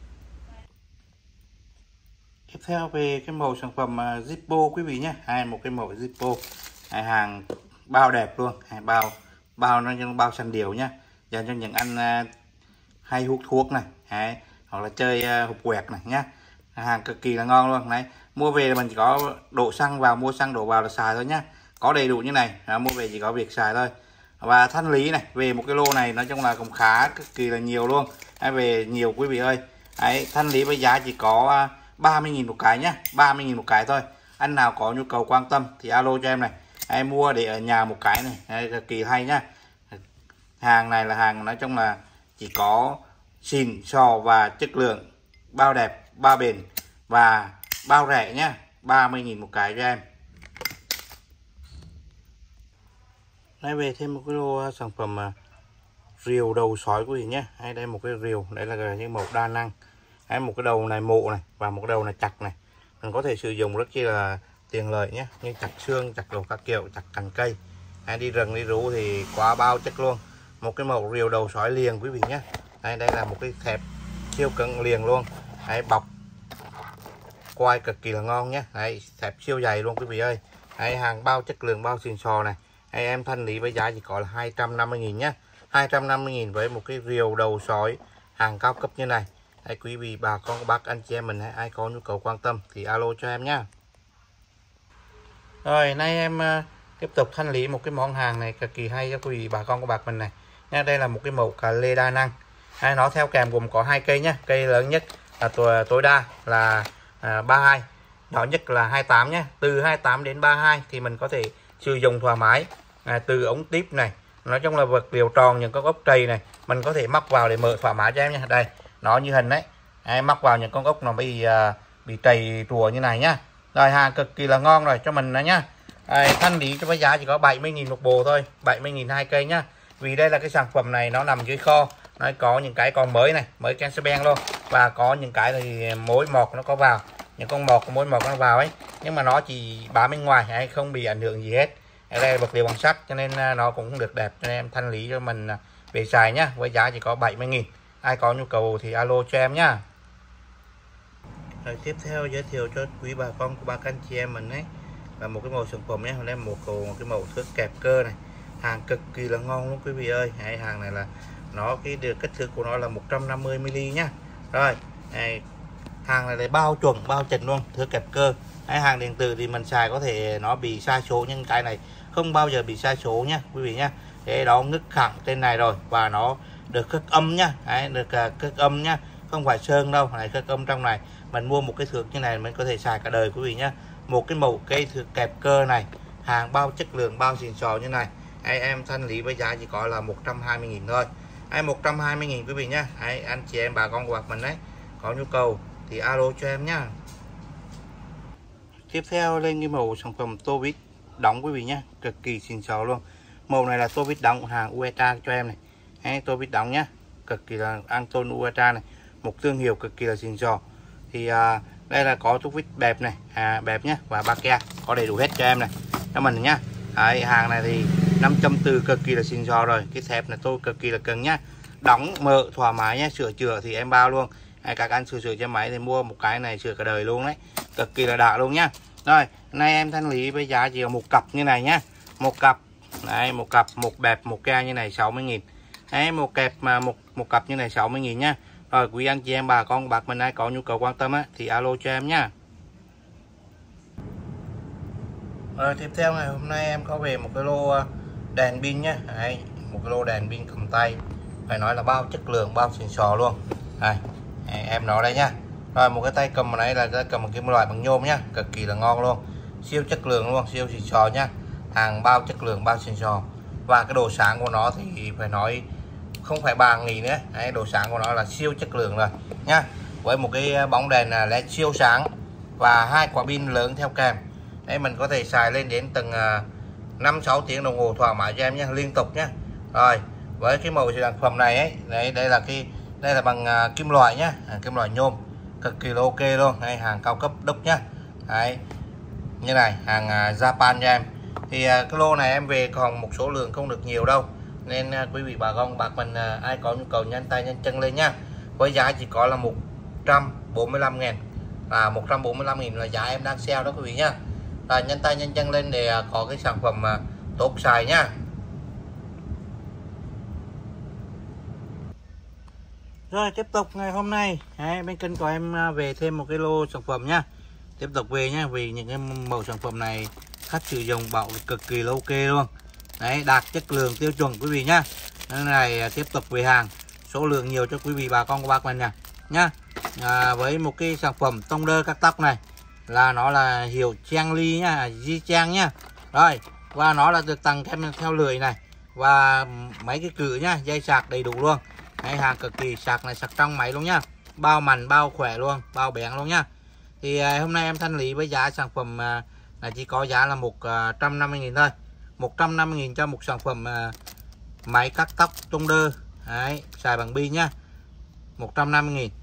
A: Tiếp theo về cái mẫu sản phẩm uh, Zippo quý vị nhé. Hai một cái mẫu Zippo, hai hàng bao đẹp luôn, hai bao bao nó như bao sành điệu nhá, dành cho những anh uh, hay hút thuốc này, đấy, hoặc là chơi uh, hộp quẹt này nhá. Hàng cực kỳ là ngon luôn. Đấy, mua về là mình chỉ có đổ xăng vào, mua xăng đổ vào là xài thôi nhá, có đầy đủ như này. À, mua về chỉ có việc xài thôi. Và thanh lý này về một cái lô này nói chung là cũng khá cực kỳ là nhiều luôn. Hay về nhiều quý vị ơi. Đấy, thanh lý với giá chỉ có ba mươi nghìn một cái nhá, ba mươi nghìn một cái thôi. Anh nào có nhu cầu quan tâm thì alo cho em này. Em mua để ở nhà một cái này. Đấy, cực kỳ hay nhá. Hàng này là hàng nói chung là chỉ có xịn sò và chất lượng, bao đẹp, bao bền và bao rẻ nhá, ba mươi nghìn một cái cho em. Đây về thêm một cái lô sản phẩm rìu đầu sói quý vị nhé. Hay đây một cái rìu, đây là cái màu đa năng. Hay một cái đầu này mộ này và một cái đầu này chặt này. Mình có thể sử dụng rất chi là tiện lợi nhé, như chặt xương, chặt đồ các kiểu, chặt cành cây. Hay đi rừng đi rú thì quá bao chất luôn. Một cái màu rìu đầu sói liền quý vị nhé. Đây đây là một cái thẹp siêu cứng liền luôn. Đấy, bọc quai cực kỳ là ngon nhé. Đấy, thẹp siêu dày luôn quý vị ơi. Đấy, hàng bao chất lượng, bao xịn sò này. Hay em thanh lý với giá chỉ có là hai trăm năm mươi nghìn nhé. hai trăm năm mươi nghìn với một cái rìu đầu sói hàng cao cấp như này. Hay quý vị bà con bác anh chị em mình hay ai có nhu cầu quan tâm thì alo cho em nhé. Rồi nay em uh, tiếp tục thanh lý một cái món hàng này cực kỳ hay cho quý vị bà con của bác mình này nha. Đây là một cái mẫu cà lê đa năng. Hay nó theo kèm gồm có hai cây nhé. Cây lớn nhất là tối, tối đa là uh, ba mươi hai, nhỏ nhất là hai mươi tám nhé. Từ hai mươi tám đến ba mươi hai thì mình có thể sử dụng thoải mái. À, từ ống tiếp này, nói chung là vật liệu tròn, những con ốc trầy này mình có thể mắc vào để mở thoải mái cho em nha. Đây nó như hình đấy, à, mắc vào những con ốc nó bị uh, bị trầy rùa như này nhá. Rồi hàng cực kỳ là ngon rồi cho mình đó nhá. À, thanh lý cho với giá chỉ có bảy mươi nghìn một bộ thôi, bảy mươi nghìn hai cây nhá. Vì đây là cái sản phẩm này nó nằm dưới kho, nó có những cái còn mới này, mới can ben luôn, và có những cái thì mối mọt nó có vào, những con mọt mối mọt nó vào ấy, nhưng mà nó chỉ bám bên ngoài hay không bị ảnh hưởng gì hết. Đây là vật liệu bằng sắt cho nên nó cũng không được đẹp, cho nên em thanh lý cho mình về xài nhá, với giá chỉ có bảy mươi nghìn. Ai có nhu cầu thì alo cho em nhá. Rồi tiếp theo giới thiệu cho quý bà con của ba anh chị em mình ấy là một cái mẫu sản phẩm nhé. Đây một, một cái mẫu thước kẹp cơ này, hàng cực kỳ là ngon luôn quý vị ơi. Hay hàng này là nó cái được kích thước của nó là một trăm năm mươi mi li mét nhá. Rồi này, hàng này là bao chuẩn bao chỉnh luôn, thước kẹp cơ. Hay hàng điện tử thì mình xài có thể nó bị sai số, nhưng cái này không bao giờ bị sai số nhá quý vị nhá. Thế đó ngứt khẳng trên này rồi, và nó được khắc âm nhá. Đấy, được uh, khắc âm nhá, không phải sơn đâu, này khắc âm trong này. Mình mua một cái thước như này mình có thể xài cả đời quý vị nhá. Một cái mẫu cây thước kẹp cơ này, hàng bao chất lượng, bao xịn sò như này. Hay em thanh lý với giá chỉ có là một trăm hai mươi nghìn thôi. Hay một trăm hai mươi nghìn quý vị nhá. Hay anh chị em bà con của bạn mình đấy có nhu cầu thì alo cho em nhá. Tiếp theo lên cái mẫu sản phẩm tô vít đóng quý vị nhé, cực kỳ xịn sò luôn. Màu này là tô vít đóng hàng Ultra cho em này. Hay tô vít đóng nhá, cực kỳ là Anton Ultra này, một thương hiệu cực kỳ là xịn sò. Thì à, đây là có tô vít bẹp này, à, bẹp nhá, và ba ke có đầy đủ hết cho em này cho mình nhá. Đấy, hàng này thì năm trăm từ cực kỳ là xịn sò rồi. Cái thép này tôi cực kỳ là cứng nhá, đóng mở thoải mái nhá, sửa chữa thì em bao luôn. Hay các anh sửa sửa cho máy thì mua một cái này sửa cả đời luôn đấy, cực kỳ là đã luôn nhá. Rồi nay em thanh lý với giá chỉ có một cặp như này nhá, một cặp đấy, một cặp một bẹp một ke như này sáu mươi nghìn. Đấy, một kẹp mà một một cặp như này sáu mươi nghìn nhá. Rồi quý anh chị em bà con bạc mình ai có nhu cầu quan tâm á thì alo cho em nhá. Rồi tiếp theo ngày hôm nay em có về một cái lô đèn pin nhá. Đấy, một cái lô đèn pin cầm tay, phải nói là bao chất lượng, bao xịn sò luôn. Đây em nói đây nhá. Rồi một cái tay cầm ở đây là cái cầm một cái loại bằng nhôm nhá, cực kỳ là ngon luôn, siêu chất lượng luôn, siêu xịn sò nhá, hàng bao chất lượng, bao xịn sò. Và cái độ sáng của nó thì phải nói không phải bàn nghỉ nữa. Đấy, độ sáng của nó là siêu chất lượng rồi nhá, với một cái bóng đèn led siêu sáng và hai quả pin lớn theo kèm. Đấy, mình có thể xài lên đến từng năm sáu tiếng đồng hồ thoải mái cho em nhé, liên tục nhé. Rồi với cái mẫu sản phẩm này ấy, đấy đây là cái đây là bằng uh, kim loại nhá, à, kim loại nhôm cực kỳ là ok luôn. Đây, hàng cao cấp đúc nhá. Đấy, như này hàng uh, Japan cho em. Thì uh, cái lô này em về còn một số lượng không được nhiều đâu, nên uh, quý vị bà con bạc mình uh, ai có nhu cầu nhanh tay nhanh chân lên nhá. Với giá chỉ có là một trăm bốn mươi lăm ngàn, và một trăm bốn mươi lăm nghìn là giá em đang sale đó quý vị nhá. Và nhanh tay nhanh chân lên để uh, có cái sản phẩm uh, tốt xài nhá. Rồi tiếp tục ngày hôm nay đấy, bên kênh của em về thêm một cái lô sản phẩm nhá. Tiếp tục về nhá, vì những cái mẫu sản phẩm này khách sử dụng bảo cực kỳ là ok luôn. đấy, đạt chất lượng tiêu chuẩn quý vị nhá. Cái này tiếp tục về hàng, số lượng nhiều cho quý vị bà con của bác mình nè nhá. À, với một cái sản phẩm tông đơ cắt tóc này là nó là hiệu Trang Ly nhá, Di Trang nhá. Rồi, và nó là được tặng kèm theo lưỡi này và mấy cái cử nhá, dây sạc đầy đủ luôn. Đấy, hàng cực kỳ sạc này, sạc trong máy luôn nhá, bao mặn bao khỏe luôn, bao bén luôn nhá. Thì à, hôm nay em thanh lý với giá sản phẩm à, là chỉ có giá là một trăm năm mươi nghìn thôi, một trăm năm mươi nghìn cho một sản phẩm à, máy cắt tóc tông đơ. Đấy, xài bằng pin nhá, một trăm năm mươi nghìn.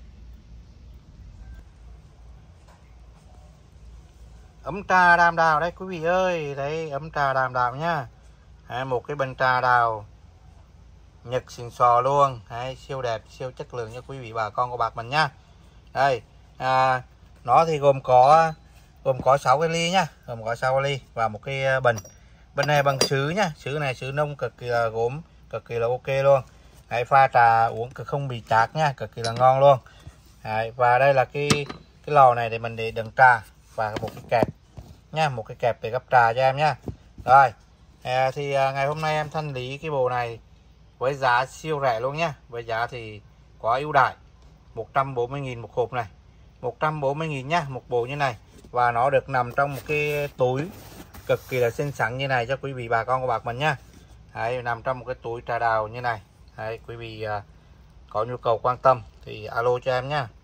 A: Ấm trà đàm đào đấy quý vị ơi, đấy ấm trà đàm đào nhá. Đấy, một cái bình trà đào Nhật xịn sò luôn. Đấy, siêu đẹp, siêu chất lượng cho quý vị bà con của bác mình nhá. Đây, à, nó thì gồm có gồm có sáu cái ly nhá, gồm có sáu cái ly và một cái bình. Bình này bằng sứ nhá, sứ này sứ nông cực kỳ là gốm, cực kỳ là ok luôn. Đấy, pha trà uống cực không bị chát nhá, cực kỳ là ngon luôn. Đấy, và đây là cái cái lò này để mình để đựng trà và một cái kẹp nha, một cái kẹp để gấp trà cho em nhá. Rồi, à, thì à, ngày hôm nay em thanh lý cái bộ này với giá siêu rẻ luôn nhá, với giá thì quá ưu đãi, một trăm bốn mươi nghìn một hộp này, một trăm bốn mươi nghìn nhá, một bộ như này. Và nó được nằm trong một cái túi cực kỳ là xinh xắn như này cho quý vị bà con của bác mình nhá. Đấy, nằm trong một cái túi trà đào như này. Đấy, quý vị à, có nhu cầu quan tâm thì alo cho em nhá.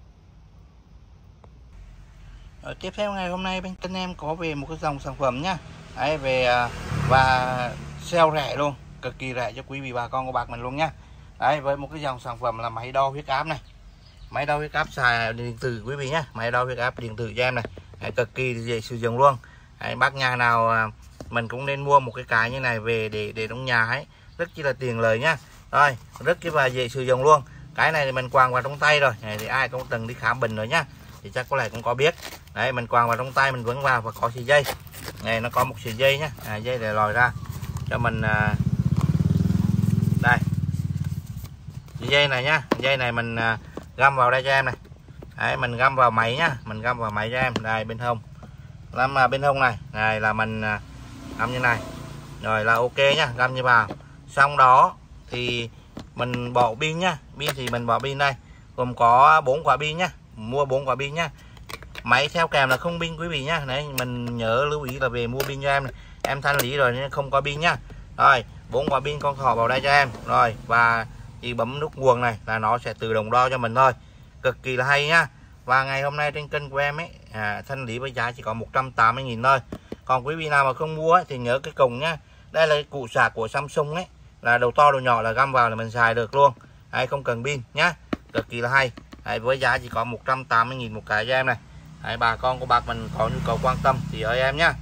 A: Ở tiếp theo ngày hôm nay bên kênh em có về một cái dòng sản phẩm nhá. Đấy, về à, và sale rẻ luôn, cực kỳ rẻ cho quý vị bà con của bác mình luôn nhá. Đấy, với một cái dòng sản phẩm là máy đo huyết áp này, máy đo huyết áp xài điện tử quý vị nhá, máy đo huyết áp điện tử cho em này. Đấy, cực kỳ dễ sử dụng luôn. Đấy, bác nhà nào à, mình cũng nên mua một cái cái như này về để để trong nhà ấy, rất chi là tiền lời nhá. Rồi, rất chi là dễ sử dụng luôn. Cái này thì mình quàng vào trong tay rồi. Đấy, thì ai cũng từng đi khám bệnh rồi nhá, thì chắc có lẽ cũng có biết. Đấy, mình quàng vào trong tay, mình quấn vào và có sợi dây này, nó có một sợi dây nhá, à, dây để lòi ra cho mình. À, đây dây này nhá, dây này mình à, găm vào đây cho em này. Đấy, mình găm vào máy nhá, mình găm vào máy cho em. Đây bên hông, làm à, bên hông này này là mình à, găm như này rồi là ok nhá, găm như vào. Xong đó thì mình bỏ pin nhá, pin thì mình bỏ pin đây, gồm có bốn quả pin nhá, mua bốn quả pin nhá. Máy theo kèm là không pin quý vị nhá. Đấy, mình nhớ lưu ý là về mua pin cho em này. Em thanh lý rồi nên không có pin nhá. Rồi, bốn quả pin con thỏ vào đây cho em. Rồi, và chỉ bấm nút nguồn này là nó sẽ tự động đo cho mình thôi. Cực kỳ là hay nhá. Và ngày hôm nay trên kênh của em ấy à, thanh lý với giá chỉ có một trăm tám mươi nghìn thôi. Còn quý vị nào mà không mua ấy, thì nhớ cái cổng nhá. Đây là cái cụ sạc của Samsung ấy, là đầu to đầu nhỏ là găm vào là mình xài được luôn. Đấy, không cần pin nhá. Cực kỳ là hay. Đấy, với giá chỉ có một trăm tám mươi nghìn một cái cho em này. Đấy, bà con của bác mình có nhu cầu quan tâm thì ơi em nhá.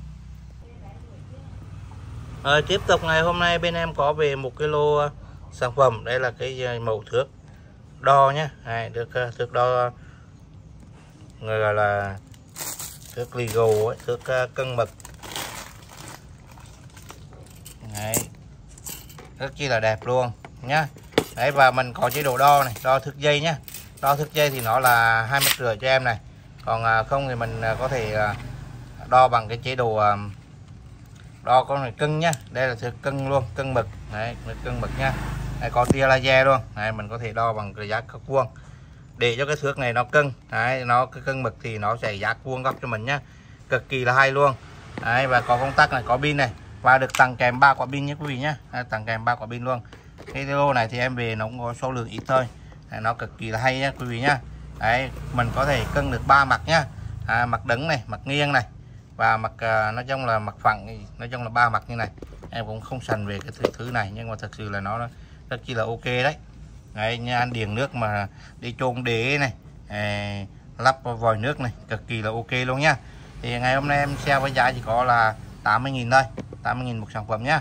A: Rồi, tiếp tục ngày hôm nay bên em có về một cái lô sản phẩm. Đây là cái mẫu thước đo nhá. Đây, được thước đo người gọi là thước legal ấy, thước cân mực. Đấy, rất chi là đẹp luôn nhá. Đấy, và mình có chế độ đo này, đo thước dây nhá. Đo thước dây thì nó là hai mét rưỡi cho em này. Còn không thì mình có thể đo bằng cái chế độ đo con này cân nhá. Đây là thước cân luôn, cân mực. Đấy, cân mực nhá. Đây, có tia laser luôn. Đấy, mình có thể đo bằng cái giác vuông để cho cái thước này nó cân. Đấy, nó cái cân mực thì nó sẽ giác vuông góc cho mình nhá. Cực kỳ là hay luôn. Đấy, và có công tắc này, có pin này và được tặng kèm ba quả pin nhé quý vị nhá. Đấy, tặng kèm ba quả pin luôn. Cái lô này thì em về nó cũng có số lượng ít thôi. Đấy, nó cực kỳ là hay nhá quý vị nhá. Đấy, mình có thể cân được ba mặt nhá. À, mặt đứng này, mặt nghiêng này và mặt uh, nói chung là mặt phẳng, nói chung là ba mặt như này. Em cũng không sành về cái thứ, thứ này nhưng mà thật sự là nó rất chi là ok đấy. Đấy, như ăn điền nước mà đi chôn đế này, à, lắp vòi nước này, cực kỳ là ok luôn nhá. Thì ngày hôm nay em sale với giá chỉ có là tám mươi nghìn thôi, tám mươi nghìn một sản phẩm nhá.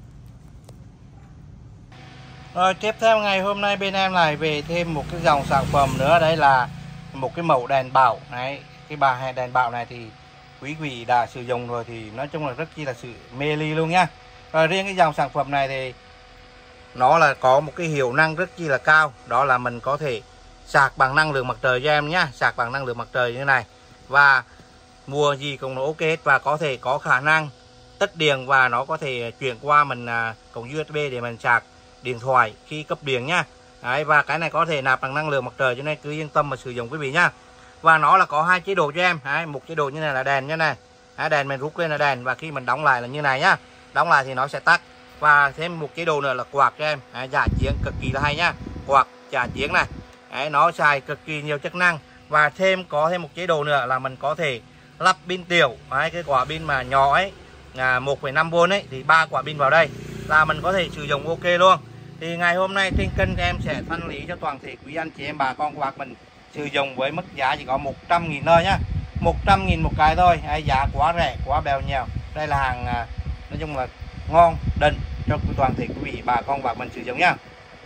A: Rồi, tiếp theo ngày hôm nay bên em lại về thêm một cái dòng sản phẩm nữa. Đấy là một cái mẫu đèn bảo. Đấy, cái bà đèn bảo này thì quý vị đã sử dụng rồi thì nói chung là rất chi là sự mê ly luôn nhá. Rồi, riêng cái dòng sản phẩm này thì nó là có một cái hiệu năng rất chi là cao. Đó là mình có thể sạc bằng năng lượng mặt trời cho em nhá. Sạc bằng năng lượng mặt trời như này. Và mua gì cũng là ok hết. Và có thể có khả năng tất điện và nó có thể chuyển qua mình à, cổng u ét bê để mình sạc điện thoại khi cấp điện nhá. Đấy, và cái này có thể nạp bằng năng lượng mặt trời, cho nên cứ yên tâm mà sử dụng quý vị nhá. Và nó là có hai chế độ cho em. Đấy, một chế độ như này là đèn như này. Đấy, đèn mình rút lên là đèn, và khi mình đóng lại là như này nhá. Đóng lại thì nó sẽ tắt. Và thêm một chế độ nữa là quạt cho em. Đấy, giả chiến cực kỳ là hay nhá. Quạt giả chiến này. Đấy, nó xài cực kỳ nhiều chức năng. Và thêm có thêm một chế độ nữa là mình có thể lắp pin tiểu. Đấy, cái quả pin mà nhỏ ấy, à, một phẩy năm vôn ấy, thì ba quả pin vào đây là mình có thể sử dụng ok luôn. Thì ngày hôm nay trên kênh em sẽ thanh lý cho toàn thể quý anh chị em bà con của bác mình sử dụng với mức giá chỉ có một trăm nghìn thôi nhá. một trăm nghìn một cái thôi. Đấy, giá quá rẻ, quá bèo nhèo. Đây là hàng à, nói chung là ngon, đỉnh cho toàn thể quý vị bà con bác mình sử dụng nhá.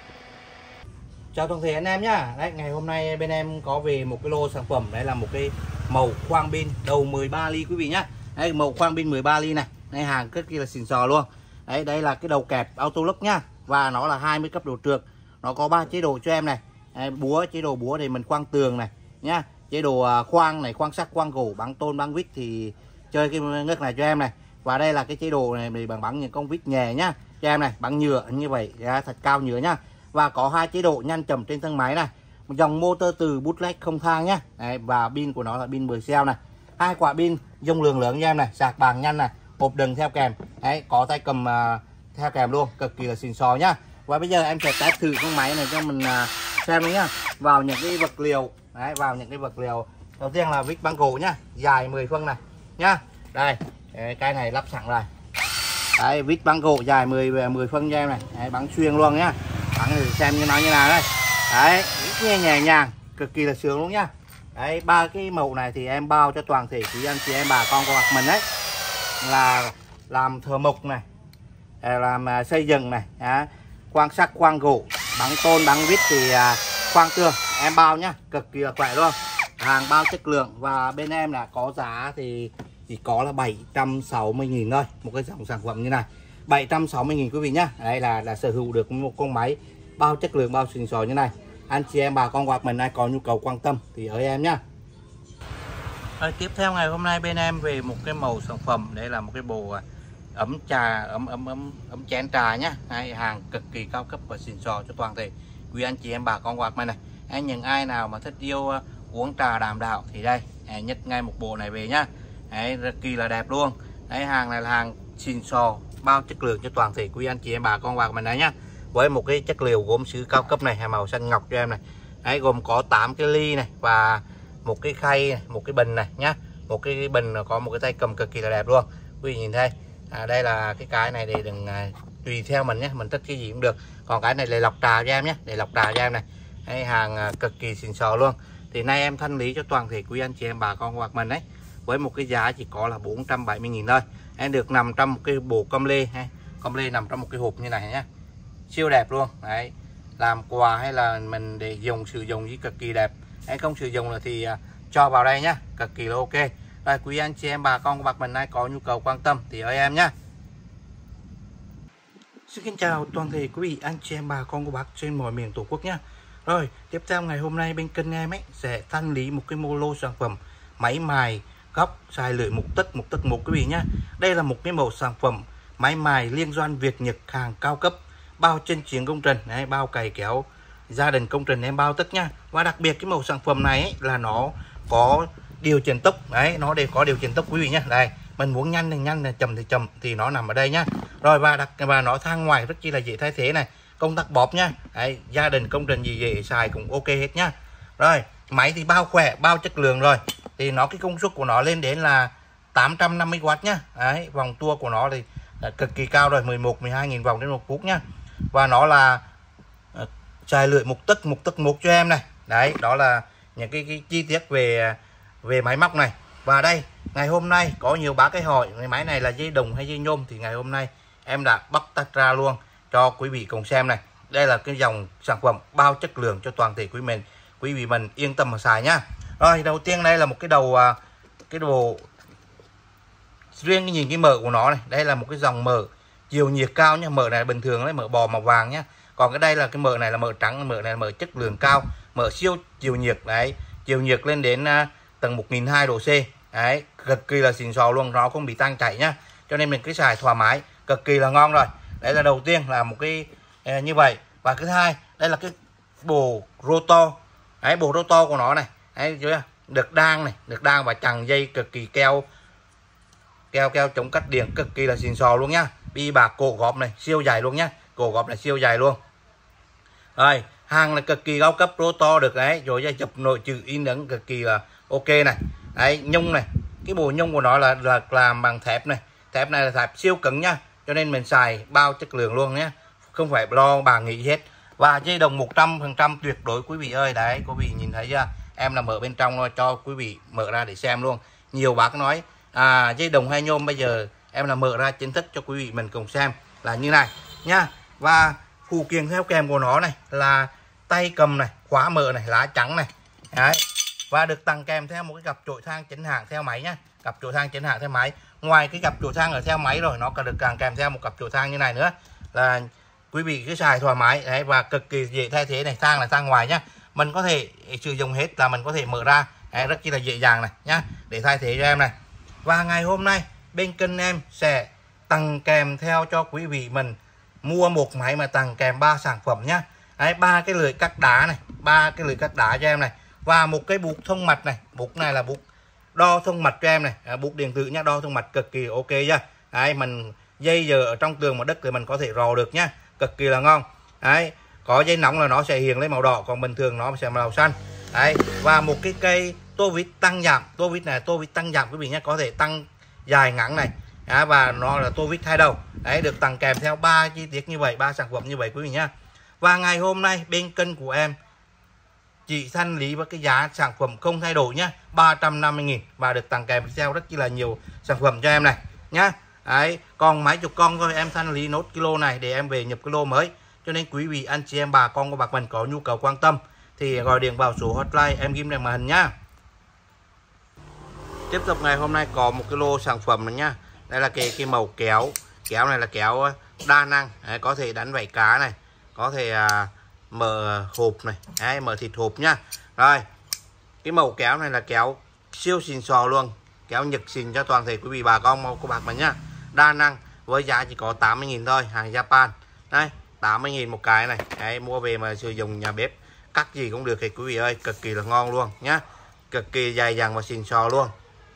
A: Chào toàn thể anh em nhá. Đấy, ngày hôm nay bên em có về một cái lô sản phẩm. Đây là một cái màu khoang pin đầu mười ba ly quý vị nhá. Đây, màu khoang pin mười ba ly này. Đây, hàng rất là xịn sò luôn. Đấy, đây là cái đầu kẹp auto lock nhá. Và nó là hai mươi cấp độ trượt. Nó có ba chế độ cho em này. Đấy, búa, chế độ búa để mình khoang tường này nhá. Chế độ khoang này, khoang sắt, khoang gỗ, bắn tôn, bắn vít thì chơi cái ngất này cho em này. Và đây là cái chế độ này để bằng bắn những con vít nhẹ nhá. Cho em này, bắn nhựa như vậy, thật cao nhựa nhá. Và có hai chế độ nhanh chậm trên thân máy này. Một dòng motor từ bootleg không thang nhá. Đấy, và pin của nó là pin mười cell này. Hai quả pin dung lượng lớn cho em này, sạc bằng nhanh này, hộp đừng theo kèm. Đấy, có tay cầm uh, theo kèm luôn, cực kỳ là xịn sò nhá. Và bây giờ em sẽ test thử con máy này cho mình uh, xem nhá. Vào những cái vật liệu, đấy, vào những cái vật liệu. Đầu tiên là vít băng gỗ nhá, dài mười phân này nhá. Đây, cái này lắp sẵn rồi. Đấy, vít băng gỗ dài mười mười phân cho em này. Đấy, bắn xuyên luôn nhá. Bắn thử xem như nó như nào đây. Đấy, nghe nhẹ nhàng, cực kỳ là sướng luôn nhá. Đấy, ba cái mẫu này thì em bao cho toàn thể quý anh chị em bà con của mình đấy, là làm thợ mộc này, làm xây dựng này, à, khoang sắt, khoang gỗ, bắn tôn, bắn vít thì à, khoang tường em bao nhá, cực kỳ là khỏe luôn. Hàng bao chất lượng. Và bên em là có giá thì chỉ có là bảy trăm sáu mươi nghìn thôi, một cái dòng sản phẩm như này, bảy trăm sáu mươi nghìn quý vị nhá. Đây là là sở hữu được một con máy bao chất lượng, bao xịn sò như này. Anh chị em bà con hoặc mình ai có nhu cầu quan tâm thì ở em nhá. Rồi, tiếp theo ngày hôm nay bên em về một cái màu sản phẩm. Đây là một cái bộ ấm trà, ấm ấm ấm ấm chén trà nhá. Đây, hàng cực kỳ cao cấp và xịn sò cho toàn thể quý anh chị em bà con hoặc mình này. Anh những ai nào mà thích yêu uh, uống trà đàm đạo thì đây, à, nhất ngay một bộ này về nhá. Đấy, rất kỳ là đẹp luôn. Đấy, hàng này là hàng xịn sò, bao chất lượng cho toàn thể quý anh chị em bà con hoặc mình này nhá. Với một cái chất liệu gốm sứ cao cấp này, màu xanh ngọc cho em này. Đấy, gồm có tám cái ly này và một cái khay này, một cái bình này nhá. Một cái bình có một cái tay cầm cực kỳ là đẹp luôn. Quý vị nhìn thấy. À, đây là cái cái này để đừng à, tùy theo mình nhé, mình thích cái gì cũng được. Còn cái này để lọc trà cho em nhé, để lọc trà cho em này. Đấy, hàng à, cực kỳ xịn sò luôn. Thì nay em thanh lý cho toàn thể quý anh chị em bà con hoặc mình đấy, với một cái giá chỉ có là bốn trăm bảy mươi nghìn thôi. Em được nằm trong một cái bộ com lê hay com lê nằm trong một cái hộp như này nhé, siêu đẹp luôn. Đấy, làm quà hay là mình để dùng sử dụng gì cực kỳ đẹp. Anh không sử dụng là thì uh, cho vào đây nhá, cực kỳ là ok. Rồi, quý anh chị em bà con của bác mình ai có nhu cầu quan tâm thì ơi em nhá. Xin kính chào toàn thể quý vị anh chị em bà con của bác trên mọi miền tổ quốc nhá. Rồi, tiếp theo ngày hôm nay bên kênh em ấy sẽ thanh lý một cái mô lô sản phẩm máy mài góc xài lưỡi một tấc một tấc một quý vị nhá. Đây là một cái mẫu sản phẩm máy mài liên doanh Việt Nhật, hàng cao cấp, bao chân chiến công trình, đấy, bao cày kéo gia đình công trình em bao tất nha. Và đặc biệt cái mẫu sản phẩm này ấy, là nó có điều chỉnh tốc, đấy, nó đều có điều chỉnh tốc quý vị nhá. Đây, mình muốn nhanh thì nhanh, là chậm thì chậm thì nó nằm ở đây nhá. Rồi, và đặc và nó thang ngoài rất chi là dễ thay thế này, công tắc bóp nhá. Đấy, gia đình công trình gì dễ xài cũng ok hết nhá. Rồi, máy thì bao khỏe, bao chất lượng rồi. Thì nó cái công suất của nó lên đến là tám trăm năm mươi oát nhá. Đấy, vòng tua của nó thì cực kỳ cao rồi, mười một mười hai nghìn vòng trên một phút nhá. Và nó là uh, xài lưỡi một tấc một tấc một cho em này. Đấy, đó là những cái, cái chi tiết về về máy móc này. Và đây, ngày hôm nay có nhiều bác cái hỏi cái máy này là dây đồng hay dây nhôm, thì ngày hôm nay em đã bắt tách ra luôn cho quý vị cùng xem này. Đây là cái dòng sản phẩm bao chất lượng cho toàn thể quý mình quý vị mình yên tâm mà xài nhá. Rồi, đầu tiên đây là một cái đầu cái đồ riêng, cái nhìn cái mở của nó này, đây là một cái dòng mở chiều nhiệt cao nhá. Mở này bình thường đấy, mở bò màu vàng nhá. Còn cái đây là cái mở này là mở trắng, mở này là mở chất lượng cao, mở siêu chiều nhiệt đấy, chiều nhiệt lên đến uh, tầng một nghìn hai trăm độ C. Đấy, cực kỳ là xịn sò luôn, nó không bị tan chảy nhá. Cho cho nên mình cứ xài thoải mái, cực kỳ là ngon rồi. Đấy là đầu tiên là một cái uh, như vậy. Và thứ hai, đây là cái bộ rotor. Đấy, bộ rotor của nó này, đấy chưa, được đan này, được đan và chằng dây cực kỳ keo keo keo chống cắt điện, cực kỳ là xịn sò luôn nhá. Bi bạc cổ gọp này siêu dài luôn nhá, cổ gọp này siêu dài luôn. Rồi hàng là cực kỳ cao cấp, rotor được đấy, rồi dây chụp nội chữ in ấn cực kỳ là ok này. Đấy, nhung này, cái bộ nhung của nó là, là làm bằng thép này, thép này là thép siêu cứng nhá, cho nên mình xài bao chất lượng luôn nhé, không phải lo bà nghĩ hết. Và dây đồng một trăm phần trăm tuyệt đối quý vị ơi. Đấy, quý vị nhìn thấy chưa, em là mở bên trong thôi, cho quý vị mở ra để xem luôn. Nhiều bác nói à, dây đồng hay nhôm, bây giờ em là mở ra chính thức cho quý vị mình cùng xem là như này nha. Và phụ kiện theo kèm của nó này là tay cầm này, khóa mở này, lá trắng này. Đấy, và được tặng kèm theo một cái cặp chổi thang chính hãng theo máy nhá, cặp chổi thang chính hãng theo máy. Ngoài cái cặp chổi thang ở theo máy rồi, nó còn được càng kèm theo một cặp chổi thang như này nữa, là quý vị cứ xài thoải mái. Đấy, và cực kỳ dễ thay thế này, thang là thang ngoài nhá, mình có thể sử dụng hết là mình có thể mở ra. Đấy, rất chi là dễ dàng này nhá, để thay thế cho em này. Và ngày hôm nay bên kênh em sẽ tặng kèm theo cho quý vị mình mua một máy mà tặng kèm ba sản phẩm nhá. Đấy, ba cái lưỡi cắt đá này, ba cái lưỡi cắt đá cho em này, và một cái bút thông mạch này. Bút này là bút đo thông mạch cho em này, à, bút điện tử nhá, đo thông mạch cực kỳ ok nhá. Đấy, mình dây giờ ở trong tường mà đất thì mình có thể rò được nhá, cực kỳ là ngon. Đấy, có dây nóng là nó sẽ hiện lên màu đỏ, còn bình thường nó sẽ màu xanh. Đấy, và một cái cây tô vít tăng giảm, tô vít này tô vít tăng giảm quý vị nhé, có thể tăng dài ngắn này. Đấy, và nó là tô vít hai đầu. Đấy, được tặng kèm theo ba chi tiết như vậy, ba sản phẩm như vậy quý vị nhá. Và ngày hôm nay bên kênh của em chỉ thanh lý với cái giá sản phẩm không thay đổi nhá, ba trăm năm mươi nghìn, và được tặng kèm theo rất là nhiều sản phẩm cho em này nhá. Đấy, còn mấy chục con thôi em thanh lý nốt kilo này để em về nhập kilo mới. Cho nên quý vị anh chị em bà con của bác mình có nhu cầu quan tâm thì gọi điện vào số hotline em ghim trên màn hình nhá. Tiếp tục ngày hôm nay có một cái lô sản phẩm này nhá. Đây là cái cái màu kéo, kéo này là kéo đa năng. Đấy, có thể đánh vảy cá này, có thể à, mở hộp này, đấy, mở thịt hộp nhá. Rồi cái màu kéo này là kéo siêu xịn sò luôn, kéo nhật xịn cho toàn thể quý vị bà con của bác mình nhá. Đa năng với giá chỉ có tám mươi nghìn thôi, hàng Japan. Đây, tám mươi nghìn một cái này. Đấy, mua về mà sử dụng nhà bếp cắt gì cũng được thì quý vị ơi, cực kỳ là ngon luôn nhá, cực kỳ dài dẳng và xịn sò luôn.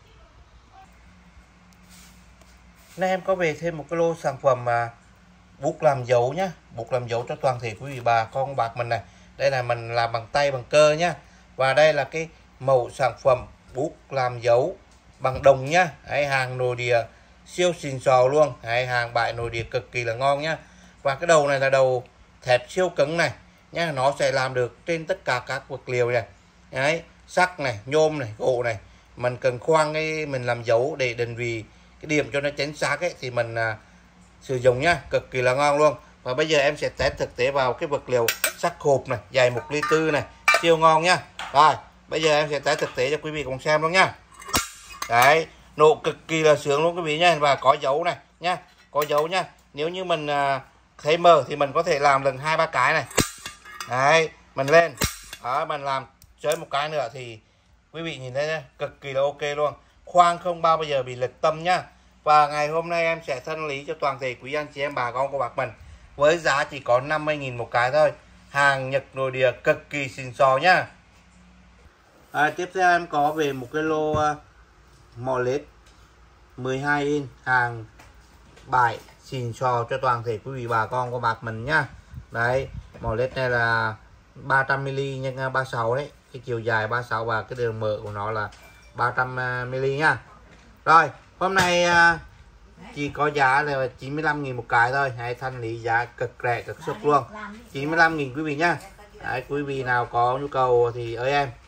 A: Nay em có về thêm một cái lô sản phẩm mà bút làm dấu nhá, bút làm dấu cho toàn thể quý vị bà con bác mình này. Đây là mình làm bằng tay bằng cơ nhá. Và đây là cái mẫu sản phẩm bút làm dấu bằng đồng nhá. Đấy, hàng nội địa siêu xịn sò luôn. Đấy, hàng bãi nội địa cực kỳ là ngon nhá. Và cái đầu này là đầu thép siêu cứng này nhá, nó sẽ làm được trên tất cả các vật liệu này. Đấy, sắt này, nhôm này, gỗ này. Mình cần khoan cái mình làm dấu để định vị cái điểm cho nó chính xác ấy, thì mình à, sử dụng nhá, cực kỳ là ngon luôn. Và bây giờ em sẽ test thực tế vào cái vật liệu sắt hộp này, dài một ly tư này, siêu ngon nhá. Rồi bây giờ em sẽ test thực tế cho quý vị cùng xem luôn nhá. Đấy, nổ cực kỳ là sướng luôn quý vị nhá. Và có dấu này nhá, có dấu nhá. Nếu như mình à, thấy mờ thì mình có thể làm lần hai ba cái này. Đấy, mình lên đó, mình làm chơi một cái nữa thì quý vị nhìn thấy nhá, cực kỳ là ok luôn. Khoan không bao giờ bị lệch tâm nhá. Và ngày hôm nay em sẽ thanh lý cho toàn thể quý anh chị em bà con của bác mình với giá chỉ có năm mươi nghìn một cái thôi, hàng Nhật nội địa cực kỳ xịn sò nhá. À, tiếp theo em có về một cái lô uh, mỏ led mười hai inch, hàng bãi xịn sò cho toàn thể quý vị bà con của bác mình nhá. Đấy, mỏ led này là ba trăm mi li nhân ba mươi sáu đấy, cái chiều dài ba mươi sáu và cái đường mở của nó là ba trăm mi li nha. Rồi hôm nay uh, chỉ có giá là chín mươi lăm nghìn một cái thôi. Hãy thanh lý giá cực rẻ cực sốc luôn, chín mươi lăm nghìn quý vị nhá. Đấy, quý vị nào có nhu cầu thì ơi em